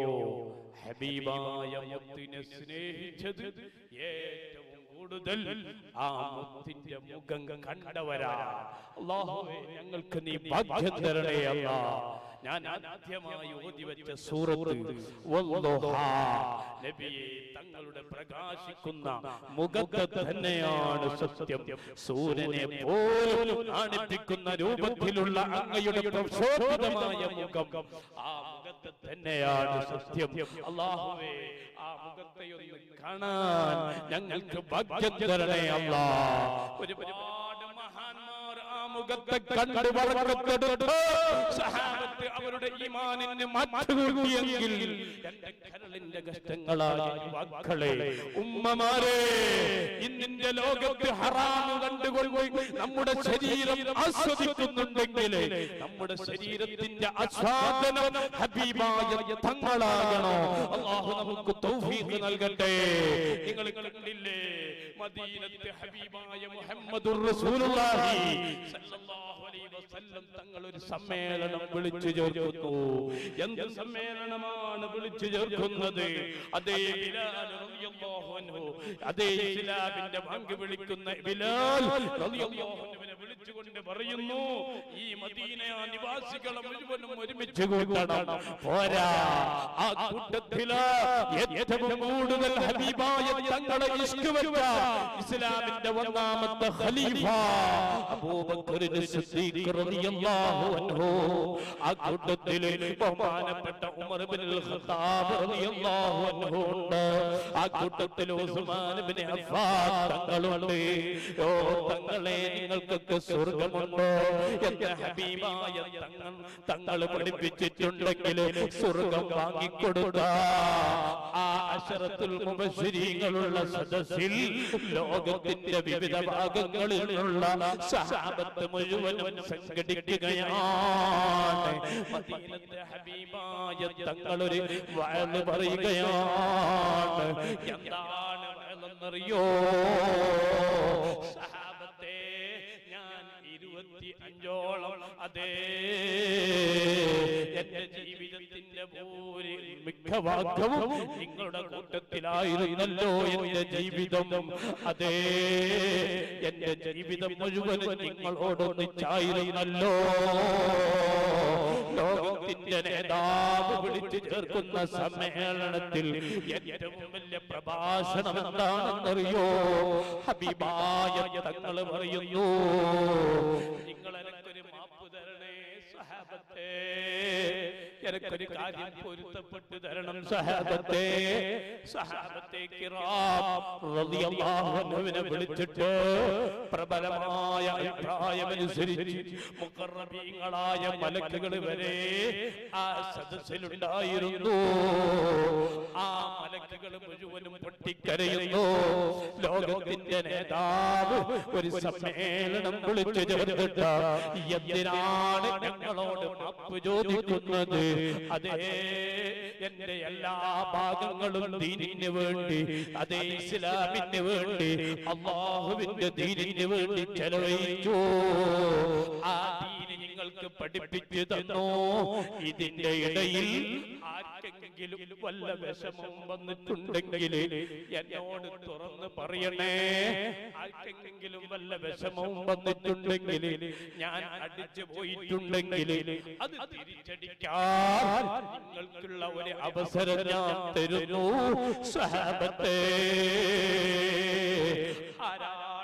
ഹബീബായ മുത്തിനെ സ്നേഹിച്ചത് ഏറ്റവും കൂടുതൽ ആ മുത്തിന്റെ മുഖം കണ്ടവരാ. അല്ലാഹുവേ ഞങ്ങൾക്ക് നീ ഭാഗ്യം തരണേ അല്ലാഹ്. ഞാൻ ആദ്യമായി ഓതി വെച്ച സൂറത്ത് വദ്ദുഹാ, നബിയെ തങ്ങളുടെ പ്രകാശിക്കുന്ന മുഖത്തെ തന്നെയാണ് സത്യം. സൂര്യനെ പോലും കാണിപ്പിക്കുന്ന രൂപത്തിലുള്ള അങ്ങയുടെ പ്രശോഭിതമായ മുഖം, ആ മുഖത്തെ തന്നെയാണ് സത്യം. അല്ലാഹുവേ ആ മുഖത്തെ ഒന്ന് കാണാൻ ഞങ്ങൾക്ക് ഭാഗ്യം തരണേ അല്ലാഹ്. ഒരുപാട് മഹാന്മാർ ആ മുഖത്തെ കണ്ട് ബർക്കത്തെടുത്ത് സഹാബത്ത് അവരുടെ ഈമാനിനെ മാറ്റുകൂട്ടിയെങ്കിൽ എന്റെ കരളിന്റെ കഷ്ടങ്ങളായ യുവാക്കളെ, ഉമ്മമാരെ, ഇന്നിന്റെ ലോകത്ത് ഹറാം കണ്ടുകൊണ്ട് നമ്മുടെ ശരീരം ആസ്വദിക്കുന്നുണ്ടെങ്കിൽ നമ്മുടെ ശരീരത്തിന്റെ ആസ്വാദനം ഹബീബായ തങ്ങളാകണോ. അല്ലാഹു നമുക്ക് തൗഫീഖ് നൽകട്ടെ. നിങ്ങൾ കണ്ടില്ലേ മദീനത്തെ ഹബീബായ മുഹമ്മദുർ റസൂലുള്ളാഹി സല്ലല്ലാഹു അലൈഹി വസല്ലം തങ്ങൾ ഒരു സമ്മേളനം വിളിച്ചു ചേർക്കുന്നു. എന്ത് സമ്മേളനമാണ് വിളിച്ചു ചേർക്കുന്നത്? അതേ ബിലാൽ റളിയല്ലാഹു അൻഹു, അതേ ഇസ്ലാമിന്റെ പങ്ക് വിളിക്കുന്ന ബിലാൽ റളിയല്ലാഹു അൻഹുവിനെ വിളിച്ചുകൊണ്ട് പറയുന്നു, ഈ മദീന നിവാസികളെ മുഴുവനും ഒരുമിച്ച് കൂട്ടണം. പോരാ, ആ കൂട്ടത്തില് ഏറ്റവും കൂടുതൽ ഹബീബായ തങ്ങളെ ഇഷ്ക് വെച്ച ഇസ്ലാമിന്റെ ഒന്നാമത്തെ ഖലീഫ അബൂബക്കർ സിദ്ദീഖ് റളിയല്ലാഹു അൻഹു, ആ കൂട്ടത്തിലെ ബഹുമാനപ്പെട്ട ഉമർ ഇബ്നുൽ ഖത്താബ് റളിയല്ലാഹു അൻഹു ഉണ്ട്, ആ കൂട്ടത്തിൽ ഉസ്മാൻ ഇബ്നു അഫ്ഫാൻ തങ്ങളുണ്ട്. ഓ തങ്ങളെ, നിങ്ങൾക്കൊക്കെ സ്വർഗ്ഗമുണ്ടോ എന്ന് ഹബീബായ തങ്ങൾ പഠിപ്പിച്ചിട്ടുണ്ടെങ്കിൽ സ്വർഗ്ഗം വാങ്ങിക്കൊടുത്ത ആ അശറത്തുൽ മുബശ്ശിരീങ്ങളുള്ള സദസ്സിൽ ലോകത്തിന്റെ വിവിധ ഭാഗങ്ങളിൽ നിന്നുള്ള സഹാബത്ത് മുഴുവനും സംഘടിക്കുകയാണ്. മദീനത്തെ ഹബീബായ തങ്ങളൊരു വഅദ് പറയുകയാണ്. എന്താണ് വഅദെന്നറിയോ? സഹാബത്തെ, ഞാൻ 25ഓളം അതേ എന്റെ ജീവിതത്തിന്റെ മിക്ക ഭാഗവും നിങ്ങളുടെ കൂട്ടത്തിലായിരുന്നല്ലോ എന്റെ ജീവിതം. അതേ എന്റെ ജീവിതം മുഴുവനും നിങ്ങളോടൊന്നിച്ചായിരുന്നല്ലോ. ലോകത്തിന്റെ നേതാവ് വിളിച്ചു ചേർക്കുന്ന സമ്മേളനത്തിൽ ഏറ്റവും വലിയ പ്രഭാഷണം എന്താണെന്നറിയോ? ഹബീബായ തങ്ങൾ പറയുന്നു, നിങ്ങൾ എനിക്കൊരു മാപ്പ് തരണേ സഹാബത്തെ, എനിക്കൊരു കാര്യം പൊരുത്തപ്പെട്ടു തരണം സഹാബത്തെ. സഹാബത്തെ കിറാം റളിയല്ലാഹു അൻഹുവിനെ വിളിച്ചിട്ട് പ്രബലമായ അഭിപ്രായമനുസരിച്ച് മുഖറബീങ്ങളായ മലക്കുകൾ വരെ ആ സദസ്സിലുണ്ടായിരുന്നു. ആ മലക്കുകൾ മുഴുവനും പൊട്ടിക്കരയുന്നു. ലോകത്തിന്റെ നേതാവ് ഒരു സമ്മേളനം വിളിച്ചു ചേർത്തിട്ട് എന്തിനാണ് ഞങ്ങളോട് മാപ്പ് ചോദിക്കുന്നത്? അതേ, എന്റെ എല്ലാ ഭാഗങ്ങളും ദീനിന് വേണ്ടി, അതേ ഇസ്ലാമിന് വേണ്ടി, അല്ലാഹുവിന്റെ ദീനിന് വേണ്ടി ചെലവഴിച്ചു. ആ ദീന് നിങ്ങൾക്ക് പഠിപ്പിച്ചു തന്നു. ഇതിന്റെ ഇടയിൽ ആർക്കെങ്കിലും വല്ല വിഷമം വന്നിട്ടുണ്ടെങ്കിൽ എന്നോട് തുറന്ന് പറയണേ. ആർക്കെങ്കിലും വല്ല വിഷമവും വന്നിട്ടുണ്ടെങ്കിൽ, ഞാൻ അടിച്ചു പോയിട്ടുണ്ടെങ്കിൽ അത് തിരിച്ചടിക്കാൻ നിങ്ങൾക്കുള്ള ഒരു അവസരം ഞാൻ തരുന്നു സഹാബത്തെ. ആരാണ് വിളിച്ചു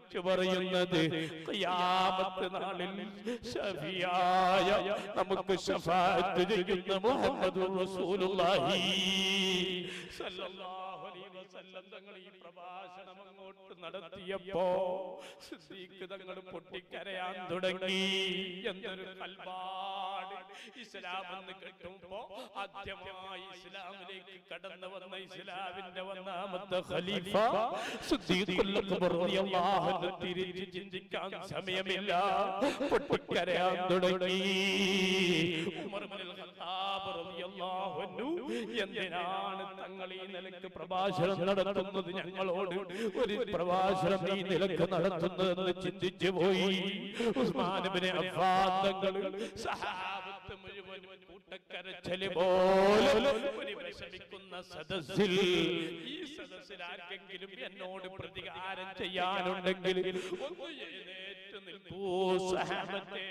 വിളിച്ചു പറയുന്നത് ഖിയാമത്ത് നാളിൽ ശഫീആയ നമുക്ക് ശഫാഅത്ത് ചെയ്യുന്ന മുഹമ്മദുർ റസൂലുള്ളാഹി സല്ലല്ലാഹു അലൈഹി വസല്ലം തങ്ങൾ ഈ പ്രഭാഷണം അങ്ങോട്ട് നടത്തിയപ്പോ സിദ്ദീഖ് തങ്ങൾ പൊട്ടിക്കരയാൻ തുടങ്ങി. എന്തൊരു കൽബാണ്! ഇസ്ലാം എന്ന് കേട്ടുമ്പോ ആദ്യമായി ഇസ്ലാമിലേക്ക് കടന്നു വന്ന ഇസ്ലാമിന്റെ ഒന്നാമത്തെ ഖലീഫ സിദ്ദീഖുൽ അക്ബർ റളിയല്ലാഹു അൻഹു തിരിച്ച് ചിന്തിക്കാൻ സമയമില്ല, പൊട്ടിക്കരയാൻ തുടങ്ങി. ഉമർ ഇബ്നുൽ ഖത്താബ് റളിയല്ലാഹു അൻഹു എന്തിനാണ് തങ്ങൾ ഈ നിലക്ക് പ്രഭാഷണം നടത്തുന്നത്, ഞങ്ങളോട് ഒരു പ്രഭാഷണം ഈ നിലക്ക് നടത്തുന്നതെന്ന് ചിന്തിച്ചു പോയി. ഉസ്മാൻ ഇബ്നു അഫ്ഫാൻ തങ്ങൾ സഹാബത്ത് മുഴുവൻ കൂട്ടക്കരച്ചിൽ പോലെ ഒരു വിഷമിക്കുന്ന സദസ്സിൽ, ഈ സദസ്സിൽ ആർക്കെങ്കിലും എന്നോട് പ്രതികാരം ചെയ്യാനുണ്ടെങ്കിൽ ഒന്ന് എഴുന്നേറ്റ് നിൽക്കൂ സഹാബത്തേ.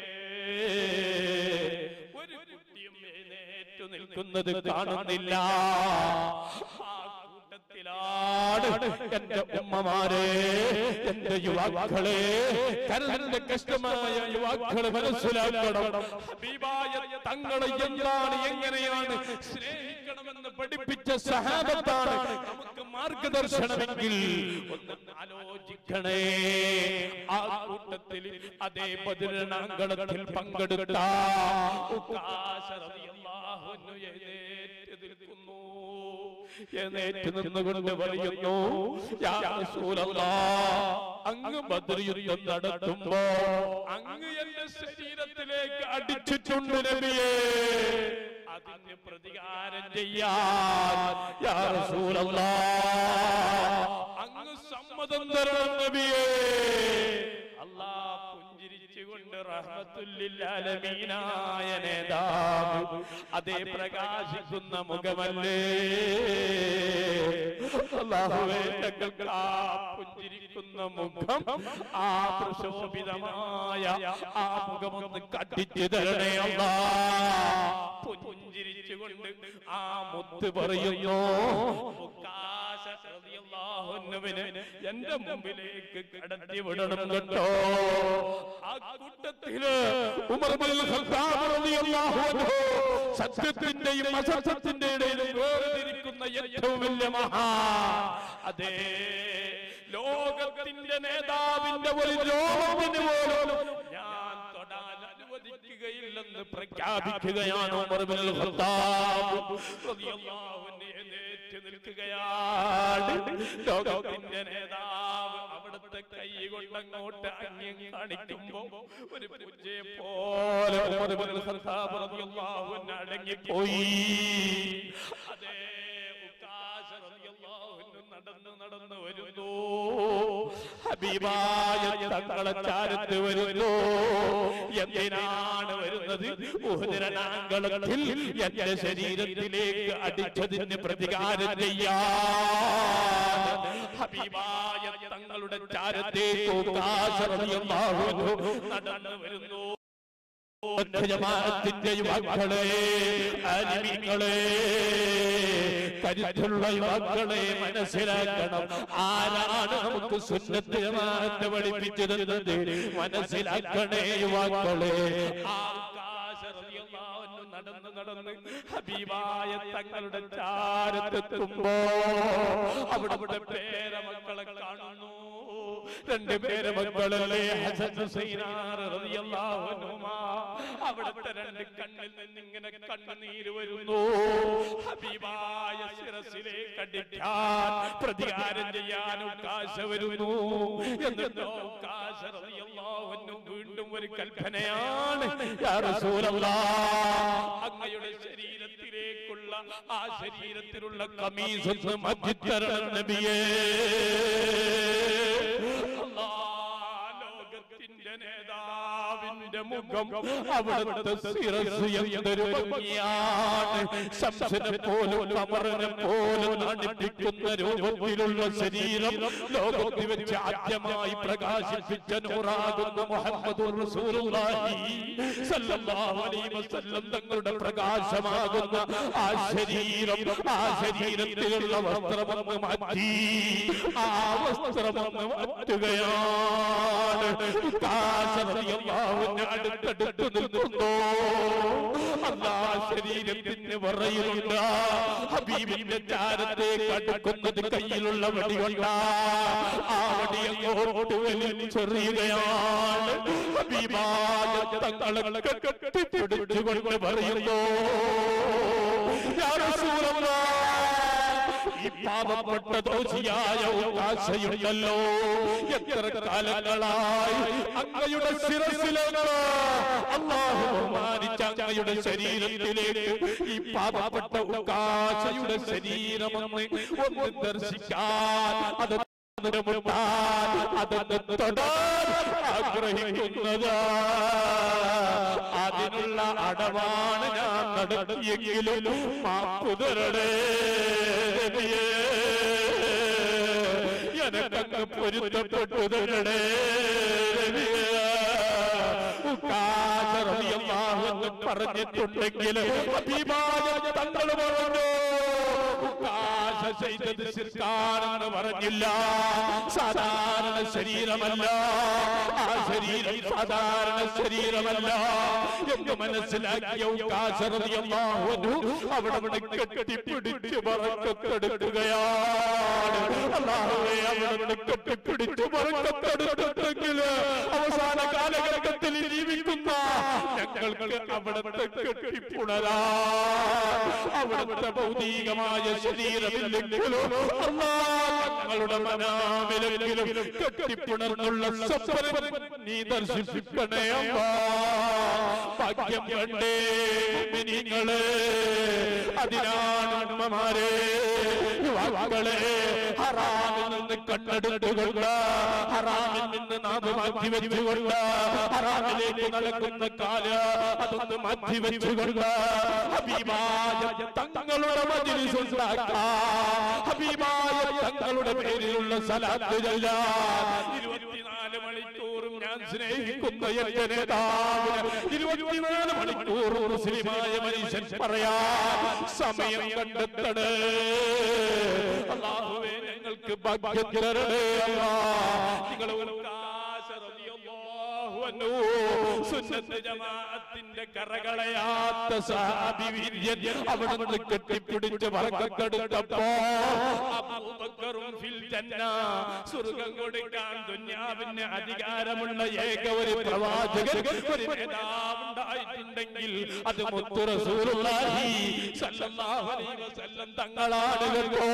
ഒരു കുട്ടിയും എഴുന്നേറ്റ് നിൽക്കുന്നത് കാണുന്നില്ല. എന്റെ ഉമ്മമാരെ, എന്റെ യുവാക്കളെ, കരളിന്റെ കഷ്ടമായ യുവാക്കളെ മനസ്സിലാക്കണം. ഹബീബായ തങ്ങളെ എന്താണ്, എങ്ങനെയാണ് സ്നേഹിക്കണമെന്ന് പഠിപ്പിച്ച സഹാബത്താണ് നമുക്ക് മാർഗദർശനമെങ്കിൽ ഒന്ന് ആലോചിക്കണേ. ആ കൂട്ടത്തിൽ അതേ ബദരീനാങ്കണത്തിൽ പങ്കെടുത്ത ഉഖാശ റളിയല്ലാഹു അൻഹു എഴുന്നേറ്റ് നിൽക്കുന്നു. എഴുന്നേറ്റ് നിന്നുകൊണ്ട് പറയുന്നു, യാ റസൂലല്ലാഹ്, അങ്ങ് ബദർ യുദ്ധം നടത്തുമ്പോ അങ്ങ് എന്റെ ശരീരത്തിലേക്ക് അടിച്ചിട്ടുണ്ട് നബിയേ, അതിന് പ്രതികാരം ചെയ്യാൻ യാ റസൂലല്ലാഹ് അങ്ങ് സമ്മതം തരണം നബിയേ. അല്ലാഹ് പുഞ്ചിരിച്ചുകൊണ്ട് റഹ്മത്തുൽ ലിൽ ആലമീനായ നേതാവ്, അതേ പ്രകാശിക്കുന്ന മുഖമല്ലേ അല്ലാഹുവേ, ഞങ്ങൾക്ക് ആ പുഞ്ചിരിക്കുന്ന മുഖം, ആ പ്രശോഭിതമായ ആ മുഖമൊന്ന് കട്ടിച്ചു തരണേ അല്ലാഹ്. പുഞ്ചിരിച്ചുകൊണ്ട് ആ മുത്ത് പറയുന്നു, എന്റെ മുമ്പിലേക്ക് കടത്തി വിടണം കേട്ടോ. ആ കൂട്ടത്തില് ഉമർ ഇബ്നുൽ ഖത്താബ് റളിയല്ലാഹു അൻഹു സത്യത്തിന്റെയും അസത്യത്തിന്റെയും ഇടയിൽ വേർതിരിക്കുന്ന ഏറ്റവും വലിയ മഹാ, അതേ ലോകത്തിന്റെ നേതാവിന്റെ ഒരു രോഗത്തിന് പോലും ഞാൻ തൊടാൻ അനുവദിക്കുകയില്ലെന്ന് പ്രഖ്യാപിക്കുകയാണ് ഉമർ ഇബ്നുൽ ഖത്താബ് റളിയല്ലാഹു അൻഹു. എഴുന്നേറ്റ് നിൽക്കുകയാണ് ലോകത്തിന്റെ നേതാവ്. അവിടുത്തെ കൈ കൊണ്ടങ്ങോട്ട് അന്യം കാണിക്കുമ്പോ ഒരു പൂജയെ പോലെ ഉമർ ഇബ്നുൽ ഖത്താബ് റളിയല്ലാഹു അൻഹു അടങ്ങിപ്പോയി. അതേ ഉഖാശ റളിയല്ലാഹു അൻഹു നടന്നു നടന്നു വരുന്നു, ഹബീബായ തങ്ങളെ ചാരത്ത് വരുന്നു. എന്തിനാണ് വരുന്നത്? ഉഹദ് രണാങ്കണത്തിൽ എന്റെ ശരീരത്തിലേക്ക് അടിച്ചതിന് പ്രതികാരം ചെയ്യാൻ ഹബീബായ തങ്ങളുടെ ചാരത്തേക്ക് ഉഖാശ റളിയല്ലാഹു അൻഹു നടന്നു വരുന്നു. ജമാഅത്തിന്റെ യുവാക്കളെ, ആലിമീങ്ങളെ, കരുത്തുള്ള യുവാക്കളെ മനസ്സിലാക്കണം. ആരാണ് നമുക്ക് സുന്നത്ത് ജമാഅത്ത് പഠിപ്പിച്ചു തന്നത്? മനസ്സിലാക്കണേ യുവാക്കളെ. നടന്ന് നടന്ന് ഹബീബായ തങ്ങളുടെ ചാരത്തെത്തുമ്പോ അവിടെ പേരമക്കളെ കാണുന്നു. രണ്ട് പേരമക്കളല്ലേ, ഹസൻ ഹുസൈൻ റളിയല്ലാഹു അൻഹുമാ. അവിടുത്തെ രണ്ട് കണ്ണിൽ നിന്നിങ്ങനെ കണ്ണുനീര് വരുന്നു. ഹബീബായ ശിരസിലേക്ക് അടിക്കാൻ, പ്രതികാരം ചെയ്യാൻ ഉഖാശ വരുന്നു. എന്നിട്ടോ ഉഖാശ റളിയല്ലാഹു അൻഹു വീണ്ടും ഒരു കൽപ്പനയാണ്, യാ റസൂലല്ലാഹ്, അങ്ങയുടെ ശരീരത്തിലേക്കുള്ള ആ ശരീരത്തിലുള്ള ഖമീസ് ഒന്ന് മാറ്റിത്തരണം നബിയേ. ലോകത്തിന്റെ നേതാവ് നേതാവിന്റെ മുഖം അവിടുത്തെ ശിരസ് എന്തൊരു ഭംഗിയാണ്. ശംസനെ പോലും ഖമറിനെ പോലും നാണിപ്പിക്കുന്ന രൂപത്തിലുള്ള ശരീരം ലോകത്തിൽ വെച്ച് ആദ്യമായി പ്രകാശിപ്പിച്ച നൂറാകുന്ന മുഹമ്മദുർ റസൂലുള്ളാഹി സ്വല്ലല്ലാഹു അലൈഹി വസല്ലം തങ്ങളുടെ പ്രകാശമാകുന്ന ആ ശരീരം, ആ ശരീരത്തിലുള്ള വസ്ത്രമൊന്ന് മാറ്റി, ആ വസ്ത്രമൊന്ന് മാറ്റുകയാണ്. അടുത്തടുത്ത് നിൽക്കുന്നു. അല്ലാഹ് ശരീരത്തിന് പറയുന്നുണ്ട്, ഹബീബിന്റെ ചാരത്തേക്ക് അടുക്കുന്നത് കയ്യിലുള്ള വടി കൊണ്ടാ. ആ വടി അങ്ങോട്ട് വലിച്ചെറിയുകയാണ്. ഹബീബായ തങ്ങളെ കെട്ടിപ്പിടിച്ചുകൊണ്ട് പറയുന്നു, യാ റസൂലല്ലാഹ്, ഈ പാപപ്പെട്ട ദോഷിയായ ഉക്കാശയുണ്ടല്ലോ, എത്ര കാലങ്ങളായി അങ്ങയുടെ ശിരസിലേക്ക് അല്ലാഹു ബഹുമാനിച്ച അങ്ങയുടെ ശരീരത്തിലേക്ക് ഈ പാപപ്പെട്ട ഉക്കാശയുടെ ശരീരമെന്ന് ഒന്ന് ദർശിക്കാൻ, അതൊന്ന് മുട്ടാൻ, അതൊന്ന് തൊടാൻ ആഗ്രഹിക്കുന്നത്. അതിനുള്ള അടവാണ് ഞാൻ നടത്തിയെങ്കിലും മാപ്പു തരണേ, എനക്കങ്ങ് പൊരുത്തപ്പെട്ടു തരണേ. എന്ന് പറഞ്ഞിട്ടുണ്ടെങ്കിൽ തങ്ങൾ പറഞ്ഞു ചെയ്തത് ശിർക്കാണെന്ന് പറഞ്ഞില്ല. സാധാരണ ശരീരമല്ല, ആ ശരീരം സാധാരണ ശരീരമല്ല എന്ന് മനസ്സിലാക്കിയ അവിടെ കെട്ടിപ്പിടിച്ച് പറക്കെടുക്കുകയാണ്. അല്ലാഹുവേ, അവിടെ കെട്ടിപ്പിടിച്ച് പറക്കെടുത്തെങ്കിൽ അവസാന കാലഘട്ടത്തിൽ ജീവിക്കുന്ന ഞങ്ങൾക്ക് അവിടുത്തെ കെട്ടിപ്പുണരാ, അവിടുത്തെ ഭൗതികമായ ശരീരമില്ലെങ്കിലും ഞങ്ങളുടെ മനാവിലെങ്കിലും കെട്ടിപ്പുണർന്നുള്ള സ്വപ്നം നീ ദർശിപ്പിക്കണേ അല്ലാ. ഭാഗ്യം കണ്ടേ മുഅ്മിനീങ്ങളെ, അതിനാണ് അമ്മമാരെ വാക്കളെ ഹറാമിൽ നിന്ന് കണ്ണെടുത്തുകൊണ്ട്, ഹറാമിൽ നിന്ന് നാവ് മാറ്റി വെച്ചുകൊണ്ട്, ഹറാമിലേക്ക് നടക്കുന്ന കാല് അതൊന്ന് മാറ്റി വെച്ചുകൊണ്ട് ഹബീബായ തങ്ങളുടെ മജ്‌ലിസ് ഉണ്ടാക്കാം, ഹബീബായ തങ്ങളുടെ പേരിലുള്ള സലാത്ത് ചൊല്ലാൻ 24 മണിക്കൂറും ഞാൻ സ്നേഹിക്കുന്ന എന്റെ നേതാവിന് 24 മണിക്കൂർ മുസ്ലിമായ മനുഷ്യൻ പറയാൻ സമയം കണ്ടെത്തണേ. അല്ലാഹുവേ, ഞങ്ങൾക്ക് ഭാഗ്യം തരണേ അല്ലാഹ്. നിങ്ങൾ സുന്നത്ത് ജമാഅത്തിന്റെ കറകളയാത്ത സഹാബി വീര്യൻ അവിടുന്ന് കെട്ടിപ്പിടിച്ച് പറക്കെടുത്തപ്പോ അബൂബക്കറും ഫിൽ ജന്ന, സ്വർഗ്ഗം കൊടുക്കാൻ ദുനിയാവിന് അധികാരമുള്ള ഏക ഒരു പ്രവാചകൻ, ഒരു നേതാവുണ്ടായിട്ടുണ്ടെങ്കിൽ അത് മുത്തു റസൂലുള്ളാഹി സ്വല്ലല്ലാഹു അലൈഹി വസല്ലം തങ്ങളാണ് കേട്ടോ.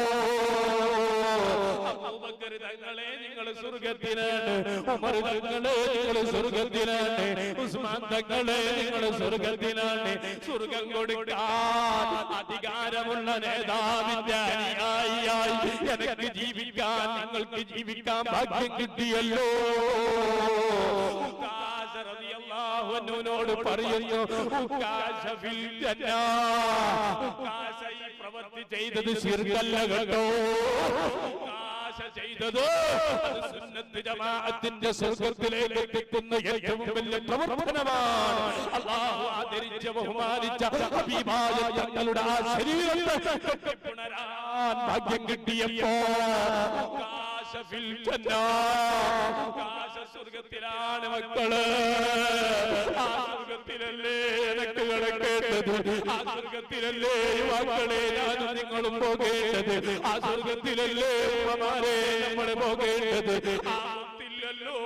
അബൂബക്കർ തങ്ങളെ നിങ്ങൾ സ്വർഗ്ഗത്തിലാണ്, ഉമർ തങ്ങളെ നിങ്ങൾ സ്വർഗ്ഗത്തിലാണ്, ഉസ്മാൻ തങ്ങളെ നിങ്ങൾ സ്വർഗ്ഗത്തിലാണ്. സ്വർഗ്ഗം കൊടുക്കാൻ അധികാരമുള്ള നേതാവിന്റെ അനുയായിയായി എനിക്ക് ജീവിക്കാൻ, നിങ്ങൾക്ക് ജീവിക്കാൻ ഭാഗ്യം കിട്ടിയല്ലോ. ോട് പറയുന്നു, ഈ പ്രവൃത്തി ചെയ്തത് ശിർക്കല്ല കേട്ടോ, ചെയ്തത് സുന്നത്ത് ജമാഅത്തിന്റെ സ്വർഗ്ഗത്തിലേക്ക് എത്തിക്കുന്ന ഏറ്റവും വലിയ പ്രവർത്തനമാണ്. അല്ലാഹു ആദരിച്ച ബഹുമാനിച്ച ഹബീബായ തങ്ങളുടെ ആ ശരീരത്തെ പുനരാൻ ഭാഗ്യം കിട്ടിയപ്പോ സ്വർഗത്തിലാണ് മക്കള്. ആ സ്വർഗത്തിലല്ലേ എനിക്ക് കിടക്കേണ്ടത്, ആ സ്വർഗത്തിലല്ലേ യുവാക്കളെ ഞാനും നിങ്ങളും പോകേണ്ടത്, ആ സ്വർഗത്തിലല്ലേ ഉമ്മമാരെ നമ്മൾ പോകേണ്ടത്. ആത്തില്ലല്ലോ,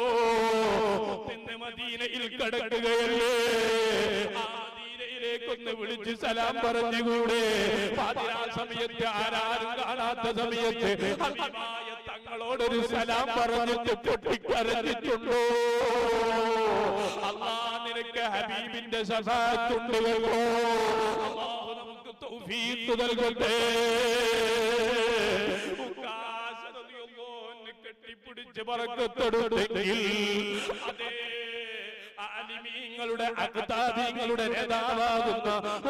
മദീനയിൽ കിടക്കുകയല്ലേ, ൊന്ന് വിളിച്ച് സലാം പറഞ്ഞുകൂടെ? പാതിരാ സമയത്ത് ആരാരും കാണാത്ത സമയത്ത് ഹബീബായ തങ്ങളോടൊരു സലാം പറഞ്ഞിട്ട് പൊട്ടിക്കരഞ്ഞിട്ടുണ്ടോ? അല്ലാഹ് നിനക്ക് ഹബീബിന്റെ ശഫാഅത്തുണ്ട് കേട്ടോ. അല്ലാഹു നമുക്ക് തൗഫീഖ് നൽകട്ടെ. കെട്ടിപ്പിടിച്ച് പറക്കത്തെടുത്തെങ്കിൽ അതേ ആ ആലിമീങ്ങളുടെ അഖ്താബീങ്ങളുടെ നേതാവാകുന്ന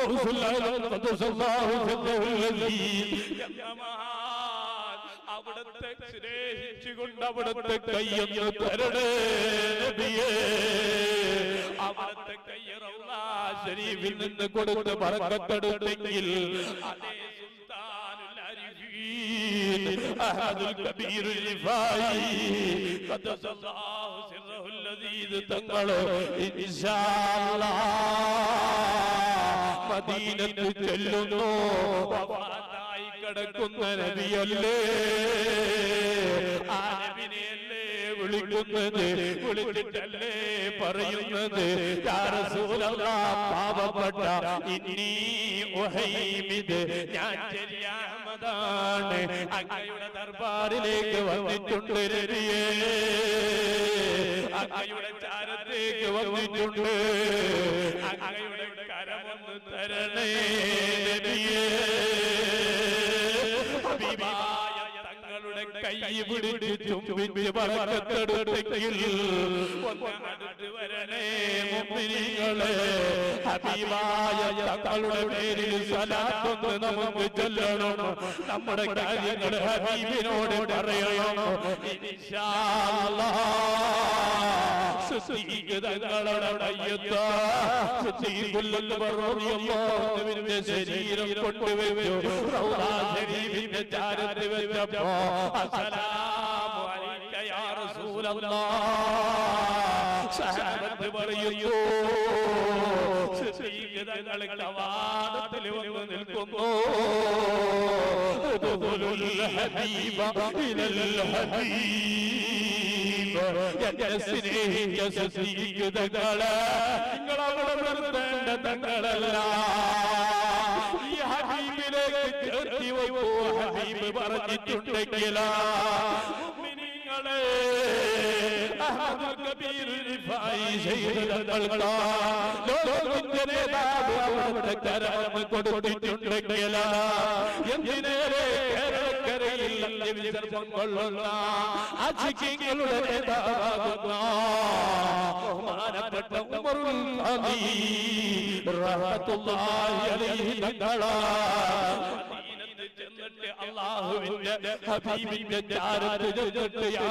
അവിടുത്തെ സ്നേഹിച്ചുകൊണ്ട് അവിടുത്തെ കയ്യൊന്ന് തരണേ നബിയേ. അവിടുത്തെ കയ്യ റൗളാ ശരീഫിൽ നിന്ന് കൊടുത്ത് ബറക്കത്തെടുത്തെങ്കിൽ അതേ സുൽത്താനുൽ ആരിഫീൻ അഹദുൽ കബീറുൽ റിഫായി ഖദ്ദസല്ലാഹു സിർറഹുൽ ലദീദ് തങ്ങൾ ഇൻഷാ അല്ലാഹ് മദീനത്ത് ചെല്ലുന്നു. വഫാത്തായി കിടക്കുന്ന നബിയല്ലേ, ആ നബിനെയല്ലേ വിളിക്കുന്നത്, വിളിച്ചിട്ടല്ലേ പറയുന്നത് യാ റസൂലല്ലാഹ് പാവപ്പെട്ട ഇന്നി ഉഹൈമിദ് ഞാൻ ശരിയാമതാണ് അങ്ങയുടെ ദർബാറിലേക്ക് വന്നിട്ടുണ്ട് നബിയേ, അങ്ങയുടെ ചാരത്തേക്ക് വന്നിട്ടുണ്ട്, അങ്ങയുടെ കരമൊന്ന് തരണേ നബിയേ. ഹബീബായ തങ്ങളുടെ കൈ പിടിച്ച് ചുംബിച്ച് ബറക്കത്തെടുത്തെങ്കിൽ ഒന്ന് അടുത്ത് വരണേ മുഅ്മിനീങ്ങളെ. ഹബീബായ തങ്ങളുടെ പേരിൽ സ്വലാത്ത് നമുക്ക് ചൊല്ലണം, നമ്മുടെ കാര്യങ്ങൾ ഹബീബിനോട് പറയണം ഇൻഷാ അല്ലാഹ്. തങ്ങളുടെ ശരീരം കൊണ്ടുവച്ചു റൗളാ ശരീഫിന്റെ ചാരത്ത് വെച്ചപ്പോ അസ്സലാമു അലൈക യാ റസൂലല്ലാഹ് സഹാബത്ത് പറയുന്നു. തങ്ങളെ കവാടത്തിൽ വന്ന് നിൽക്കുന്നു. ഹബീബ ഇലൽ ഹബീബ് എന്നെ സ്നേഹിച്ച തങ്ങളെ നിങ്ങളവിടെ നിർത്തേണ്ട തങ്ങളല്ല, ഈ ഹബീബിലേക്ക് ചേർത്തി വയ്ക്കൂ. ഹബീബ് പറഞ്ഞിട്ടുണ്ടെങ്കിൽ മുഅ്മിനീങ്ങളെ അഹ്മദുൽ കബീറുൽ റിഫായി ശൈഖുൽ ലോകത്തിന്റെ നേതാവ് അവരുടെ കരം കൊടുത്തിട്ടുണ്ടെങ്കിൽ എന്തിനേറെ കേരളക്കരയിൽ വിസർജനം കൊള്ളുന്ന അജിങ്ങളുടെ നേതാവാകുന്ന ബഹുമാനപ്പെട്ട ഉമറുൽ ഖാദി റഹ്മത്തുള്ളാഹി അലൈഹി തങ്ങളാ ചെന്നിട്ട് അല്ലാഹുവിന്റെ ഹബീബിന്റെ ചാരത്ത് ചെന്നിട്ട് യാ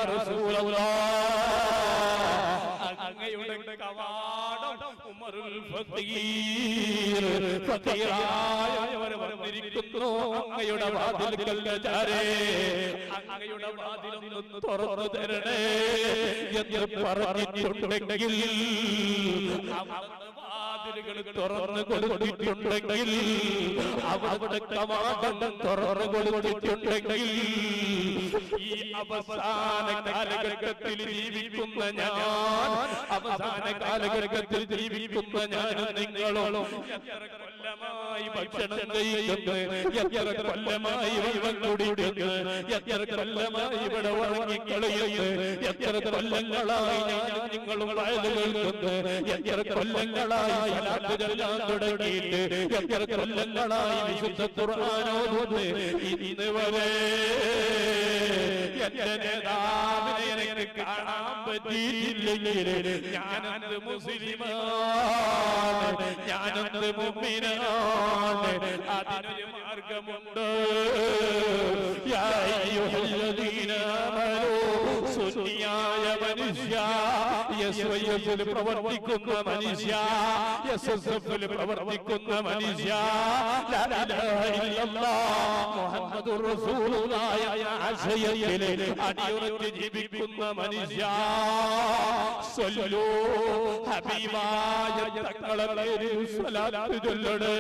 റസൂലല്ലാഹ് അങ്ങയുടെ കവാടം ഉമറുൽ ഫഖീർ ഫഖീറായവർ വന്നിരിക്കുന്നു, അങ്ങയുടെ വാതിൽക്കൽ ചാരേ അങ്ങയുടെ വാതിലൊന്ന് തുറന്നു തരണേ എന്ന് പറഞ്ഞിട്ടുണ്ടെങ്കിൽ അവിടുത്തെ വാതിലുകൾ തുറന്നു കൊടുത്തിട്ടുണ്ടെങ്കിൽ അവിടെ കവാടം തുറന്നു കൊടുത്തിട്ടുണ്ടെങ്കിൽ ഈ അവസാന കാലഘട്ടത്തിൽ ജീവിക്കുന്ന ഞാൻ, അവസാന കാലഘട്ടത്തിൽ ജീവിക്കുന്ന ഞാനും നിങ്ങളും എത്ര കൊല്ലമായി ഭക്ഷണം കഴിക്കുന്നു, എത്ര കൊല്ലമായി വെള്ളം കുടിക്കുന്നു, എത്ര കൊല്ലമായി ഇവിടെ ഉറങ്ങിക്കളിയുന്നു, എത്ര കൊല്ലങ്ങളായി ഞാനും നിങ്ങളും വയല് കേൾക്കുന്നു, എത്ര കൊല്ലങ്ങളായി സലാത്ത് ചൊല്ലാൻ തുടങ്ങിയിട്ട്, എത്ര കൊല്ലങ്ങളായി വിശുദ്ധ ഖുർആൻ ഓതുന്നു. ഇന്ന് വരെ എന്റെ നേതാവിനെ എനിക്ക് കാണാൻ പറ്റിയില്ലെങ്കിൽ ഞാനെന്ത് മുസ്ലിമാണ്, ഞാനെന്ത് മുഅ്മിനാണ്, അതിനൊരു മാർഗമുണ്ട്. യാ അയ്യുഹല്ലദീന ആമനൂ, സുന്നിയായ മനുഷ്യ, യസ്വയ്യസിൽ പ്രവർത്തിക്കുന്ന മനുഷ്യ, യസ്സഫിൽ പ്രവർത്തിക്കുന്ന മനുഷ്യ, ലാ ഇലാഹ ഇല്ലല്ലാഹ് മുഹമ്മദുർ റസൂലുള്ളാഹി ആശയത്തിലെ അടിയുറച്ച് ജീവിക്കുന്ന മനുഷ്യ, സ്വല്ലൂ ഹബീബായ തങ്ങളെ പേരിൽ സ്വലാത്ത് ചൊല്ലണേ.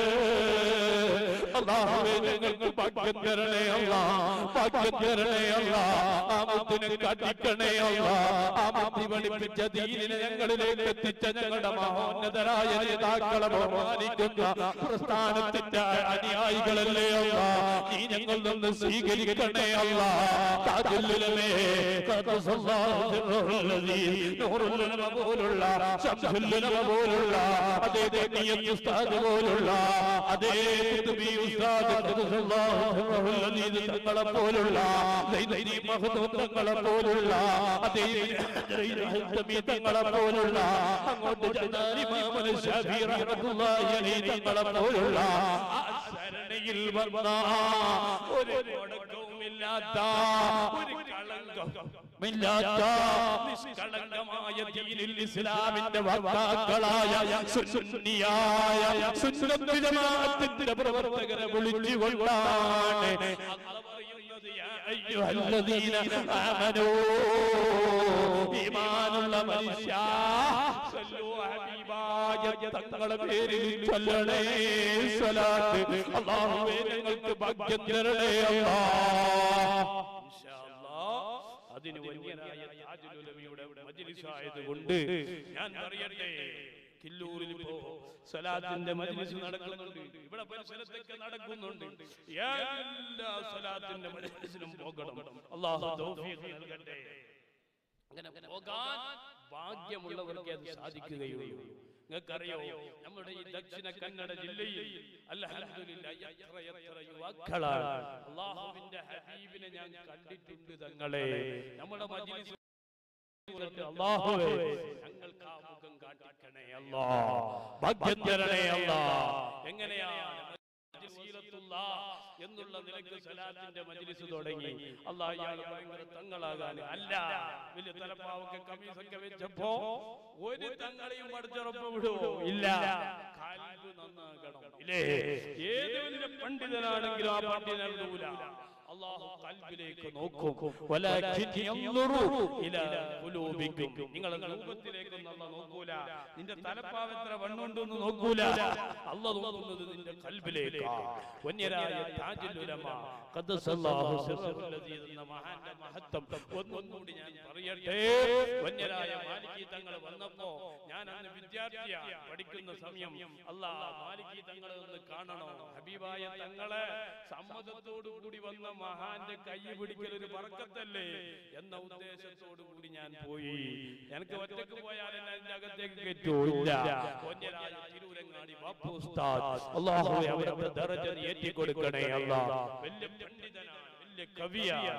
അല്ലാഹുവേ ഞങ്ങൾക്ക് ഭാഗ്യം തരണേ അല്ലാഹ്, ഭാഗ്യം തരണേ അല്ലാഹ്, ആ മുത്തിനെ കാട്ടിക്കണേ അല്ലാഹ്, ആ മുത്തി പഠിപ്പിച്ച ദീനിനെ ഞങ്ങളിലേക്ക് എത്തിച്ച ഞങ്ങളുടെ മഹോന്നതരായ നേതാക്കളെ ബഹുമാനിക്കുന്ന പ്രസ്ഥാനത്തിന്റെ അനുയായികളല്ലേ അല്ലാഹ്, നീ ഞങ്ങൾ നിന്ന് സ്വീകരിക്കണേ അല്ലാഹ്. താജുല്ലുലമേ ഖദ്ദസല്ലാഹു സിർറഹുൽ അസീസ് നൂറുൽ ഉലമ പോലുള്ള, ശംസുൽ ഉലമ പോലുള്ള, അതേ ദീനിയത്ത് ഉസ്താദ് പോലുള്ള, അതേ ഖുതുബി തങ്ങളെ പോലുള്ള തങ്ങളെ പോലുള്ള തങ്ങളെ പോലുള്ള അങ്ങോട്ട് തങ്ങളെ പോലുള്ള ശരണയിൽ വന്ന ഒരു മുടക്കവുമില്ലാത്ത ഒരു കളങ്കമില്ലാത്ത നിഷ്കളങ്കമായ ദീനുൽ ഇസ്ലാമിന്റെ വക്താക്കളായ സുന്നിയായ സുന്നത്തുൽ ജമാഅത്തിന്റെ പ്രവർത്തകരെ വിളിച്ചുകൊണ്ടാണ് അല്ലാഹു പറയുന്നത് യാ അയ്യുഹല്ലദീന ആമനൂ ഈമാനുള്ള മനുഷ്യ സല്ലു ഹബീബായ തങ്ങളെ പേരിൽ ചൊല്ലണേ സ്വലാത്ത് അല്ലാഹുവേ ഞങ്ങൾക്ക് ഭാഗ്യം തരണേ അല്ലാഹ് ഇൻഷാ അല്ലാഹ് അതിന് വലിയനായ താജുൽ ഉലമയുടെ മജ്ലിസ് ആയതുകൊണ്ട് ഞാൻ പറയട്ടെ കില്ലൂരിൽ ഇപ്പോ സ്വലാത്തിന്റെ മജ്ലിസ് നടക്കുന്നുണ്ട് ഇവിടെ പരിസരത്തൊക്കെ നടക്കുന്നുണ്ട് എല്ലാ സ്വലാത്തിന്റെ മജ്ലിസിലും പോകണം അല്ലാഹു തൗഫീഖ് നൽകട്ടെ അങ്ങനെ പോകാൻ ഭാഗ്യമുള്ളവർക്ക് അത് സാധിക്കുകയുള്ളൂ നിങ്ങൾക്കറിയോ നമ്മുടെ ഈ ദക്ഷിണ കന്നഡ ജില്ലയിൽ അൽഹംദുലില്ലാഹ് എത്ര യുവാക്കളാണ് അല്ലാഹുവിന്റെ ഹബീബിനെ ഞാൻ കണ്ടിട്ടുണ്ട് തങ്ങളെ നമ്മുടെ മജ്ലിസ് അല്ലാഹുവേ ഞങ്ങൾക്ക് ആ മുഖം കാട്ടിക്കണേ അല്ലാഹ് ഭാഗ്യം തരണേ അല്ലാഹ് എങ്ങനെയാണ് എന്നുള്ള നിലക്ക് സലാത്തിന്റെ മജ്ലിസ് തുടങ്ങി അല്ലാഹ് ഇയാളെ ഭയങ്കര തങ്ങളാകാൻ അല്ല വലിയ തലപ്പാവൊക്കെ കമീസൊക്കെ വെച്ചപ്പോ ഒരു തങ്ങളെയും പഠിച്ചുറപ്പ് വിടുവോ ഇല്ല ഖൽബ് നന്നാകണം ഇല്ലേ ഏത് വലിയ പണ്ഡിതനാണെങ്കിലും ആ പണ്ഡിതൻ വിടൂല അല്ലാഹു ഖൽബിലേക്ക് നോക്കും വലാകിൻ യൻദുറു ഇലാ ഖുലൂബിക്കും നിങ്ങളുടെ രൂപത്തിലേക്ക് അല്ലാഹു നോക്കൂല നിന്റെ തലപ്പാവ് എത്ര വണ്ണുണ്ടെന്ന് നോക്കൂല അല്ലാഹു നോക്കുന്നത് നിന്റെ ഖൽബിലേക്കാണ് വന്യരായ താജുൽ ഉലമ ഖദ്ദസല്ലാഹു സിർറഹുല്ലദീ എന്ന മഹാന്റെ മഹത്വം ഒന്നുകൂടി ഞാൻ പറയട്ടെ വന്യരായ മാലികി തങ്ങൾ വന്നപ്പോ ഞാൻ അന്ന് വിദ്യാർത്ഥിയാണ് പഠിക്കുന്ന സമയം അല്ലാഹ് മാലികി തങ്ങളെ ഒന്ന് കാണണോ ഹബീബായ തങ്ങളെ സമ്മതത്തോടു കൂടി വന്ന മഹാന്റെ കൈ പിടിക്കൽ ഒരു ബർക്കത്തല്ലേ എന്ന ഉദ്ദേശത്തോടു കൂടി ഞാൻ പോയി എനിക്ക് ഒറ്റക്ക് പോയാൽ എന്നെ അതിന്റെ അകത്തേക്ക് കയറ്റൂല്ല വന്യരായ തിരൂരങ്ങാടി ബാപ്പു ഉസ്താദ് അല്ലാഹുവേ അവരുടെ ദറജ ഏറ്റി കൊടുക്കണേ അല്ലാഹ് വലിയ പണ്ഡിതനാണ് വലിയ കവിയാണ്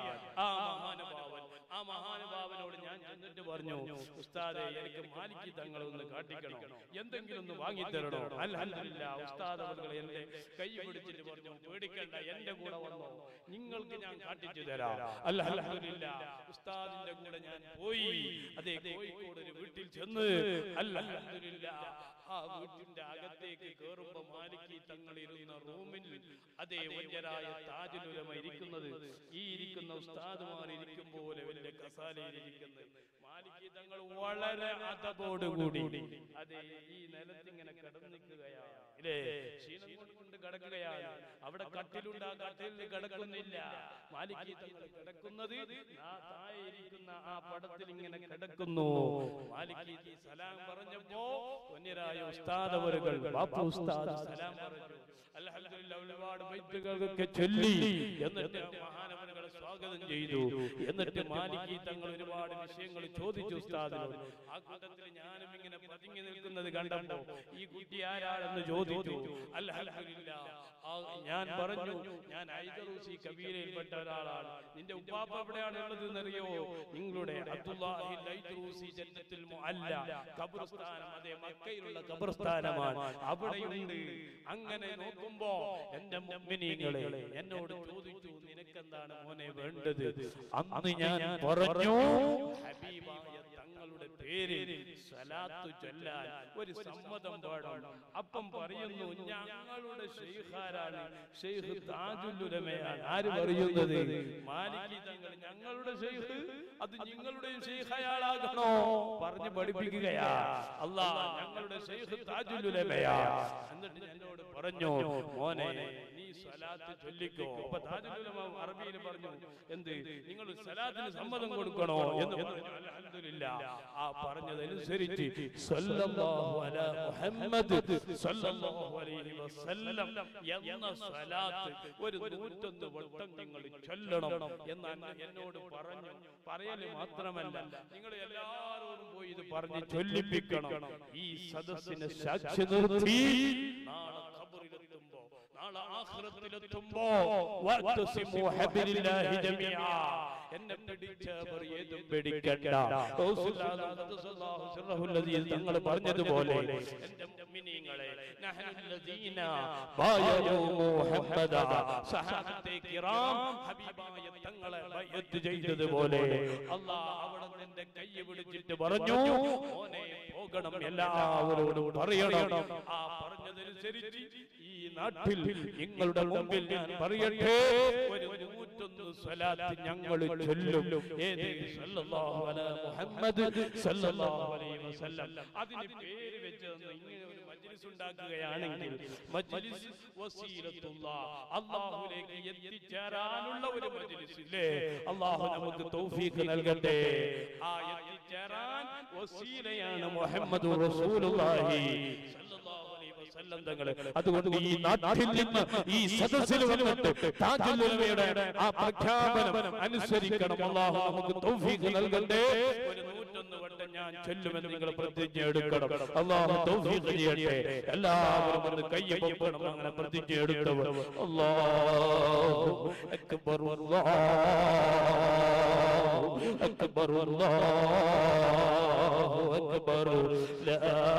ആ മഹാനുഭാവനോട് ഞാൻ ചെന്നിട്ട് പറഞ്ഞു ഉസ്താദേ എനിക്ക് മാലികി തങ്ങളെ ഒന്ന് കാട്ടിക്കണം എന്തെങ്കിലും ഒന്ന് വാങ്ങിത്തരണോ അൽഹംദുലില്ലാഹ് ഉസ്താദ് അവர்கள் എന്റെ കൈ പിടിച്ചിട്ട് പറഞ്ഞു പേടിക്കണ്ട എന്റെ കൂടെ വന്നോ നിങ്ങൾക്ക് ഞാൻ കാട്ടിച്ചു തരാം അൽഹംദുലില്ലാഹ് ഉസ്താദിന്റെ കൂടെ ഞാൻ പോയി അതേ കോഴിക്കോട് ഒരു വീട്ടിൽ ചെന്ന് അൽഹംദുലില്ലാഹ് ആ വീട്ടിന്റെ അകത്തേക്ക് കേറുമ്പോ മാലികി തങ്ങൾ ഇരുന്ന റൂമിൽ അതേ വന്യരായ താജുൽ ഉലമ ഇരിക്കുന്നത് ഈ ഇരിക്കുന്ന ഉസ്താദുമാർ ഇരിക്കും പോലെ വലിയ കസാലയിൽ ഇരിക്കുന്നത് മാലികി തങ്ങൾ വളരെ അതബോടുകൂടി അതേ ഈ നിലത്തിങ്ങനെ കിടന്നിക്കുകയാണ് ഇല്ലേ ക്ഷീണം കൊണ്ട് കിടക്കുകയാണ് അവിടെ കട്ടിലുണ്ട് ആ കട്ടിലിൽ കിടക്കുന്നില്ല മാലികി തങ്ങൾ കിടക്കുന്നത് താഴെ ഇരിക്കുന്ന ആ പടത്തിൽ ഇങ്ങനെ കിടക്കുന്നു മാലികി സലാം പറഞ്ഞപ്പോ വന്യരായ ഉസ്താദ് അവരുകൾ ബാപ്പു ഉസ്താദ് സലാം പറഞ്ഞു അൽഹംദുലില്ലാഹ് ഒരുപാട് ബൈത്തുകളൊക്കെ ചൊല്ലി എന്നിട്ട് മഹാനവറുകളെ സ്വാഗതം ചെയ്തു എന്നിട്ട് മാലികി തങ്ങൾ ഒരുപാട് വിഷയങ്ങൾ ചോദിച്ചു ഉസ്താദിനോട് ആ കൂട്ടത്തിൽ ഞാനും ഇങ്ങനെ പതുങ്ങി നിൽക്കുന്നത് കണ്ടപ്പോ ഈ കുട്ടി ആരാണെന്ന് ചോദിച്ചു അൽഹംദുലില്ലാഹ് ഞാൻ പറഞ്ഞു ഞാൻ ഐദറൂസി കബീലയിൽപ്പെട്ട ഒരാളാണ് നിന്റെ ഉപ്പാപ്പ എവിടെയാണ് ഉള്ളത് എന്നറിയോ നിങ്ങളുടെ അബ്ദുല്ലാഹി ഐദറൂസി ജന്നത്തുൽ മുഅല്ല ഖബർസ്ഥാനം അതേ മക്കയിലുള്ള ഖബർസ്ഥാനമാണ് അവിടെയുണ്ട് അങ്ങനെ നോക്കുമ്പോ എന്റെ മുഅ്മിനീങ്ങളെ എന്നോട് ചോദിച്ചു നിനക്കെന്താണ് മോനെ വേണ്ടത് അന്ന് ഞാൻ പറഞ്ഞു ഹബീബായ തങ്ങളുടെ പേരിൽ സ്വലാത്ത് ചൊല്ലാൻ ഒരു സമ്മതം പാടണം അപ്പം പറയുന്നു ഞങ്ങളുടെ ശൈഖാരാണ് ശൈഖ് താജുൽ ഉലമയാണ് ആര് പറയുന്നത് മാലികി തങ്ങൾ ഞങ്ങളുടെ ശൈഖ് അത് നിങ്ങളുടെ ശൈഖ് അയാളാകണോ പറഞ്ഞു പഠിപ്പിക്കുകയാ അല്ലാഹ് ഞങ്ങളുടെ ശൈഖ് താജുൽ ഉലമയാ എന്നിട്ട് എന്നോട് പറഞ്ഞു മോനെ നീ സ്വലാത്ത് ചൊല്ലിക്കോ അപ്പൊ താജുൽ ഉലമ അറബിയിൽ പറഞ്ഞു എന്ത് നിങ്ങൾ സ്വലാത്തിന് സമ്മതം കൊടുക്കണോ എന്ന് പറഞ്ഞു അൽഹംദുലില്ലാഹ് ആ പറഞ്ഞതനുസരിച്ച് സല്ലല്ലാഹു അലാ മുഹമ്മദ് സല്ലല്ലാഹു അലൈഹി വസല്ലം എന്ന സ്വലാത്ത് ഒരു 101 വട്ടം നിങ്ങൾ ചൊല്ലണം എന്ന് എന്നോട് പറഞ്ഞു പറയല് മാത്രമല്ല നിങ്ങൾ എല്ലാവരോടും പോയി ഇത് പറഞ്ഞ് ചൊല്ലിപ്പിക്കണം ഈ സദസ്സിനെ സാക്ഷി നിർത്തി നാളെ ഖബറിലെത്തുമ്പോ നാളെ ആഖിറത്തിലെത്തുമ്പോ വഅ്തസിമു ഹബിലില്ലാഹി ജമീഅ എന്നെ പിടിച്ചവർ ഏതും പിടിക്കണ്ട. തങ്ങൾ പറഞ്ഞതുപോലെ എന്റെ മുഅ്മിനീങ്ങളെ നഹ്നുല്ലദീന ബായഉ മുഹമ്മദ സഹാബത്തെ കിറാം ഹബീബായ തങ്ങളെ ബൈഅത്ത് ചെയ്തതുപോലെ അല്ലാഹ് അവിടെ നിന്റെ കൈ പിടിച്ചിട്ട് പറഞ്ഞു മോനെ പോകണം, എല്ലാവരോടും പറയണം. ആ പറഞ്ഞതനുസരിച്ച് ഈ നാട്ടിൽ നിങ്ങളുടെ മുമ്പിൽ ഞാൻ പറയട്ടെ, ഒരു 101 സ്വലാത്ത് ഞങ്ങൾ ചൊല്ലും. ഏത് സല്ലല്ലാഹു അലാ മുഹമ്മദ് സല്ലല്ലാഹു അലൈഹി വസല്ലം. അതിന് പേര് വെച്ച് ഇങ്ങനെ ഒരു മജ്ലിസ് ഉണ്ടാക്കുകയാണെങ്കിൽ മജ്ലിസ് വസീലത്തുല്ലാഹ്, അല്ലാഹുവിലേക്ക് എത്തിച്ചേരാനുള്ള ഒരു മജ്ലിസ് ഇല്ലേ? അല്ലാഹു നമുക്ക് തൗഫീഖ് നൽകട്ടെ. ആ എത്തിച്ചേരാൻ വസീലയാണ് മുഹമ്മദുർ റസൂലുള്ളാഹി സല്ലല്ലാഹു അലൈഹി വസല്ലം തങ്ങൾ. അതുകൊണ്ട് ഈ നാട്ടിൽ നിന്ന് ഈ സദസ്സിൽ വന്നിട്ട് താജുൽ ഉലമയുടെ ആ പ്രഖ്യാപനം അനുസരിക്കണം. അല്ലാഹു നമുക്ക് തൗഫീഖ് നൽകട്ടെ. ഒരു 101 വട്ടം ഞാൻ ചൊല്ലുമെന്ന് നിങ്ങൾ പ്രതിജ്ഞ എടുക്കണം. അല്ലാഹു തൗഫീഖ് ചെയ്യട്ടെ. എല്ലാവരും ഒന്ന് കൈ പൊക്കണം, അങ്ങനെ പ്രതിജ്ഞ എടുത്തവർ. അല്ലാഹു അക്ബർ അല്ലാഹു അക്ബർ അല്ലാഹു അക്ബർ ലാ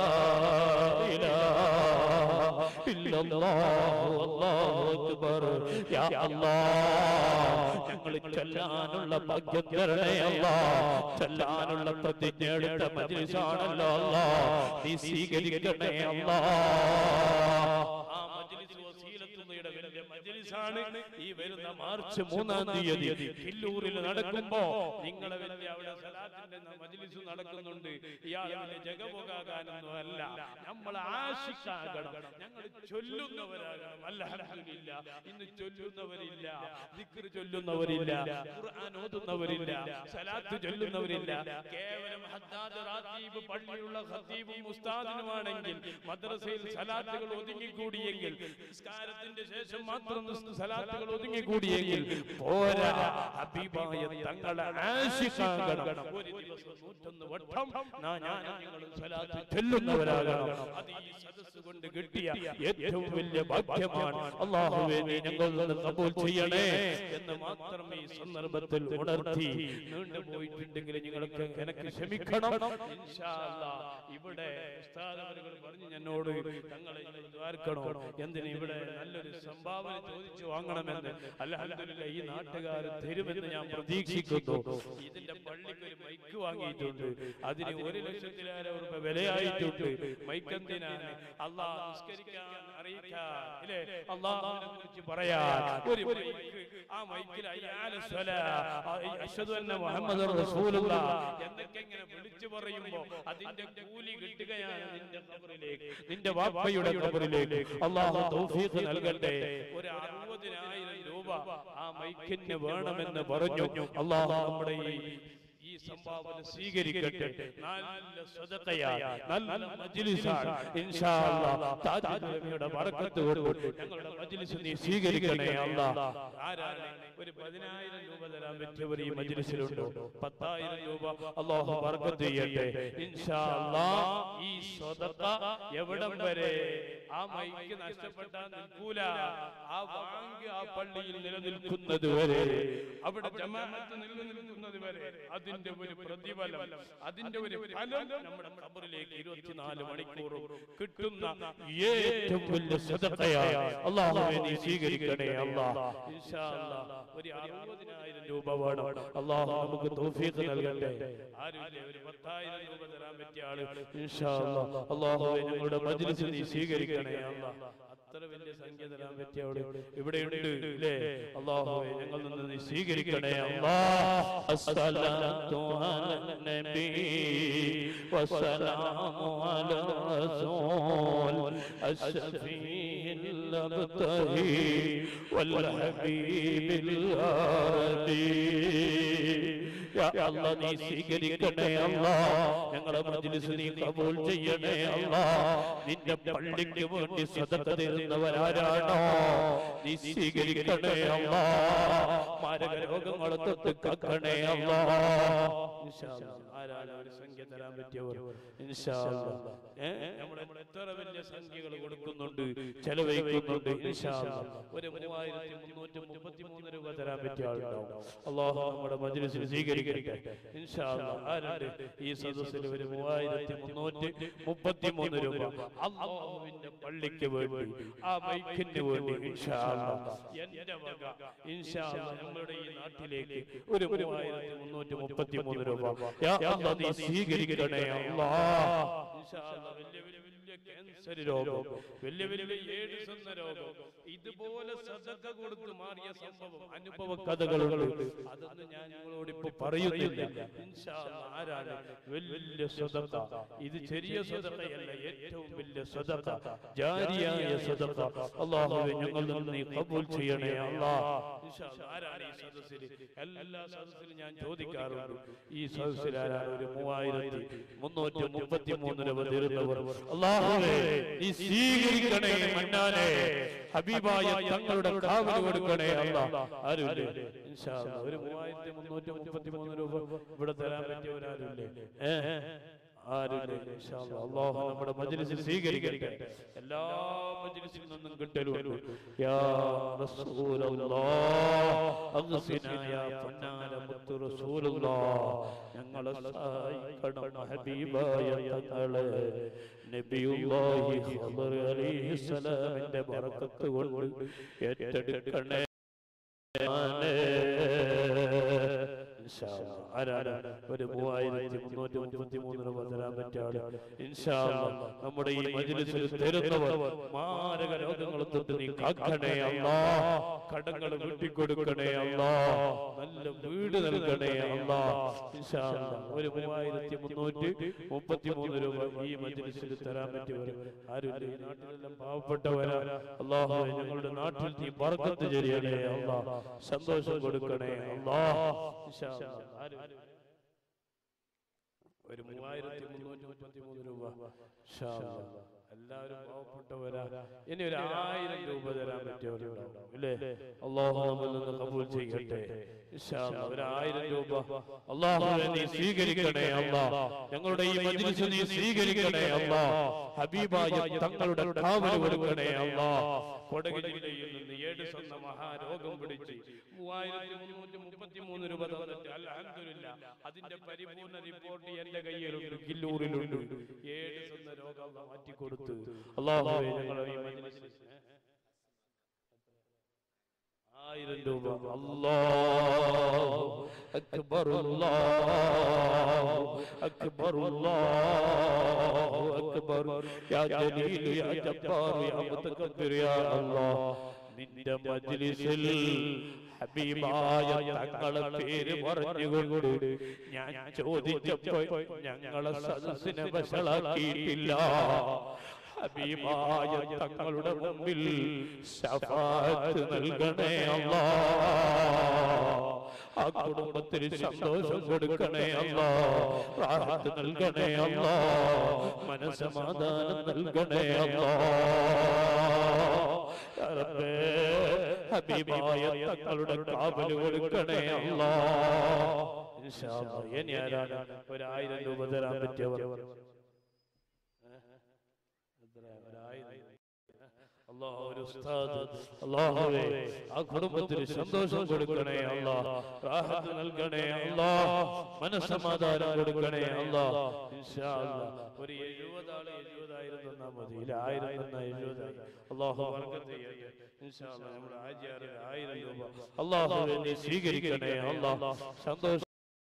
ഇലാഹ ഇല്ലല്ലാഹു അല്ലാഹു അക്ബർ. യാ അല്ലാഹ് ഞങ്ങൾ ചൊല്ലാനുള്ള ഭാഗ്യം തരണേ അല്ലാഹ്. ചൊല്ലാനുള്ള പ്രതിജ്ഞ എടുത്ത മജ്ലിസാണല്ലോ അല്ലാഹ്, നീ സ്വീകരിക്കണേ അല്ലാഹ്. ആ മജ്ലിസ് വസീലത്തുള്ളയുടെ വലിയ മജ്ലിസാണ്. ഈ വരുന്ന മാർച്ച് 3-ാം തീയതി കില്ലൂരിൽ നടക്കുമ്പോ നിങ്ങളെ വലിയ അവിടെ സലാത്തിന്റെ മജ്ലിസ് നടക്കുന്നുണ്ട്. ഇയാൾ വലിയ ജഗപോകാകാനൊന്നും അല്ല, നമ്മൾ ആശിക്കാകണം, ഞങ്ങൾ ചൊല്ലുന്നവരാകണം. അൽഹംദുലില്ലാ ഇന്ന് ചൊല്ലുന്നവരില്ല, ദിക്ർ ചൊല്ലുന്നവരില്ല, ഖുർആൻ ഓതുന്നവരില്ല, സലാത്ത് ചൊല്ലുന്നവരില്ല. കേവലം ഹദ്ദാദ് റാത്തീബ് പള്ളിയുള്ള ഖതീബും ഉസ്താദിനുമാണെങ്കിൽ മദ്രസയിൽ സലാത്തുകൾ ഒതുങ്ങിക്കൂടിയെങ്കിൽ, നിസ്കാരത്തിന്റെ ശേഷം മാത്രം സലാത്തുകൾ ഒതുങ്ങിക്കൂടിയെങ്കിൽ പോരാ. ഹബീബായ തങ്ങളെ ആശിക്കാകണം. ഒരു ദിവസം 101 വട്ടം നിങ്ങൾ സലാത്ത് ചൊല്ലുന്നവരാകണം. അത് ഈ സദസ്സ് കൊണ്ട് കിട്ടിയ ഏറ്റവും വലിയ ഭാഗ്യമാണ്. അല്ലാഹുവേ നീ ഞങ്ങളിൽ കബൂൽ ചെയ്യണേ എന്ന് മാത്രം ഈ സന്ദർഭത്തിൽ ഉണർത്തി. നീണ്ടുപോയിട്ടുണ്ടെങ്കിൽ നിങ്ങൾക്ക് എനിക്ക് ക്ഷമിക്കണം. ഇൻഷാ അല്ലാഹ് ഇവിടെ ഉസ്താദ് അവരുകൾ പറഞ്ഞു എന്നോട് തങ്ങളെ ദ്വാരക്കണോ, എന്തിന് ഇവിടെ നല്ലൊരു സംഭാവന ചോദിച്ചു വാങ്ങണമെന്ന്. അൽഹംദുലില്ലാഹ് ഈ നാട്ടുകാർ തരുമെന്ന് ഞാൻ പ്രതീക്ഷിക്കുന്നു. ഇതിന്റെ പള്ളിക്ക് ഒരു മൈക്ക് വാങ്ങിയിട്ടുണ്ട്, അതിന് 1,00,000 രൂപ വിലയായിട്ടുണ്ട്. മൈക്ക് എന്തിനാണ്? അല്ലാഹ് നിസ്കരിക്കാൻ അറിയിക്കാൻ, ഇല്ലേ, അല്ലാഹുവിനെ കുറിച്ച് പറയാൻ ഒരു മൈക്ക്. ആ മൈക്കിൽ അശ്ഹദു അന്ന മുഹമ്മദുർ റസൂലുള്ളാഹ് എന്നൊക്കെ ഇങ്ങനെ വിളിച്ചു പറയുമ്പോ അതിന്റെ കൂലി കിട്ടുകയാണ് നിന്റെ ഖബറിലേക്ക്, നിന്റെ വാപ്പയുടെ ഖബറിലേക്ക്. അല്ലാഹു തൗഫീഖ് നൽകട്ടെ. ഒരു 60,000 രൂപ ആ മൈക്കിന് വേണമെന്ന് പറഞ്ഞു. അല്ലാഹു നമ്മുടെ ഈ സംഭാവന സ്വീകരിക്കട്ടെ. നല്ല സദഖയാണ്, നല്ല മജ്ലിസാണ്. ഇൻഷാ അല്ലാഹ് താജുൽ ഉലമയുടെ ബറക്കത്ത് കൊണ്ട് ഞങ്ങളുടെ മജ്ലിസ് നീ സ്വീകരിക്കണേ അല്ലാഹ്. ആരാണ് ഒരു 10,000 രൂപ തരാൻ പറ്റിയവർ ഈ മജ്ലിസിലുണ്ടോ? 10,000 രൂപ അല്ലാഹു ബറക്കത്ത് ചെയ്യട്ടെ. ഇൻഷാ അല്ലാഹ് ഈ സദഖ എവിടം വരെ ആ മൈക്ക് നഷ്ടപ്പെട്ടാൽ നിൽക്കൂല, ആ വാങ്ങി ആ പള്ളിയിൽ നിലനിൽക്കുന്നത് വരെ, അവിടെ ജമാഅത്ത് നിലനിൽക്കുന്നത് വരെ അതിന്റെ ഒരു പ്രതിഫലം, അതിന്റെ ഒരു ഫലം നമ്മുടെ ഖബറിലേക്ക് 24 മണിക്കൂറും കിട്ടുന്ന ഏറ്റവും വലിയ സദഖയാണ്. അല്ലാഹുവേ നീ സ്വീകരിക്കണേ അല്ലാഹ്. ഇൻഷാ അല്ലാഹ് ഒരു 60,000 രൂപ വേണം. അല്ലാഹു നമുക്ക് തൗഫീഖ് നൽകട്ടെ. ആരുമില്ലേ ഒരു 10,000 രൂപ തരാൻ പറ്റിയ ആള്? ഇൻഷാ അല്ലാഹ് അല്ലാഹുവേ ഞങ്ങളുടെ മജ്ലിസ് നീ സ്വീകരിക്കണേ അല്ലാഹ്. അത്ര വലിയ സംഖ്യ തരാൻ പറ്റിയ ആള് ഇവിടെയുണ്ട്, ഇല്ലേ? അല്ലാഹുവേ ഞങ്ങളിൽ നിന്ന് നീ സ്വീകരിക്കണേ അല്ലാഹ്. അസ്സലാത്തു അലൻ നബി വസ്സലാമു അലാ റസൂൽ അശ്ശഫീഇൽ അബ്തഹി വൽ ഹബീബിൽ ഹാദി യാ അല്ലാഹ് നീ സ്വീകരിക്കണേ അല്ലാഹ് ഞങ്ങളുടെ മജ്ലിസ് നീ കബൂൽ ചെയ്യണേ അല്ലാഹ് നിന്റെ പള്ളിക്ക് വേണ്ടി സദഖ തരുന്നവരാരാണോ നീ സ്വീകരിക്കണേ അല്ലാഹ് മാരക രോഗങ്ങളെ തൊട്ട് കാക്കണേ അല്ലാഹ് ഇൻഷാ അല്ലാഹ് ആരാണ് ഒരു സംഖ്യ തരാൻ പറ്റിയവർ ഇൻഷാ അല്ലാഹ് നമ്മൾ എത്ര വലിയ സംഖ്യകൾ കൊടുക്കുന്നുണ്ട് ചെലവഴിക്കുന്നുണ്ട് ഇൻഷാ അല്ലാഹ് ഒരു 3333 രൂപ തരാൻ പറ്റിയ ആളുണ്ടാവും അല്ലാഹു നമ്മുടെ മജ്ലിസിൽ സ്വീകരിക്കട്ടെ ഇൻഷാ അല്ലാഹ് ആരാണ് ഈ സദസ്സിൽ ഒരു 3333 രൂപ അല്ലാഹുവിന്റെ പള്ളിക്ക് വേണ്ടി ആ മൈക്കിന് വേണ്ടി ഇൻഷാ അല്ലാഹ് എൻ്റെ വക ഇൻഷാ അല്ലാഹ് നമ്മുടെ ഈ നാട്ടിലേക്ക് ഒരു 3333 രൂപ യാ അല്ലാഹ് നീ സ്വീകരിക്കണേ അല്ലാഹ് ഇൻഷാ അല്ലാഹ് വലിയ ക്യാൻസർ രോഗം വലിയ എയ്ഡ്സ് എന്ന രോഗം ഇതുപോലെ സദഖ കൊടുത്ത് മാറിയ സംഭവം അനുഭവ കഥകളുണ്ട് അതൊന്നും ഞാൻ നിങ്ങളോട് ഇപ്പൊ പറയുന്നില്ല ഇൻഷാ അല്ലാഹ് ആരാണ് വലിയ സദഖ ഇത് ചെറിയ സദഖയല്ല ഏറ്റവും വലിയ സദഖ ജാരിയായ സദഖ അല്ലാഹുവേ ഞങ്ങളിൽ നീ കബൂൽ ചെയ്യണേ അല്ലാഹ് ഇൻഷാ അല്ലാഹ് ആരാണ് ഈ സദസ്സിൽ എല്ലാ സദസ്സിലും ഞാൻ ചോദിക്കാറുണ്ട് ഈ സദസ്സിൽ ആരാണ് ഒരു 3333 രൂപ തരുന്നവർ അല്ലാഹുവേ നീ സ്വീകരിക്കണേ മന്നാനെ ഹബീബായ തങ്ങളുടെ കാവൽ കൊടുക്കണേ അല്ലാഹ് ആരുമില്ലേ ഇൻഷാ അല്ലാഹ് ഒരു 3333 രൂപ ഇവിടെ തരാൻ പറ്റിയവരാരുമില്ലേ ആരുമില്ലേ ഇൻഷാ അല്ലാഹ് അല്ലാഹു നമ്മുടെ മജ്ലിസിൽ സ്വീകരിക്കട്ടെ എല്ലാ മജ്ലിസിൽ നിന്നും കിട്ടലുണ്ട് യാ റസൂലല്ലാഹ് അഗ്സിനാ യാ ഫന്നാന മുത്തു റസൂലുള്ളാഹ് ഞങ്ങളെ സഹായിക്കണം ഹബീബായ തങ്ങളെ നബിയുല്ലാഹി ഖദർ അലൈഹിസ്സലാമിന്റെ ബറക്കത്ത് കൊണ്ട് ഏറ്റെടുക്കണേ ഇൻഷാ അല്ലാഹ് ആരാണ് ഒരു 3333 രൂപ തരാൻ പറ്റിയ ആള് ഇൻഷാ അല്ലാഹ് നമ്മുടെ ഈ മജ്ലിസിൽ തരുന്നവർ മാരക രോഗങ്ങളെ തൊട്ട് നീ കാക്കണേ അല്ലാഹ് കടങ്ങൾ വീട്ടിക്കൊടുക്കണേ അല്ലാഹ് നല്ല വീട് നൽകണേ അല്ലാഹ് ഇൻഷാ അല്ലാഹ് ഒരു 3333 രൂപ ഈ മജ്ലിസിൽ തരാൻ പറ്റിയവർ ആരുമില്ല ഈ നാട്ടിലെല്ലാം പാവപ്പെട്ടവരാ അല്ലാഹുവേ ഞങ്ങളുടെ നാട്ടിൽ നീ ബർക്കത്ത് ചൊരിയണേ അല്ലാഹ് സന്തോഷം കൊടുക്കണേ അല്ലാഹ് ഇൻഷാ അല്ലാഹ് ഒരു 3333 രൂപ ഇൻഷാ അല്ലാഹ് എല്ലാവരും പാവപ്പെട്ടവരാ ഇനി ഒരു 1000 രൂപ തരാൻ പറ്റിയവരുണ്ടാവും ഇല്ലേ അല്ലാഹു നമ്മിൽ നിന്ന് കബൂൽ ചെയ്യട്ടെ ഇൻഷാ അല്ലാഹ് ഒരു 1000 രൂപ അല്ലാഹുവേ നീ സ്വീകരിക്കണേ അല്ലാഹ് ഞങ്ങളുടെ ഈ മജ്ലിസ് നീ സ്വീകരിക്കണേ അല്ലാഹ് ഹബീബായ തങ്ങളുടെ കാവൽ കൊടുക്കണേ അല്ലാഹ് കൊടക് ജില്ലയിൽ നിന്ന് എയ്ഡ്സ് എന്ന മഹാരോഗം പിടിച്ച് 3333 രൂപ തന്നിട്ട് അൽഹംദുലില്ലാഹ് അതിന്റെ പരിപൂർണ്ണ റിപ്പോർട്ട് എന്റെ കയ്യിലുണ്ട് കില്ലൂരിലുണ്ട് എയ്ഡ്സ് എന്ന രോഗം മാറ്റി കൊടുത്തു അല്ലാഹുവേ ഞങ്ങളുടെ ഈ മജ്ലിസിൽ 1000 രൂപ അല്ലാഹു അക്ബർ അല്ലാഹു അക്ബർ അല്ലാഹു അക്ബർ യാ ജലീൽ യാ ജബ്ബാർ യാ മുതകബ്ബിർ യാ അല്ലാഹ് നിന്റെ മജ്ലിസിൽ ഹബീബായ തങ്ങളെ പേര് പറഞ്ഞുകൊണ്ട് ഞാൻ ചോദിച്ചപ്പോൾ ഞങ്ങളെ സദസ്സിനെ വഷളാക്കിയിട്ടില്ല ഹബീബായ തങ്ങളുടെ മുമ്പിൽ ശഫാഅത്ത് നൽകണേ അല്ലാഹ് ആ കുടുംബത്തിന് സന്തോഷം കൊടുക്കണേ അല്ലാഹ് റാഹത്ത് നൽകണേ അല്ലാഹ് മനസ്സമാധാനം നൽകണേ അല്ലാഹ് യാ റബ്ബേ ഹബീബായ തങ്ങളുടെ കാവൽ കൊടുക്കണേ അല്ലാഹ് ഇൻഷാ അല്ലാഹ് ഇനി ആരാണ് ഒരു 1000 രൂപ തരാൻ പറ്റിയവർ അല്ലാഹു ഒരു ഉസ്താദ് അല്ലാഹുവേ ആ കുടുംബത്തിന് സന്തോഷം കൊടുക്കണേ അല്ലാഹ് റാഹത്ത് നൽകണേ അല്ലാഹ് മനസ്സമാധാനം കൊടുക്കണേ അല്ലാഹ് ഇൻഷാ അല്ലാഹ് ഒരു 70 ആള് 70000 തന്നാ മതി 1000 തന്നാ 70000 അല്ലാഹു ബർക്കത്ത് ചെയ്യട്ടെ ഇൻഷാ അല്ലാഹ് നമ്മുടെ ആജിയാർ 1000 രൂപ അല്ലാഹുവേ നീ സ്വീകരിക്കണേ അല്ലാഹ് സന്തോഷം